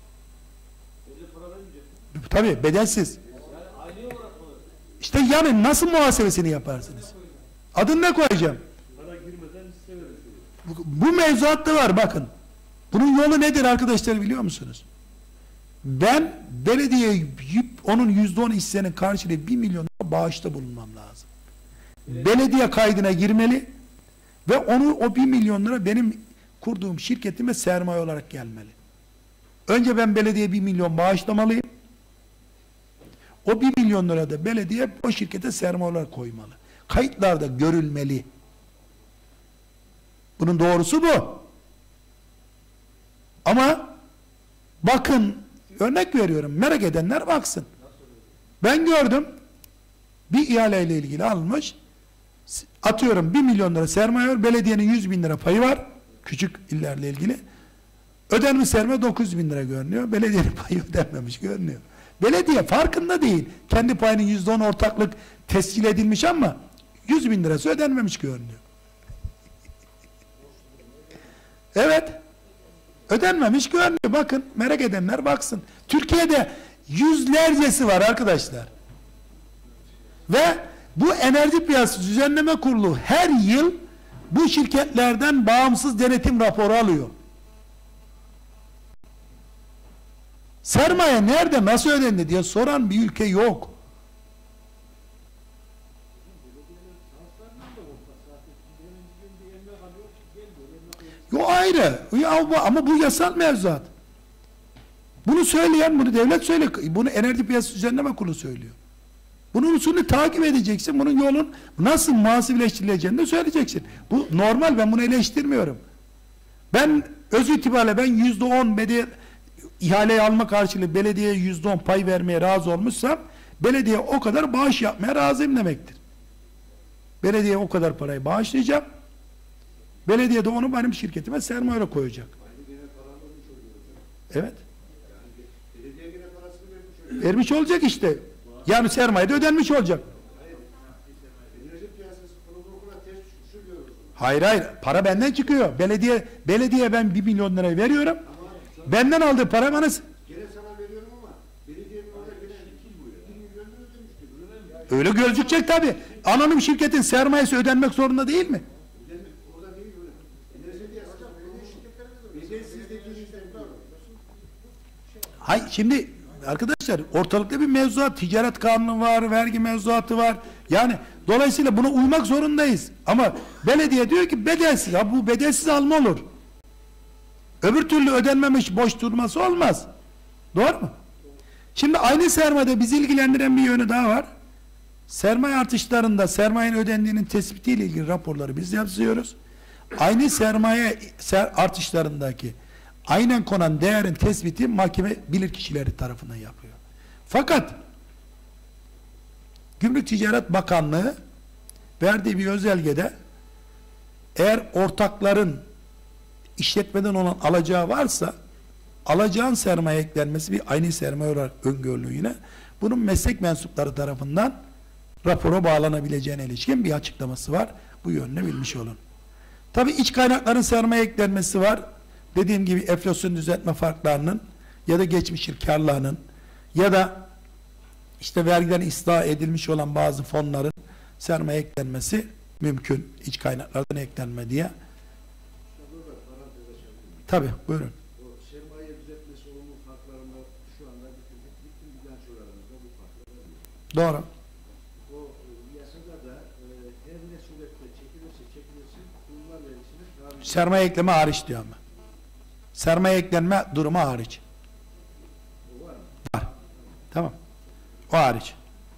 Speaker 3: Tabii bedelsiz. İşte yani nasıl muhasebesini yaparsınız? Adını ne koyacağım? Bu, bu mevzuatta var bakın. Bunun yolu nedir arkadaşlar biliyor musunuz? Ben belediyeye onun yüzde on hissenin karşılığı bir milyon lira bağışta bulunmam lazım. Belediye kaydına girmeli ve onu o bir milyon lira benim kurduğum şirketime sermaye olarak gelmeli. Önce ben belediyeye bir milyon bağışlamalıyım. O bir milyon lira da belediye o şirkete sermaye olarak koymalı. Kayıtlarda görülmeli. Bunun doğrusu bu. Ama bakın, örnek veriyorum, merak edenler baksın. Ben gördüm, bir ihaleyle ilgili almış, atıyorum bir milyon lira sermaye var, belediyenin yüz bin lira payı var, küçük illerle ilgili. Ödenmiş sermaye dokuz yüz bin lira görünüyor, belediyenin payı ödenmemiş görünüyor. Belediye farkında değil, kendi payının yüzde on ortaklık tescil edilmiş ama yüz bin lirası ödenmemiş görünüyor. Evet, ödenmemiş görünüyor. Bakın, merak edenler baksın. Türkiye'de yüzlercesi var arkadaşlar. Ve bu Enerji Piyasası Düzenleme Kurulu her yıl bu şirketlerden bağımsız denetim raporu alıyor. Sermaye nerede, nasıl ödendi diye soran bir ülke yok. O ayrı. Ya, ama bu yasal mevzuat. Bunu söyleyen, bunu devlet söylüyor. Bunu Enerji Piyasası Düzenleme Kurulu söylüyor. Bunun usulünü takip edeceksin. Bunun yolun nasıl muhasebeleştirileceğini de söyleyeceksin. Bu normal, ben bunu eleştirmiyorum. Ben öz itibariyle ben yüzde on belediye ihaleyi alma karşılığı belediyeye yüzde on pay vermeye razı olmuşsam belediye o kadar bağış yapmaya razıyım demektir. Belediye o kadar parayı bağışlayacağım. Belediye de onu benim şirketime sermaye koyacak. Evet. Vermiş olacak işte. Yani sermaye de ödenmiş olacak. Hayır hayır. Para benden çıkıyor. Belediye belediye ben bir milyon lira veriyorum. Benden aldığı para bana. Öyle gözükecek tabi. Anonim şirketin sermayesi ödenmek zorunda değil mi? Hayır, şimdi arkadaşlar ortalıkta bir mevzuat, ticaret kanunu var, vergi mevzuatı var. Yani dolayısıyla buna uymak zorundayız. Ama belediye diyor ki bedelsiz. Ha, bu bedelsiz alma olur. Öbür türlü ödenmemiş boş durması olmaz. Doğru mu? Şimdi aynı sermayede bizi ilgilendiren bir yönü daha var. Sermaye artışlarında sermayenin ödendiğinin tespitiyle ilgili raporları biz yapıyoruz. Aynı sermaye ser artışlarındaki aynen konan değerin tespiti mahkeme bilirkişileri tarafından yapıyor. Fakat Gümrük Ticaret Bakanlığı verdiği bir özelgede eğer ortakların işletmeden olan alacağı varsa alacağın sermaye eklenmesi bir aynı sermaye olarak öngörülüğüne bunun meslek mensupları tarafından rapora bağlanabileceğine ilişkin bir açıklaması var. Bu yönünü bilmiş olun. Tabi iç kaynakların sermaye eklenmesi var. Dediğim gibi enflasyon düzeltme farklarının ya da geçmişin karlarının ya da işte vergiden ıslah edilmiş olan bazı fonların sermaye eklenmesi mümkün. İç kaynaklardan eklenme diye. Tabi buyurun.
Speaker 5: O sermaye düzeltmesi olumlu farklarında şu anda bütün, bütün bilançolarımızda bu farklar var.
Speaker 3: Doğru.
Speaker 5: O yasada da e, her ne surette çekilirse çekilirsin kurumlar vergisini tabi.
Speaker 3: Sermaye ekleme hariç diyor ama. Sermaye eklenme durumu hariç.
Speaker 5: O var mı?
Speaker 3: Var. Tamam. O hariç.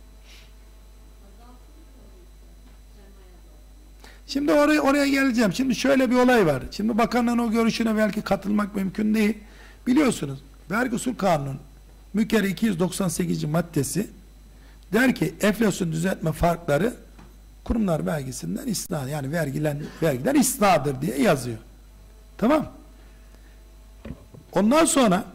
Speaker 3: Şimdi oraya oraya geleceğim. Şimdi şöyle bir olay var. Şimdi bakanlığın o görüşüne belki katılmak mümkün değil. Biliyorsunuz vergi usul kanunun mükerrer iki yüz doksan sekizinci maddesi der ki enflasyon düzeltme farkları kurumlar vergisinden istisna, yani vergilen, vergiden istisnadır diye yazıyor. Tamam. Ondan sonra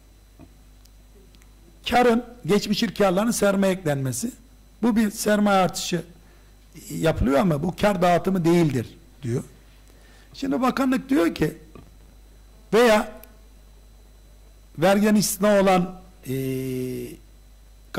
Speaker 3: karın, geçmişin karlarının sermaye eklenmesi. Bu bir sermaye artışı yapılıyor ama bu kar dağıtımı değildir diyor. Şimdi bakanlık diyor ki veya vergiden istisna olan e,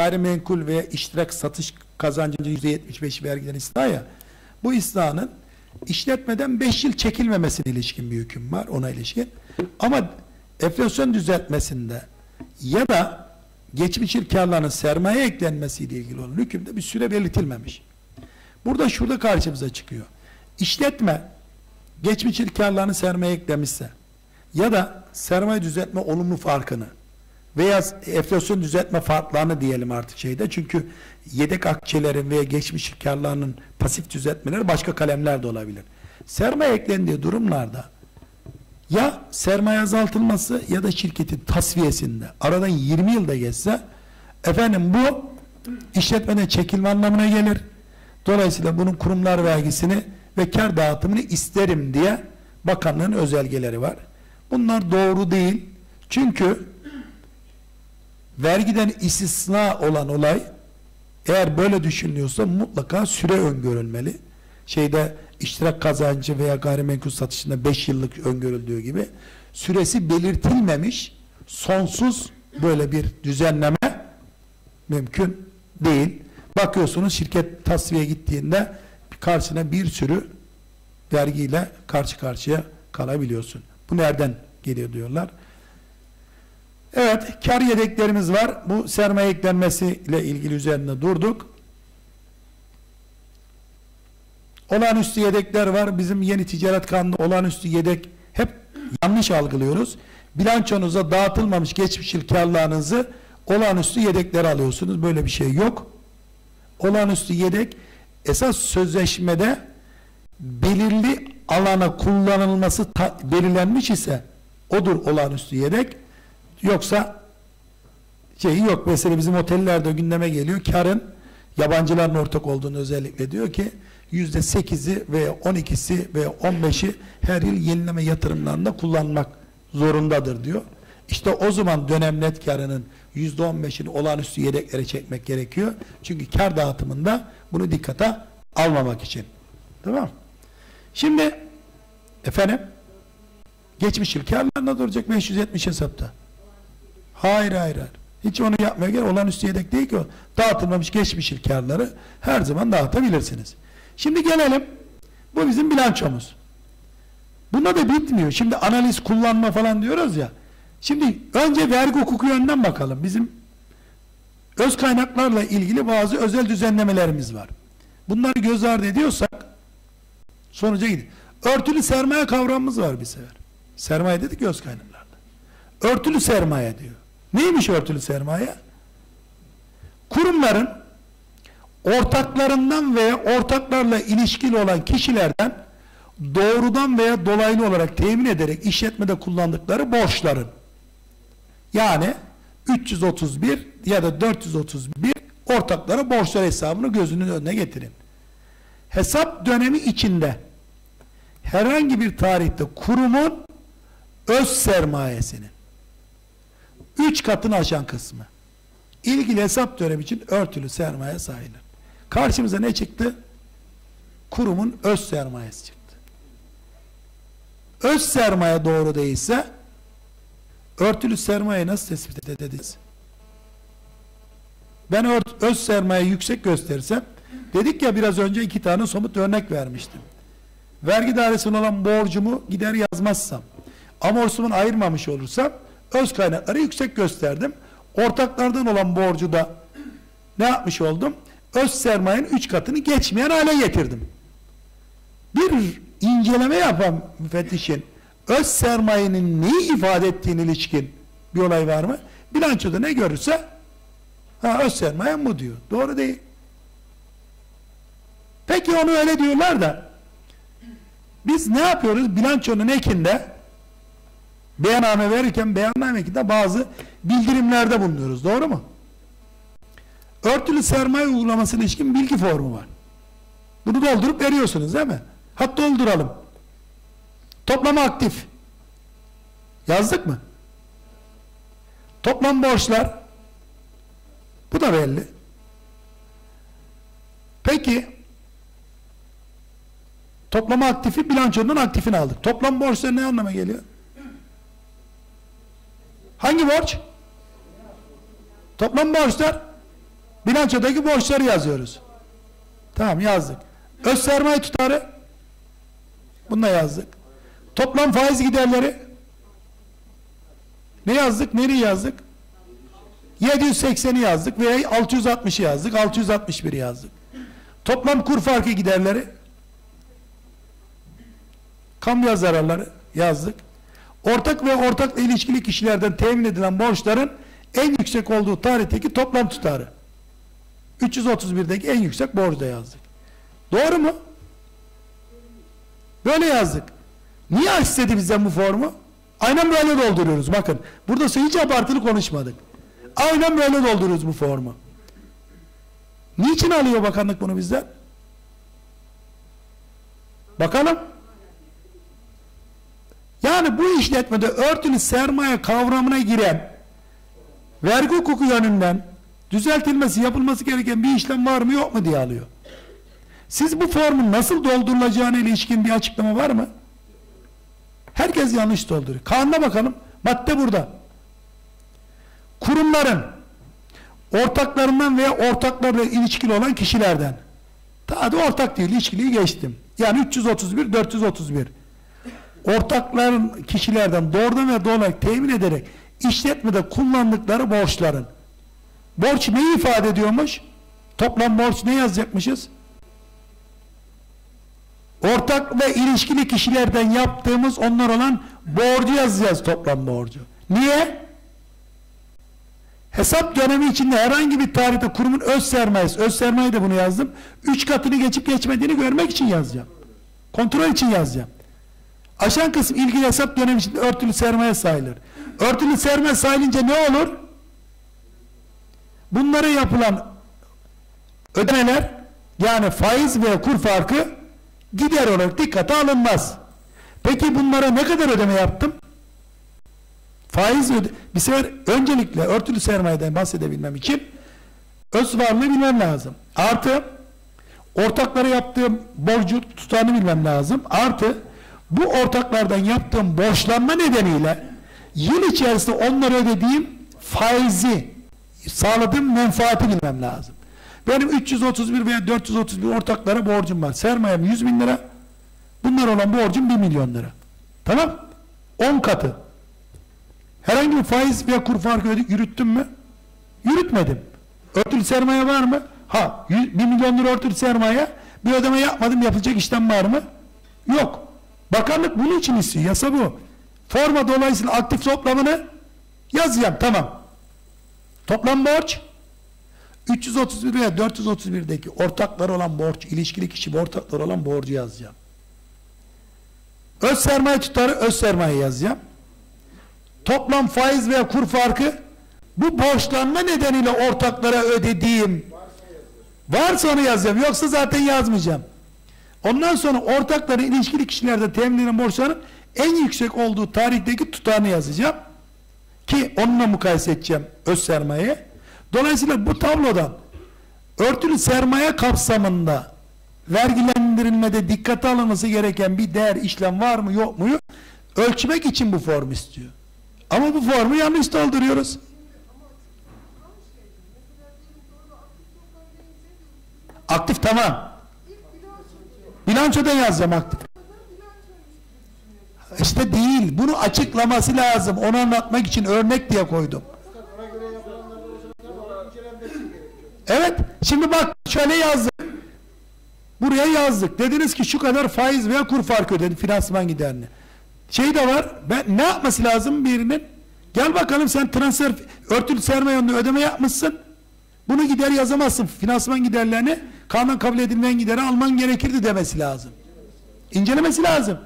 Speaker 3: gayrimenkul ve iştirak satış kazancının yüzde yetmiş beş vergiden istisna ya, bu istisnanın İşletmeden beş yıl çekilmemesine ilişkin bir hüküm var, ona ilişkin. Ama enflasyon düzeltmesinde ya da geçmiş yıl karlarının sermaye eklenmesiyle ilgili olan hükümde bir süre belirtilmemiş. Burada şurada karşımıza çıkıyor. İşletme geçmiş yıl karlarını sermaye eklemişse ya da sermaye düzeltme olumlu farkını veya enflasyon düzeltme farklarını diyelim artık şeyde, çünkü yedek akçelerin veya geçmiş yıl karlarının pasif düzeltmeleri başka kalemler de olabilir. Sermaye eklendiği durumlarda ya sermaye azaltılması ya da şirketin tasfiyesinde aradan yirmi yılda geçse, efendim bu işletmeden çekilme anlamına gelir. Dolayısıyla bunun kurumlar vergisini ve kar dağıtımını isterim diye bakanlığın özelgeleri var. Bunlar doğru değil. Çünkü vergiden istisna olan olay, eğer böyle düşünülüyorsa mutlaka süre öngörülmeli. Şeyde iştirak kazancı veya gayrimenkul satışında beş yıllık öngörüldüğü gibi süresi belirtilmemiş sonsuz böyle bir düzenleme mümkün değil. Bakıyorsunuz şirket tasfiye gittiğinde karşına bir sürü vergiyle karşı karşıya kalabiliyorsun. Bu nereden geliyor diyorlar. Evet, kar yedeklerimiz var. Bu sermaye eklenmesiyle ilgili üzerinde durduk. Olağanüstü yedekler var. Bizim yeni ticaret kanunu olağanüstü yedek hep yanlış algılıyoruz. Bilançonuza dağıtılmamış geçmiş yıl karlarınızı olağanüstü yedeklere alıyorsunuz. Böyle bir şey yok. Olağanüstü yedek esas sözleşmede belirli alana kullanılması belirlenmiş ise odur olağanüstü yedek. Yoksa şeyi yok. Mesela bizim otellerde gündeme geliyor. Karın yabancıların ortak olduğunu özellikle diyor ki yüzde sekizi veya on ikisi veya on beşi her yıl yenileme yatırımlarında kullanmak zorundadır diyor. İşte o zaman dönem net karının yüzde on beşini olağanüstü yedeklere çekmek gerekiyor. Çünkü kar dağıtımında bunu dikkate almamak için. Tamam. Şimdi efendim geçmiş yıl karlarına duracak beş yüz yetmiş hesapta. Hayır hayır hayır. Hiç onu yapmaya gerek. Olağanüstü yedek değil ki o. Dağıtılmamış geçmiş yıl karları her zaman dağıtabilirsiniz. Şimdi gelelim. Bu bizim bilançomuz. Buna da bitmiyor. Şimdi analiz kullanma falan diyoruz ya. Şimdi önce vergi hukuku yönden bakalım. Bizim öz kaynaklarla ilgili bazı özel düzenlemelerimiz var. Bunları göz ardı ediyorsak sonuca gidiyor. Örtülü sermaye kavramımız var bir sefer. Sermaye dedik öz kaynaklarda. Örtülü sermaye diyor. Neymiş örtülü sermaye? Kurumların ortaklarından veya ortaklarla ilişkili olan kişilerden doğrudan veya dolaylı olarak temin ederek işletmede kullandıkları borçların, yani üç yüz otuz bir ya da dört yüz otuz bir ortaklara borçlar hesabını gözünün önüne getirin. Hesap dönemi içinde herhangi bir tarihte kurumun öz sermayesinin üç katını aşan kısmı ilgili hesap dönemi için örtülü sermaye sayılır. Karşımıza ne çıktı? Kurumun öz sermayesi çıktı. Öz sermaye doğru değilse örtülü sermaye nasıl tespit ederiz? Ben ört, öz sermaye yüksek gösterirsem, dedik ya biraz önce iki tane somut örnek vermiştim. Vergi dairesine olan borcumu gider yazmazsam, amorsumun ayırmamış olursam öz kaynakları yüksek gösterdim. Ortaklardan olan borcu da ne yapmış oldum? Öz sermayenin üç katını geçmeyen hale getirdim. Bir inceleme yapan müfettişin öz sermayenin neyi ifade ettiğine ilişkin bir olay var mı? Bilançoda ne görürse ha öz sermaye bu diyor. Doğru değil. Peki onu öyle diyorlar da biz ne yapıyoruz? Bilançonun ekinde beyanname verirken beyanname ekinde bazı bildirimlerde bulunuyoruz. Doğru mu? Örtülü sermaye uygulamasına ilişkin bilgi formu var. Bunu doldurup veriyorsunuz değil mi? Hatta dolduralım. Toplama aktif. Yazdık mı? Toplam borçlar. Bu da belli. Peki toplama aktifi bilançonun aktifini aldık. Toplam borçlar ne anlama geliyor? Hangi borç? Toplam borçlar bilançodaki borçları yazıyoruz. Tamam yazdık. Öz sermaye tutarı Bunu da yazdık. Toplam faiz giderleri ne yazdık? Nereye yazdık? yedi yüz sekseni yazdık veya altı yüz altmışı yazdık. altı yüz altmış biri yazdık. Toplam kur farkı giderleri, kambiyo zararları yazdık. Ortak ve ortakla ilişkili kişilerden temin edilen borçların en yüksek olduğu tarihteki toplam tutarı. üç yüz otuz birdeki en yüksek borcu da yazdık. Doğru mu? Böyle yazdık. Niye istedi bizden bu formu? Aynen böyle dolduruyoruz. Bakın. Burada hiç abartılı konuşmadık. Aynen böyle dolduruyoruz bu formu. Niçin alıyor bakanlık bunu bizden? Bakalım. Yani bu işletmede örtülü sermaye kavramına giren vergi hukuku yönünden düzeltilmesi, yapılması gereken bir işlem var mı yok mu diye alıyor. Siz bu formun nasıl doldurulacağına ilişkin bir açıklama var mı? Herkes yanlış dolduruyor. Kanuna bakalım. Madde burada. Kurumların ortaklarından veya ortaklarla ilişkili olan kişilerden. Daha da ortak değil, ilişkiliyi geçtim. Yani üç yüz otuz bir dört yüz otuz bir. Ortakların kişilerden doğrudan ve doğru olarak temin ederek işletmede kullandıkları borçların. Borç neyi ifade ediyormuş? Toplam borç ne yazacakmışız? Ortak ve ilişkili kişilerden yaptığımız onlar olan borcu yazacağız, toplam borcu. Niye? Hesap dönemi içinde herhangi bir tarihte kurumun öz sermayesi, öz sermaye de bunu yazdım. Üç katını geçip geçmediğini görmek için yazacağım. Kontrol için yazacağım. Aşağı kısım ilgili hesap dönemi içinde örtülü sermaye sayılır. Örtülü sermaye sayılınca ne olur? Bunlara yapılan ödemeler, yani faiz ve kur farkı gider olarak dikkate alınmaz. Peki bunlara ne kadar ödeme yaptım? Faiz öde bir sefer öncelikle örtülü sermayeden bahsedebilmem için öz varlığı bilmem lazım. Artı ortaklara yaptığım borcu tutarını bilmem lazım. Artı bu ortaklardan yaptığım borçlanma nedeniyle yıl içerisinde onlara ödediğim faizi, sağladığım menfaati bilmem lazım. Benim üç yüz otuz bir veya dört yüz otuz bir ortaklara borcum var. Sermayem yüz bin lira. Bunlar olan borcum bir milyon lira. Tamam? on katı. Herhangi bir faiz veya kur farkı ödedik, yürüttüm mü? Yürütmedim. Örtülü sermaye var mı? Ha, bir milyon lira örtülü sermaye. Bir ödeme yapmadım, yapılacak işlem var mı? Yok. Bakanlık bunun için istiyor. Yasa bu. Forma dolayısıyla aktif toplamını yazacağım. Tamam. Toplam borç üç yüz otuz bir veya dört yüz otuz birdeki ortaklar olan borç, ilişkili kişi ortaklar olan borcu yazacağım. Öz sermaye tutarı öz sermaye yazacağım. Toplam faiz veya kur farkı bu borçlanma nedeniyle ortaklara ödediğim varsa onu yazacağım. Yoksa zaten yazmayacağım. Ondan sonra ortakların ilişkili kişilerde temin edilen borçların en yüksek olduğu tarihteki tutarını yazacağım. Ki onunla mukayese edeceğim öz sermaye. Dolayısıyla bu tablodan örtülü sermaye kapsamında vergilendirilmede dikkate alınması gereken bir değer işlem var mı yok mu ölçmek için bu form istiyor. Ama bu formu yanlış dolduruyoruz. Aktif tamam. Bilançoda yazacağım aktif. İşte değil. Bunu açıklaması lazım. Onu anlatmak için örnek diye koydum. Evet. Şimdi bak şöyle yazdık. Buraya yazdık. Dediniz ki şu kadar faiz veya kur farkı ödedi finansman giderini. Şey de var. Ben ne yapması lazım birinin? Gel bakalım sen transfer örtülü sermaye yönünde ödeme yapmışsın. Bunu gider yazamazsın. Finansman giderlerini kanun kabul edilmeyen gideri alman gerekirdi demesi lazım. İncelemesi lazım.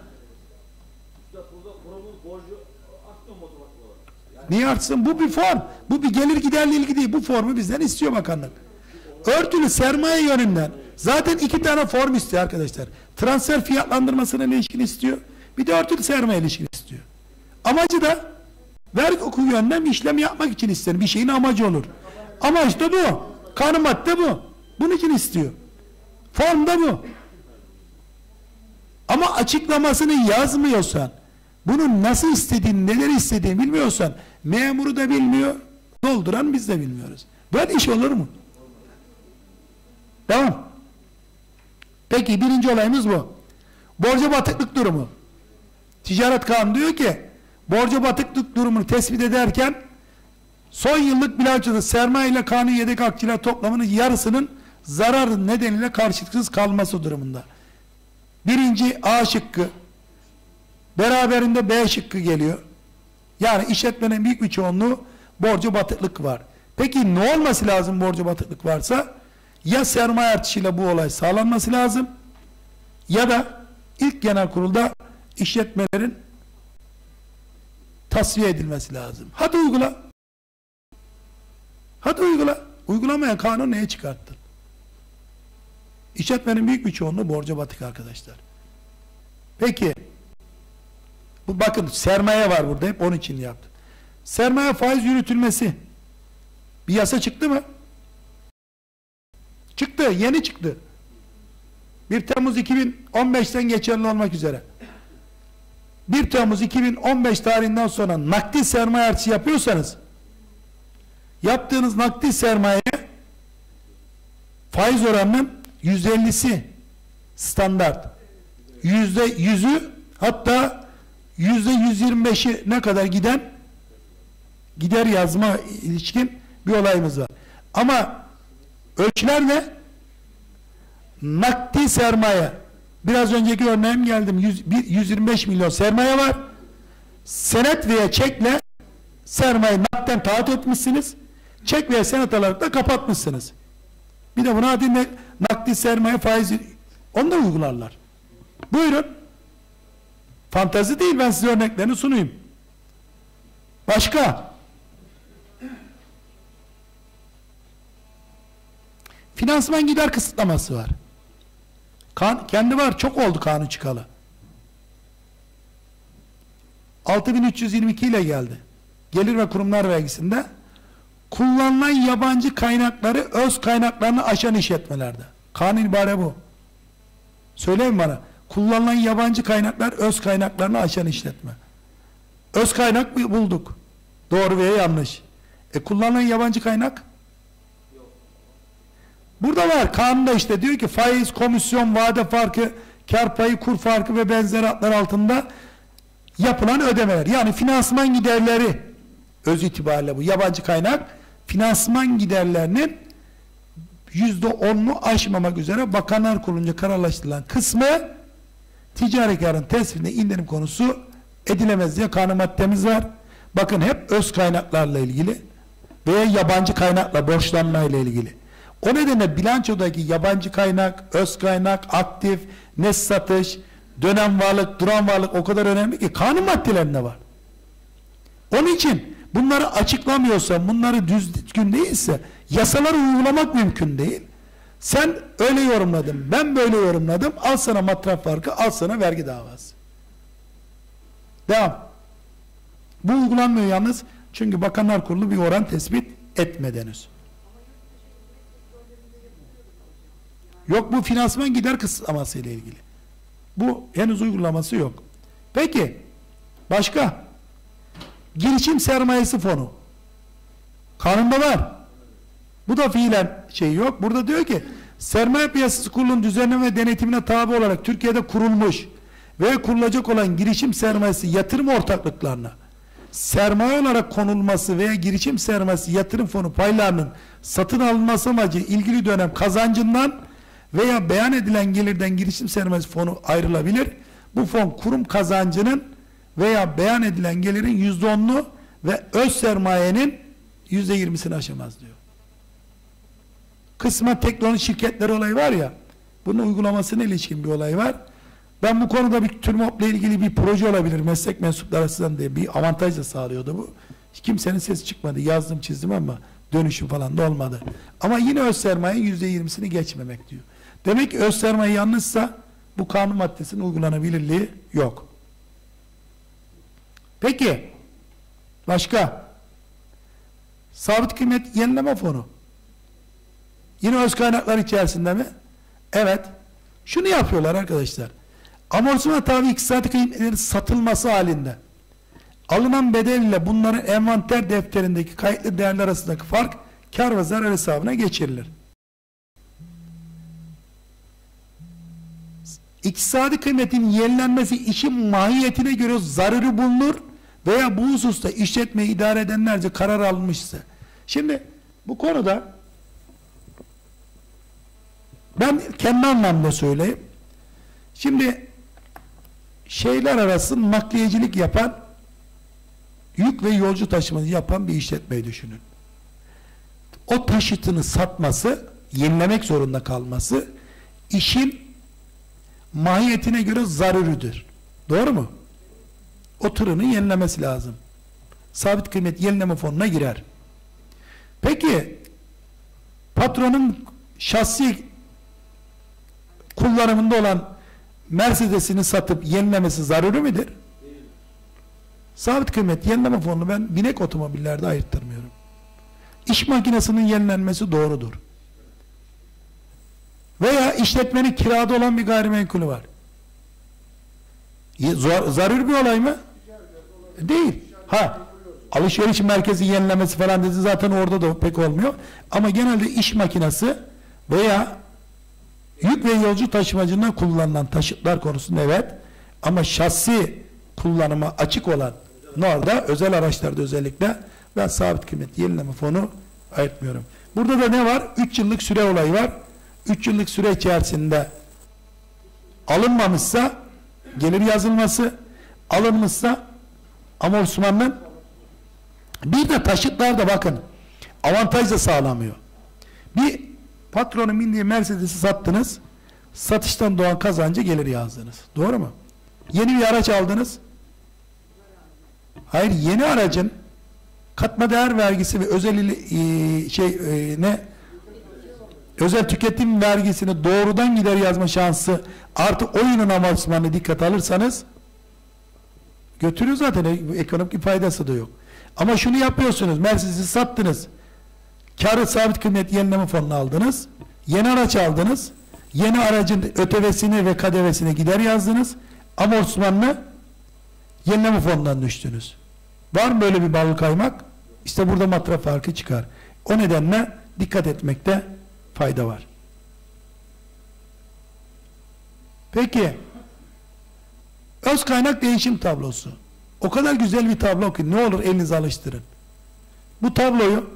Speaker 3: Niye artsın? Bu bir form. Bu bir gelir giderle ilgili değil. Bu formu bizden istiyor bakanlık. Örtülü sermaye yönünden zaten iki tane form istiyor arkadaşlar. Transfer fiyatlandırmasına ilişkin istiyor. Bir de örtülü sermaye ilişkin istiyor. Amacı da vergi hukuku yönünden bir işlem yapmak için ister. Bir şeyin amacı olur. Amaç da bu. Kanun madde bu. Bunun için istiyor. Form da bu. Ama açıklamasını yazmıyorsan, bunu nasıl istediğini, neler istediğini bilmiyorsan, memuru da bilmiyor, dolduran biz de bilmiyoruz. Böyle iş olur mu? Tamam. Peki birinci olayımız bu. Borca batıklık durumu. Ticaret Kanunu diyor ki borca batıklık durumunu tespit ederken son yıllık bilançoda sermaye ile kanun yedek akçeler toplamının yarısının zarar nedeniyle karşılıksız kalması durumunda. Birinci A şıkkı, beraberinde B şıkkı geliyor. Yani işletmenin büyük bir çoğunluğu borca batıklık var. Peki ne olması lazım borca batıklık varsa? Ya sermaye artışıyla bu olay sağlanması lazım ya da ilk genel kurulda işletmelerin tasfiye edilmesi lazım. Hadi uygula. Hadi uygula. Uygulamayan kanun neye çıkarttın? İşletmenin büyük bir çoğunluğu borca batık arkadaşlar. Peki bu bakın sermaye var burada, hep onun için yaptım. Sermaye faiz yürütülmesi bir yasa çıktı mı? Çıktı, yeni çıktı. bir Temmuz iki bin on beşten geçerli olmak üzere. bir Temmuz iki bin on beş tarihinden sonra nakdi sermaye artışı yapıyorsanız yaptığınız nakdi sermaye faiz oranının yüzde ellisi standart. Yüzde yüzü hatta yüzde yüz yirmi beşi ne kadar giden gider yazma ilişkin bir olayımız var. Ama ölçüler ne? Nakdi sermaye. Biraz önceki örneğim geldim. yüz yirmi beş milyon sermaye var. Senet veya çekle sermaye nakden taahhüt etmişsiniz. Çek veya senet alarak da kapatmışsınız. Bir de buna adil nakdi sermaye faizi onu da uygularlar. Buyurun. Fantazi değil, ben size örneklerini sunayım. Başka? Finansman gider kısıtlaması var. Kan, kendi var, çok oldu kanun çıkalı. altı bin üç yüz yirmi iki ile geldi. Gelir ve kurumlar vergisinde kullanılan yabancı kaynakları öz kaynaklarını aşan işletmelerde. Kanun ibare bu. Söyleyin bana. Kullanılan yabancı kaynaklar öz kaynaklarını aşan işletme. Öz kaynak bulduk. Doğru veya yanlış. E kullanılan yabancı kaynak? Burada var. Kanunda işte diyor ki faiz, komisyon, vade farkı, kar payı, kur farkı ve benzeri hatlar altında yapılan ödemeler. Yani finansman giderleri öz itibariyle bu. Yabancı kaynak finansman giderlerinin yüzde onunu aşmamak üzere Bakanlar Kurulu'nca kararlaştırılan kısmı ticari karın tespitinde indirim konusu edilemez diye kanun maddemiz var. Bakın hep öz kaynaklarla ilgili veya yabancı kaynakla borçlanma ile ilgili. O nedenle bilançodaki yabancı kaynak, öz kaynak, aktif, net satış, dönem varlık, duran varlık o kadar önemli ki kanun maddelerinde var. Onun için bunları açıklamıyorsa, bunları düzgün değilse yasaları uygulamak mümkün değil. Sen öyle yorumladın, ben böyle yorumladım, al sana matraf farkı, al sana vergi davası. Devam. Bu uygulanmıyor yalnız, çünkü Bakanlar Kurulu bir oran tespit etmedi henüz. Yok, bu finansman gider kısıtlaması ile ilgili. Bu henüz uygulaması yok. Peki, başka? Girişim sermayesi fonu. Kanunda var. Bu da fiilen şey yok. Burada diyor ki, sermaye piyasası kurulunun düzenleme ve denetimine tabi olarak Türkiye'de kurulmuş ve kurulacak olan girişim sermayesi yatırım ortaklıklarına sermaye olarak konulması veya girişim sermayesi yatırım fonu paylarının satın alınması amacı ilgili dönem kazancından veya beyan edilen gelirden girişim sermayesi fonu ayrılabilir. Bu fon kurum kazancının veya beyan edilen gelirin yüzde onunu ve öz sermayenin yüzde yirmisini aşamaz diyor. Kısmen teknoloji şirketleri olayı var ya, bunun uygulamasına ilişkin bir olay var. Ben bu konuda bir TÜRMOP'la ilgili bir proje olabilir, meslek mensupları açısından diye bir avantaj da sağlıyordu bu. Kimsenin sesi çıkmadı, yazdım çizdim ama dönüşüm falan da olmadı. Ama yine öz sermayenin yüzde yirmisini geçmemek diyor. Demek ki öz sermaye yanlışsa bu kanun maddesinin uygulanabilirliği yok. Peki, başka? Sabit kıymet yenileme fonu. Yine öz kaynaklar içerisinde mi? Evet. Şunu yapıyorlar arkadaşlar. Amortisman tabi iktisadi kıymetlerin satılması halinde alınan bedel ile bunların envanter defterindeki kayıtlı değerler arasındaki fark kar ve zarar hesabına geçirilir. İktisadi kıymetin yenilenmesi işin mahiyetine göre zararı bulunur veya bu hususta işletmeyi idare edenlerce karar alınmışsa. Şimdi bu konuda ben kendi anlamda söyleyeyim. Şimdi şeyler arası nakliyecilik yapan, yük ve yolcu taşıması yapan bir işletmeyi düşünün. O taşıtını satması, yenilemek zorunda kalması işin mahiyetine göre zaruridir. Doğru mu? O tırını yenilemesi lazım. Sabit kıymet yenileme fonuna girer. Peki patronun şahsi kullanımında olan Mercedes'ini satıp yenilemesi zaruri midir? Sabit kıymet yenileme fonunu ben binek otomobillerde ayırttırmıyorum. İş makinesinin yenilenmesi doğrudur. Veya işletmenin kirada olan bir gayrimenkulü var. Zaruri bir olay mı? Değil. Ha, alışveriş merkezi yenilemesi falan dedi, zaten orada da pek olmuyor. Ama genelde iş makinesi veya yük ve yolcu taşımacından kullanılan taşıtlar konusunda evet. Ama şahsi kullanıma açık olan orada, özel araçlarda özellikle ben sabit kıymet yenileme fonu ayırtmıyorum. Burada da ne var? üç yıllık süre olayı var. üç yıllık süre içerisinde alınmamışsa gelir yazılması, alınmışsa amortismanın, bir de taşıtlarda bakın avantaj da sağlamıyor. Bir patronun bindiği Mercedes'i sattınız, satıştan doğan kazancı gelir yazdınız. Doğru mu? Yeni bir araç aldınız. Hayır, yeni aracın katma değer vergisi ve özel e, şey e, ne özel tüketim vergisini doğrudan gider yazma şansı artı oyunun amortismanını dikkat alırsanız götürüyor zaten, ekonomik bir faydası da yok. Ama şunu yapıyorsunuz, Mercedes'i sattınız, kârı sabit kıymet yenileme fonunu aldınız, yeni araç aldınız, yeni aracın ötevesini ve kadevesini gider yazdınız, amortismanını yenileme fonundan düştünüz. Var mı böyle bir bal kaymak? İşte burada matraf farkı çıkar. O nedenle dikkat etmekte fayda var. Peki öz kaynak değişim tablosu. O kadar güzel bir tablo ki ne olur elinize alıştırın. Bu tabloyu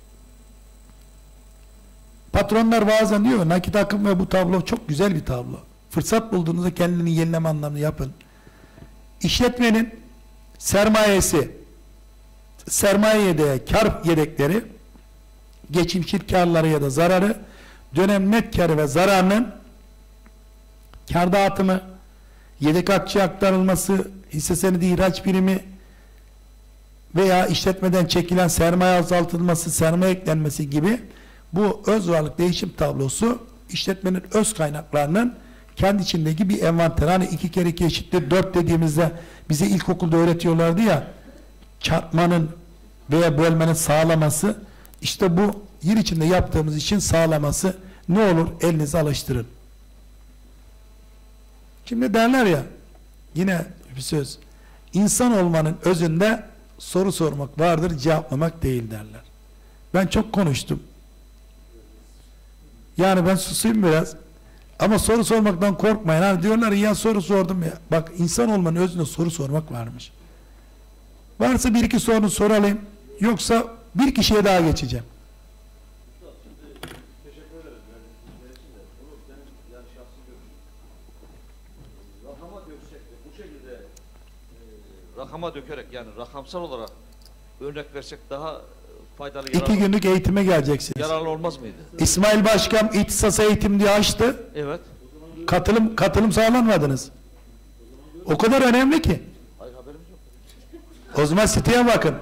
Speaker 3: patronlar bazen diyor, nakit akım ve bu tablo çok güzel bir tablo. Fırsat bulduğunuzda kendini yenileme anlamını yapın. İşletmenin sermayesi, sermaye yedeği, kar yedekleri, geçimsel karları ya da zararı, dönem net karı ve zararının kar dağıtımı, yedek akçe aktarılması, hisse senedi ihraç birimi veya işletmeden çekilen sermaye azaltılması, sermaye eklenmesi gibi bu öz varlık değişim tablosu işletmenin öz kaynaklarının kendi içindeki bir envanter. Hani iki kere iki eşittir dört dediğimizde bize ilkokulda öğretiyorlardı ya, çarpmanın veya bölmenin sağlaması, işte bu yer içinde yaptığımız için sağlaması. Ne olur elinize alıştırın. Şimdi derler ya, yine bir söz, insan olmanın özünde soru sormak vardır, cevaplamak değil derler. Ben çok konuştum. Yani ben susayım biraz. Ama soru sormaktan korkmayın. Hani diyorlar ya soru sordum ya. Bak, insan olmanın özünde soru sormak varmış. Varsa bir iki sorunu soralım. Yoksa bir kişiye daha geçeceğim.
Speaker 5: Teşekkür ederim. Yani, bunu benim yani şahsi görüşüm. Rakama döksek de bu şekilde e, rakama dökerek, yani rakamsal olarak örnek versek daha faydalı, yararlı,
Speaker 3: İki günlük eğitime geleceksiniz.
Speaker 5: yararlı olmaz mıydı?
Speaker 3: İsmail Başkan ihtisas eğitim diye açtı.
Speaker 5: Evet.
Speaker 3: Katılım katılım sağlanmadınız. O kadar önemli ki.
Speaker 5: Hayır, haberimiz yok.
Speaker 3: O zaman siteye bakın.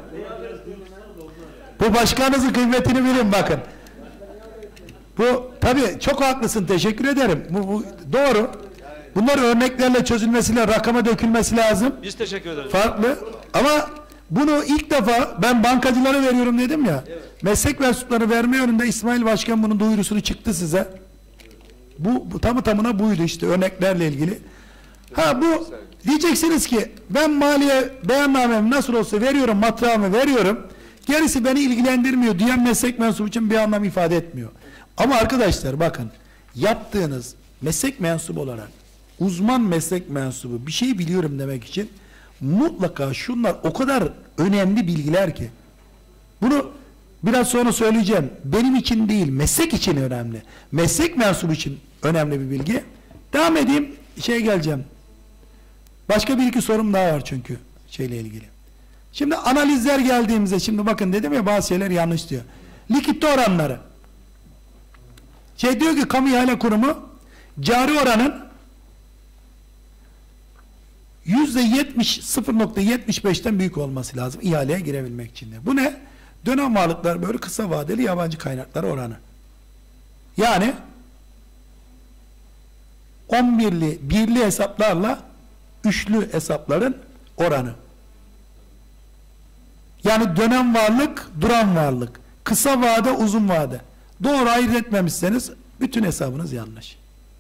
Speaker 3: Bu başkanınızın kıymetini bilin, bakın. Bu tabii çok haklısın, teşekkür ederim. Bu, bu doğru. Bunlar örneklerle çözülmesiyle rakama dökülmesi lazım.
Speaker 5: Biz teşekkür ederiz.
Speaker 3: Farklı. Ama bunu ilk defa ben bankacılara veriyorum dedim ya. Evet. Meslek mensupları verme yönünde İsmail Başkan bunun duyurusunu çıktı size. Bu, bu tamı tamına buydu işte, örneklerle ilgili. Ha, bu diyeceksiniz ki ben maliye beyannamemi nasıl olsa veriyorum, matrağımı veriyorum. Gerisi beni ilgilendirmiyor diyen meslek mensubu için bir anlam ifade etmiyor. Ama arkadaşlar bakın, yaptığınız meslek mensubu olarak uzman meslek mensubu bir şey biliyorum demek için mutlaka şunlar o kadar önemli bilgiler ki bunu biraz sonra söyleyeceğim. Benim için değil, meslek için önemli. Meslek mensubu için önemli bir bilgi. Devam edeyim, şeye geleceğim. Başka bir iki sorum daha var çünkü şeyle ilgili. Şimdi analizler geldiğimizde, şimdi bakın dedim ya bazı şeyler yanlış diyor. Likitte oranları. Şey diyor ki kamu ihale kurumu cari oranın yüzde yetmiş, sıfır nokta yetmiş beşten büyük olması lazım ihaleye girebilmek için de. Bu ne? Dönem varlıklar böyle kısa vadeli yabancı kaynaklar oranı. Yani on birli, birli hesaplarla üçlü hesapların oranı. Yani dönem varlık, duran varlık. Kısa vade, uzun vade. Doğru ayırt etmemişseniz bütün hesabınız yanlış.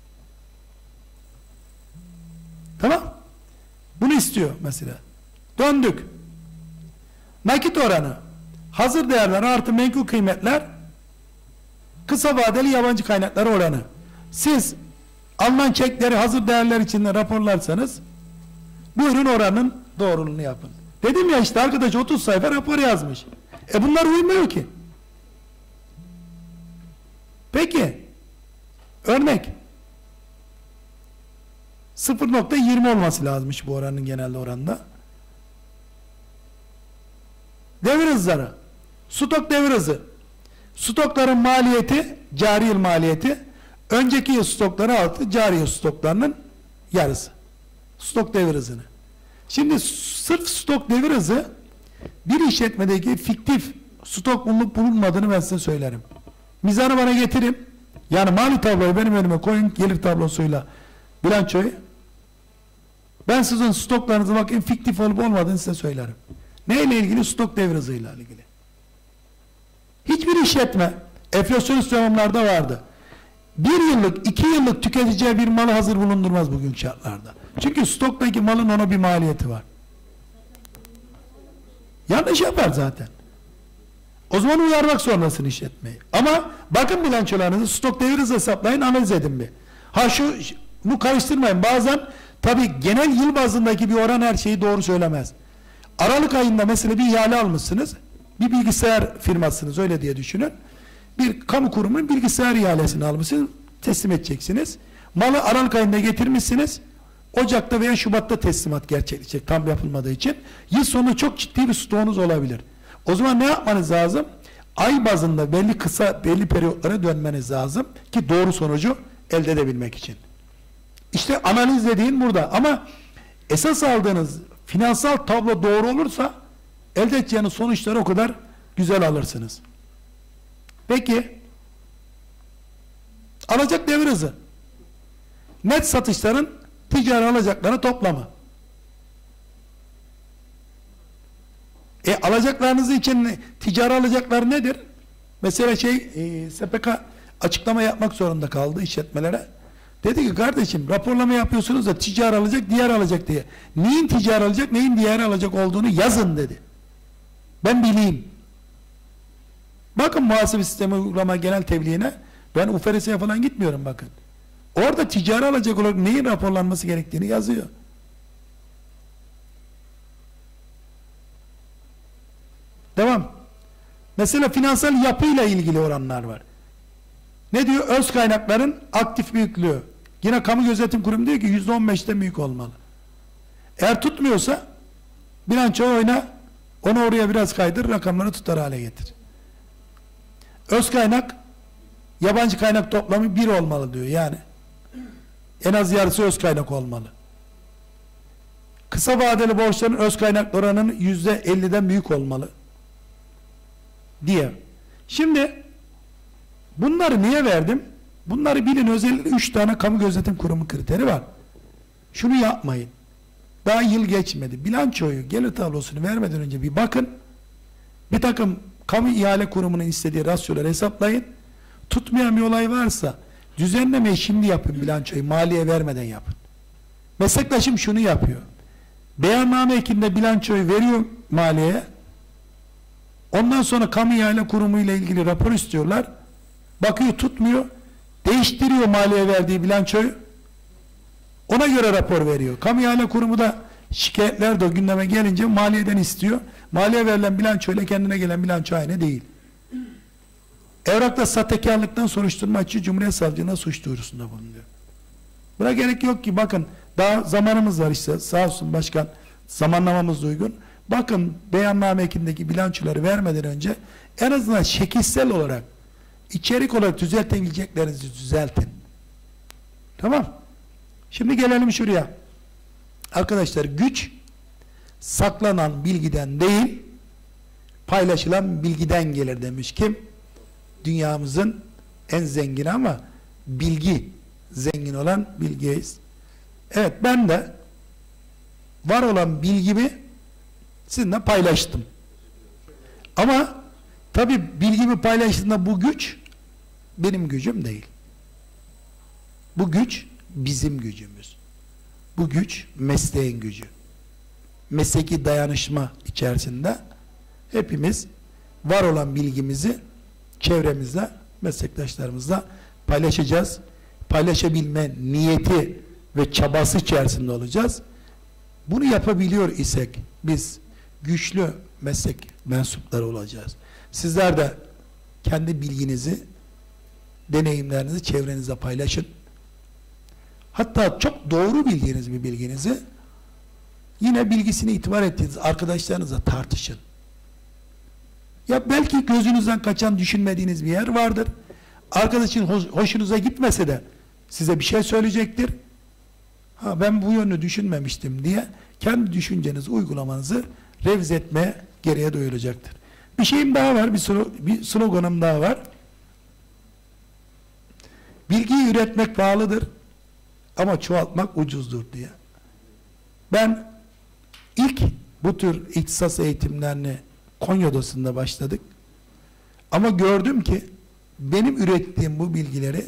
Speaker 3: Tamam? Bunu istiyor mesela. Döndük. Nakit oranı. Hazır değerler artı menkul kıymetler kısa vadeli yabancı kaynaklar oranı. Siz alınan çekleri hazır değerler içinde raporlarsanız buyurun oranın doğruluğunu yapın. Dedim ya işte arkadaş otuz sayfa rapor yazmış. E bunlar uymuyor ki. Peki örnek sıfır nokta yirmi olması lazımmış bu oranın genelde oranda. Devir hızları. Stok devir hızı. Stokların maliyeti, cari yıl maliyeti, önceki yıl stokları altı, cari yıl stoklarının yarısı. Stok devir hızını. Şimdi sırf stok devir hızı bir işletmedeki fiktif stok bulunup bulunmadığını ben size söylerim. Mizanı bana getirin. Yani mali tabloyu benim önüme koyun, gelir tablosuyla bilançoyu. Ben sizin stoklarınızı bakayım fiktif olup olmadığını size söylerim. Neyle ilgili? Stok devir hızıyla ilgili. Hiçbir işletme enflasyonist dönemlerde vardı. Bir yıllık, iki yıllık tüketeceği bir malı hazır bulundurmaz bugün şartlarda. Çünkü stoktaki malın ona bir maliyeti var. Yanlış yapar zaten. O zaman uyarmak zorundasın işletmeyi. Ama bakın bilançolarınızı stok devir hızı hesaplayın, analiz edin bir. Ha şu, bunu karıştırmayın. Bazen tabi genel yıl bazındaki bir oran her şeyi doğru söylemez. Aralık ayında mesela bir ihale almışsınız. Bir bilgisayar firmasınız öyle diye düşünün. Bir kamu kurumunun bilgisayar ihalesini almışsınız. Teslim edeceksiniz. Malı Aralık ayında getirmişsiniz. Ocak'ta veya Şubat'ta teslimat gerçekleşecek tam yapılmadığı için. Yıl sonu çok ciddi bir stoğunuz olabilir. O zaman ne yapmanız lazım? Ay bazında belli kısa belli periyotlara dönmeniz lazım ki doğru sonucu elde edebilmek için. İşte analiz dediğin burada. Ama esas aldığınız finansal tablo doğru olursa elde edeceğiniz sonuçları o kadar güzel alırsınız. Peki alacak devir hızı. Net satışların ticari alacakları toplamı. E alacaklarınız için ticari alacaklar nedir? Mesela şey e, S P K açıklama yapmak zorunda kaldı işletmelere. Dedi ki kardeşim raporlama yapıyorsunuz da ticari alacak diğer alacak diye. Neyin ticari alacak neyin diğer alacak olduğunu yazın dedi. Ben bileyim. Bakın muhasebe sistemi uygulama genel tebliğine ben U F R S'ye falan gitmiyorum bakın. Orada ticari alacak olarak neyin raporlanması gerektiğini yazıyor. Devam. Mesela finansal yapıyla ilgili oranlar var. Ne diyor? Öz kaynakların aktif büyüklüğü. Yine kamu gözetim kurumu diyor ki yüzde on beşten büyük olmalı. Eğer tutmuyorsa bilanço oyna, onu oraya biraz kaydır, rakamları tutar hale getir. Öz kaynak yabancı kaynak toplamı bir olmalı diyor yani. En az yarısı öz kaynak olmalı. Kısa vadeli borçların öz kaynak oranının yüzde elliden büyük olmalı diye. Şimdi bunları niye verdim? Bunları bilin, özellikle üç tane kamu gözetim kurumu kriteri var. Şunu yapmayın. Daha yıl geçmedi. Bilançoyu, gelir tablosunu vermeden önce bir bakın. Bir takım kamu ihale kurumunun istediği rasyoları hesaplayın. Tutmayan bir olay varsa düzenlemeyi şimdi yapın, bilançoyu maliye vermeden yapın. Meslektaşım şunu yapıyor. Beyanname ekinde bilançoyu veriyor maliyeye. Ondan sonra kamu ihale kurumu ile ilgili rapor istiyorlar. Bakıyor tutmuyor. Değiştiriyor maliye verdiği bilançoyu. Ona göre rapor veriyor. Kamu ihale kurumu da şikayetler de gündeme gelince maliyeden istiyor. Maliye verilen bilançoyla kendine gelen bilanço aynı değil. Evrakta sahtekarlıktan soruşturma açıyor, Cumhuriyet Savcılığına suç duyurusunda bulunuyor. Buna gerek yok ki, bakın daha zamanımız var işte, sağ olsun başkan, zamanlamamız uygun. Bakın beyanname ekindeki bilançoları vermeden önce en azından şekilsel olarak, içerik olarak düzeltebileceklerinizi düzeltin. Tamam. Şimdi gelelim şuraya. Arkadaşlar, güç saklanan bilgiden değil, paylaşılan bilgiden gelir demiş kim? Dünyamızın en zengini ama bilgi zengin olan Bill Gates. Evet, ben de var olan bilgimi sizinle paylaştım. Ama tabi bilgimi paylaştığımda bu güç benim gücüm değil. Bu güç bizim gücümüz. Bu güç mesleğin gücü. Mesleki dayanışma içerisinde hepimiz var olan bilgimizi çevremizle, meslektaşlarımızla paylaşacağız. Paylaşabilme niyeti ve çabası içerisinde olacağız. Bunu yapabiliyor isek biz güçlü meslek mensupları olacağız. Sizler de kendi bilginizi, deneyimlerinizi çevrenizle paylaşın. Hatta çok doğru bildiğiniz bir bilginizi yine bilgisini itibar ettiğiniz arkadaşlarınızla tartışın. Ya belki gözünüzden kaçan, düşünmediğiniz bir yer vardır. Arkadaşın hoş, hoşunuza gitmese de size bir şey söyleyecektir. Ha, ben bu yönünü düşünmemiştim diye kendi düşüncenizi, uygulamanızı revize etmeye gereğe duyulacaktır. Bir şeyim daha var, bir, slo bir sloganım daha var. Bilgiyi üretmek pahalıdır ama çoğaltmak ucuzdur diye. Ben ilk bu tür ihtisas eğitimlerini Konya Odası'nda başladık. Ama gördüm ki benim ürettiğim bu bilgileri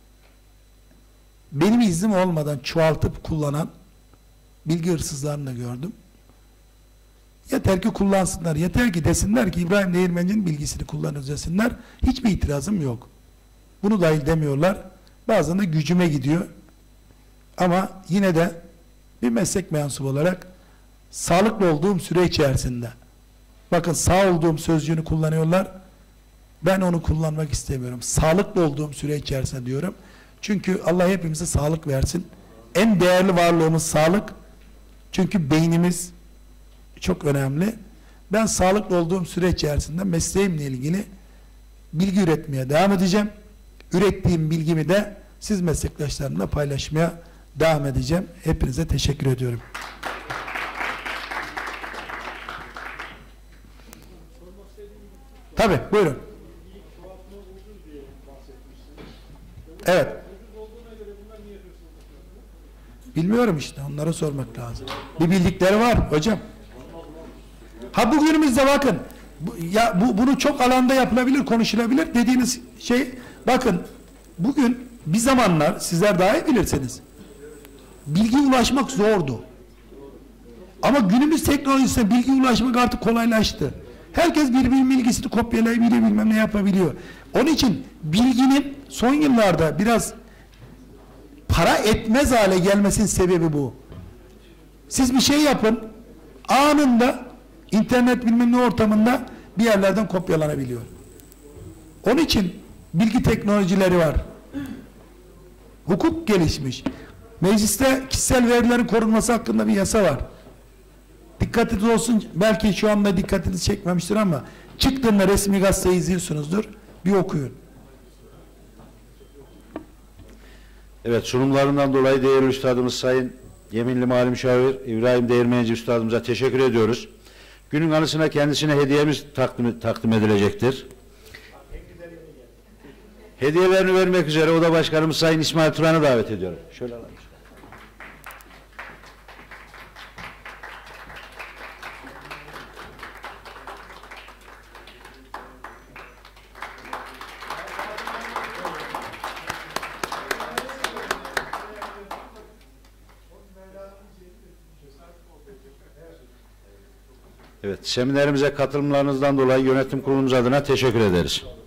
Speaker 3: benim iznim olmadan çoğaltıp kullanan bilgi hırsızlarını da gördüm. Yeter ki kullansınlar, yeter ki desinler ki İbrahim Değirmenci'nin bilgisini kullanırız desinler. Hiçbir itirazım yok. Bunu dahil demiyorlar. Bazen de gücüme gidiyor. Ama yine de bir meslek mensubu olarak sağlıklı olduğum süre içerisinde, bakın sağ olduğum sözcüğünü kullanıyorlar. Ben onu kullanmak istemiyorum. Sağlıklı olduğum süre içerisinde diyorum. Çünkü Allah hepimize sağlık versin. En değerli varlığımız sağlık. Çünkü beynimiz çok önemli. Ben sağlıklı olduğum süre içerisinde mesleğimle ilgili bilgi üretmeye devam edeceğim. Ürettiğim bilgimi de siz meslektaşlarımla paylaşmaya devam edeceğim. Hepinize teşekkür ediyorum. Tabii, buyurun. Evet. Bilmiyorum işte, onlara sormak lazım. Bir bildikleri var hocam. Ha, bugünümüzde bakın, bu, ya bu, bunu çok alanda yapılabilir, konuşulabilir dediğiniz şey, bakın bugün bir zamanlar sizler daha iyi bilirsiniz. Bilgiye ulaşmak zordu. Ama günümüz teknolojisine bilgi ulaşmak artık kolaylaştı. Herkes birbirinin bilgisini kopyalayabiliyor, bilmem ne yapabiliyor. Onun için bilginin son yıllarda biraz para etmez hale gelmesinin sebebi bu. Siz bir şey yapın, anında internet bilmem ne ortamında bir yerlerden kopyalanabiliyor. Onun için bilgi teknolojileri var. Hukuk gelişmiş. Mecliste kişisel verilerin korunması hakkında bir yasa var. Dikkatiniz olsun, belki şu anda dikkatinizi çekmemiştir ama çıktığında resmi gazeteyi izliyorsunuzdur, bir okuyun.
Speaker 1: Evet, sunumlarından dolayı değerli üstadımız Sayın Yeminli Mali Müşavir İbrahim Değirmenci üstadımıza teşekkür ediyoruz. Günün anısına kendisine hediyemiz takdim, takdim edilecektir. Hediyelerini vermek üzere Oda Başkanımız Sayın İsmail Turan'ı davet ediyorum. Şöyle alalım. Evet, seminerimize katılımlarınızdan dolayı yönetim kurulumuz adına teşekkür ederiz.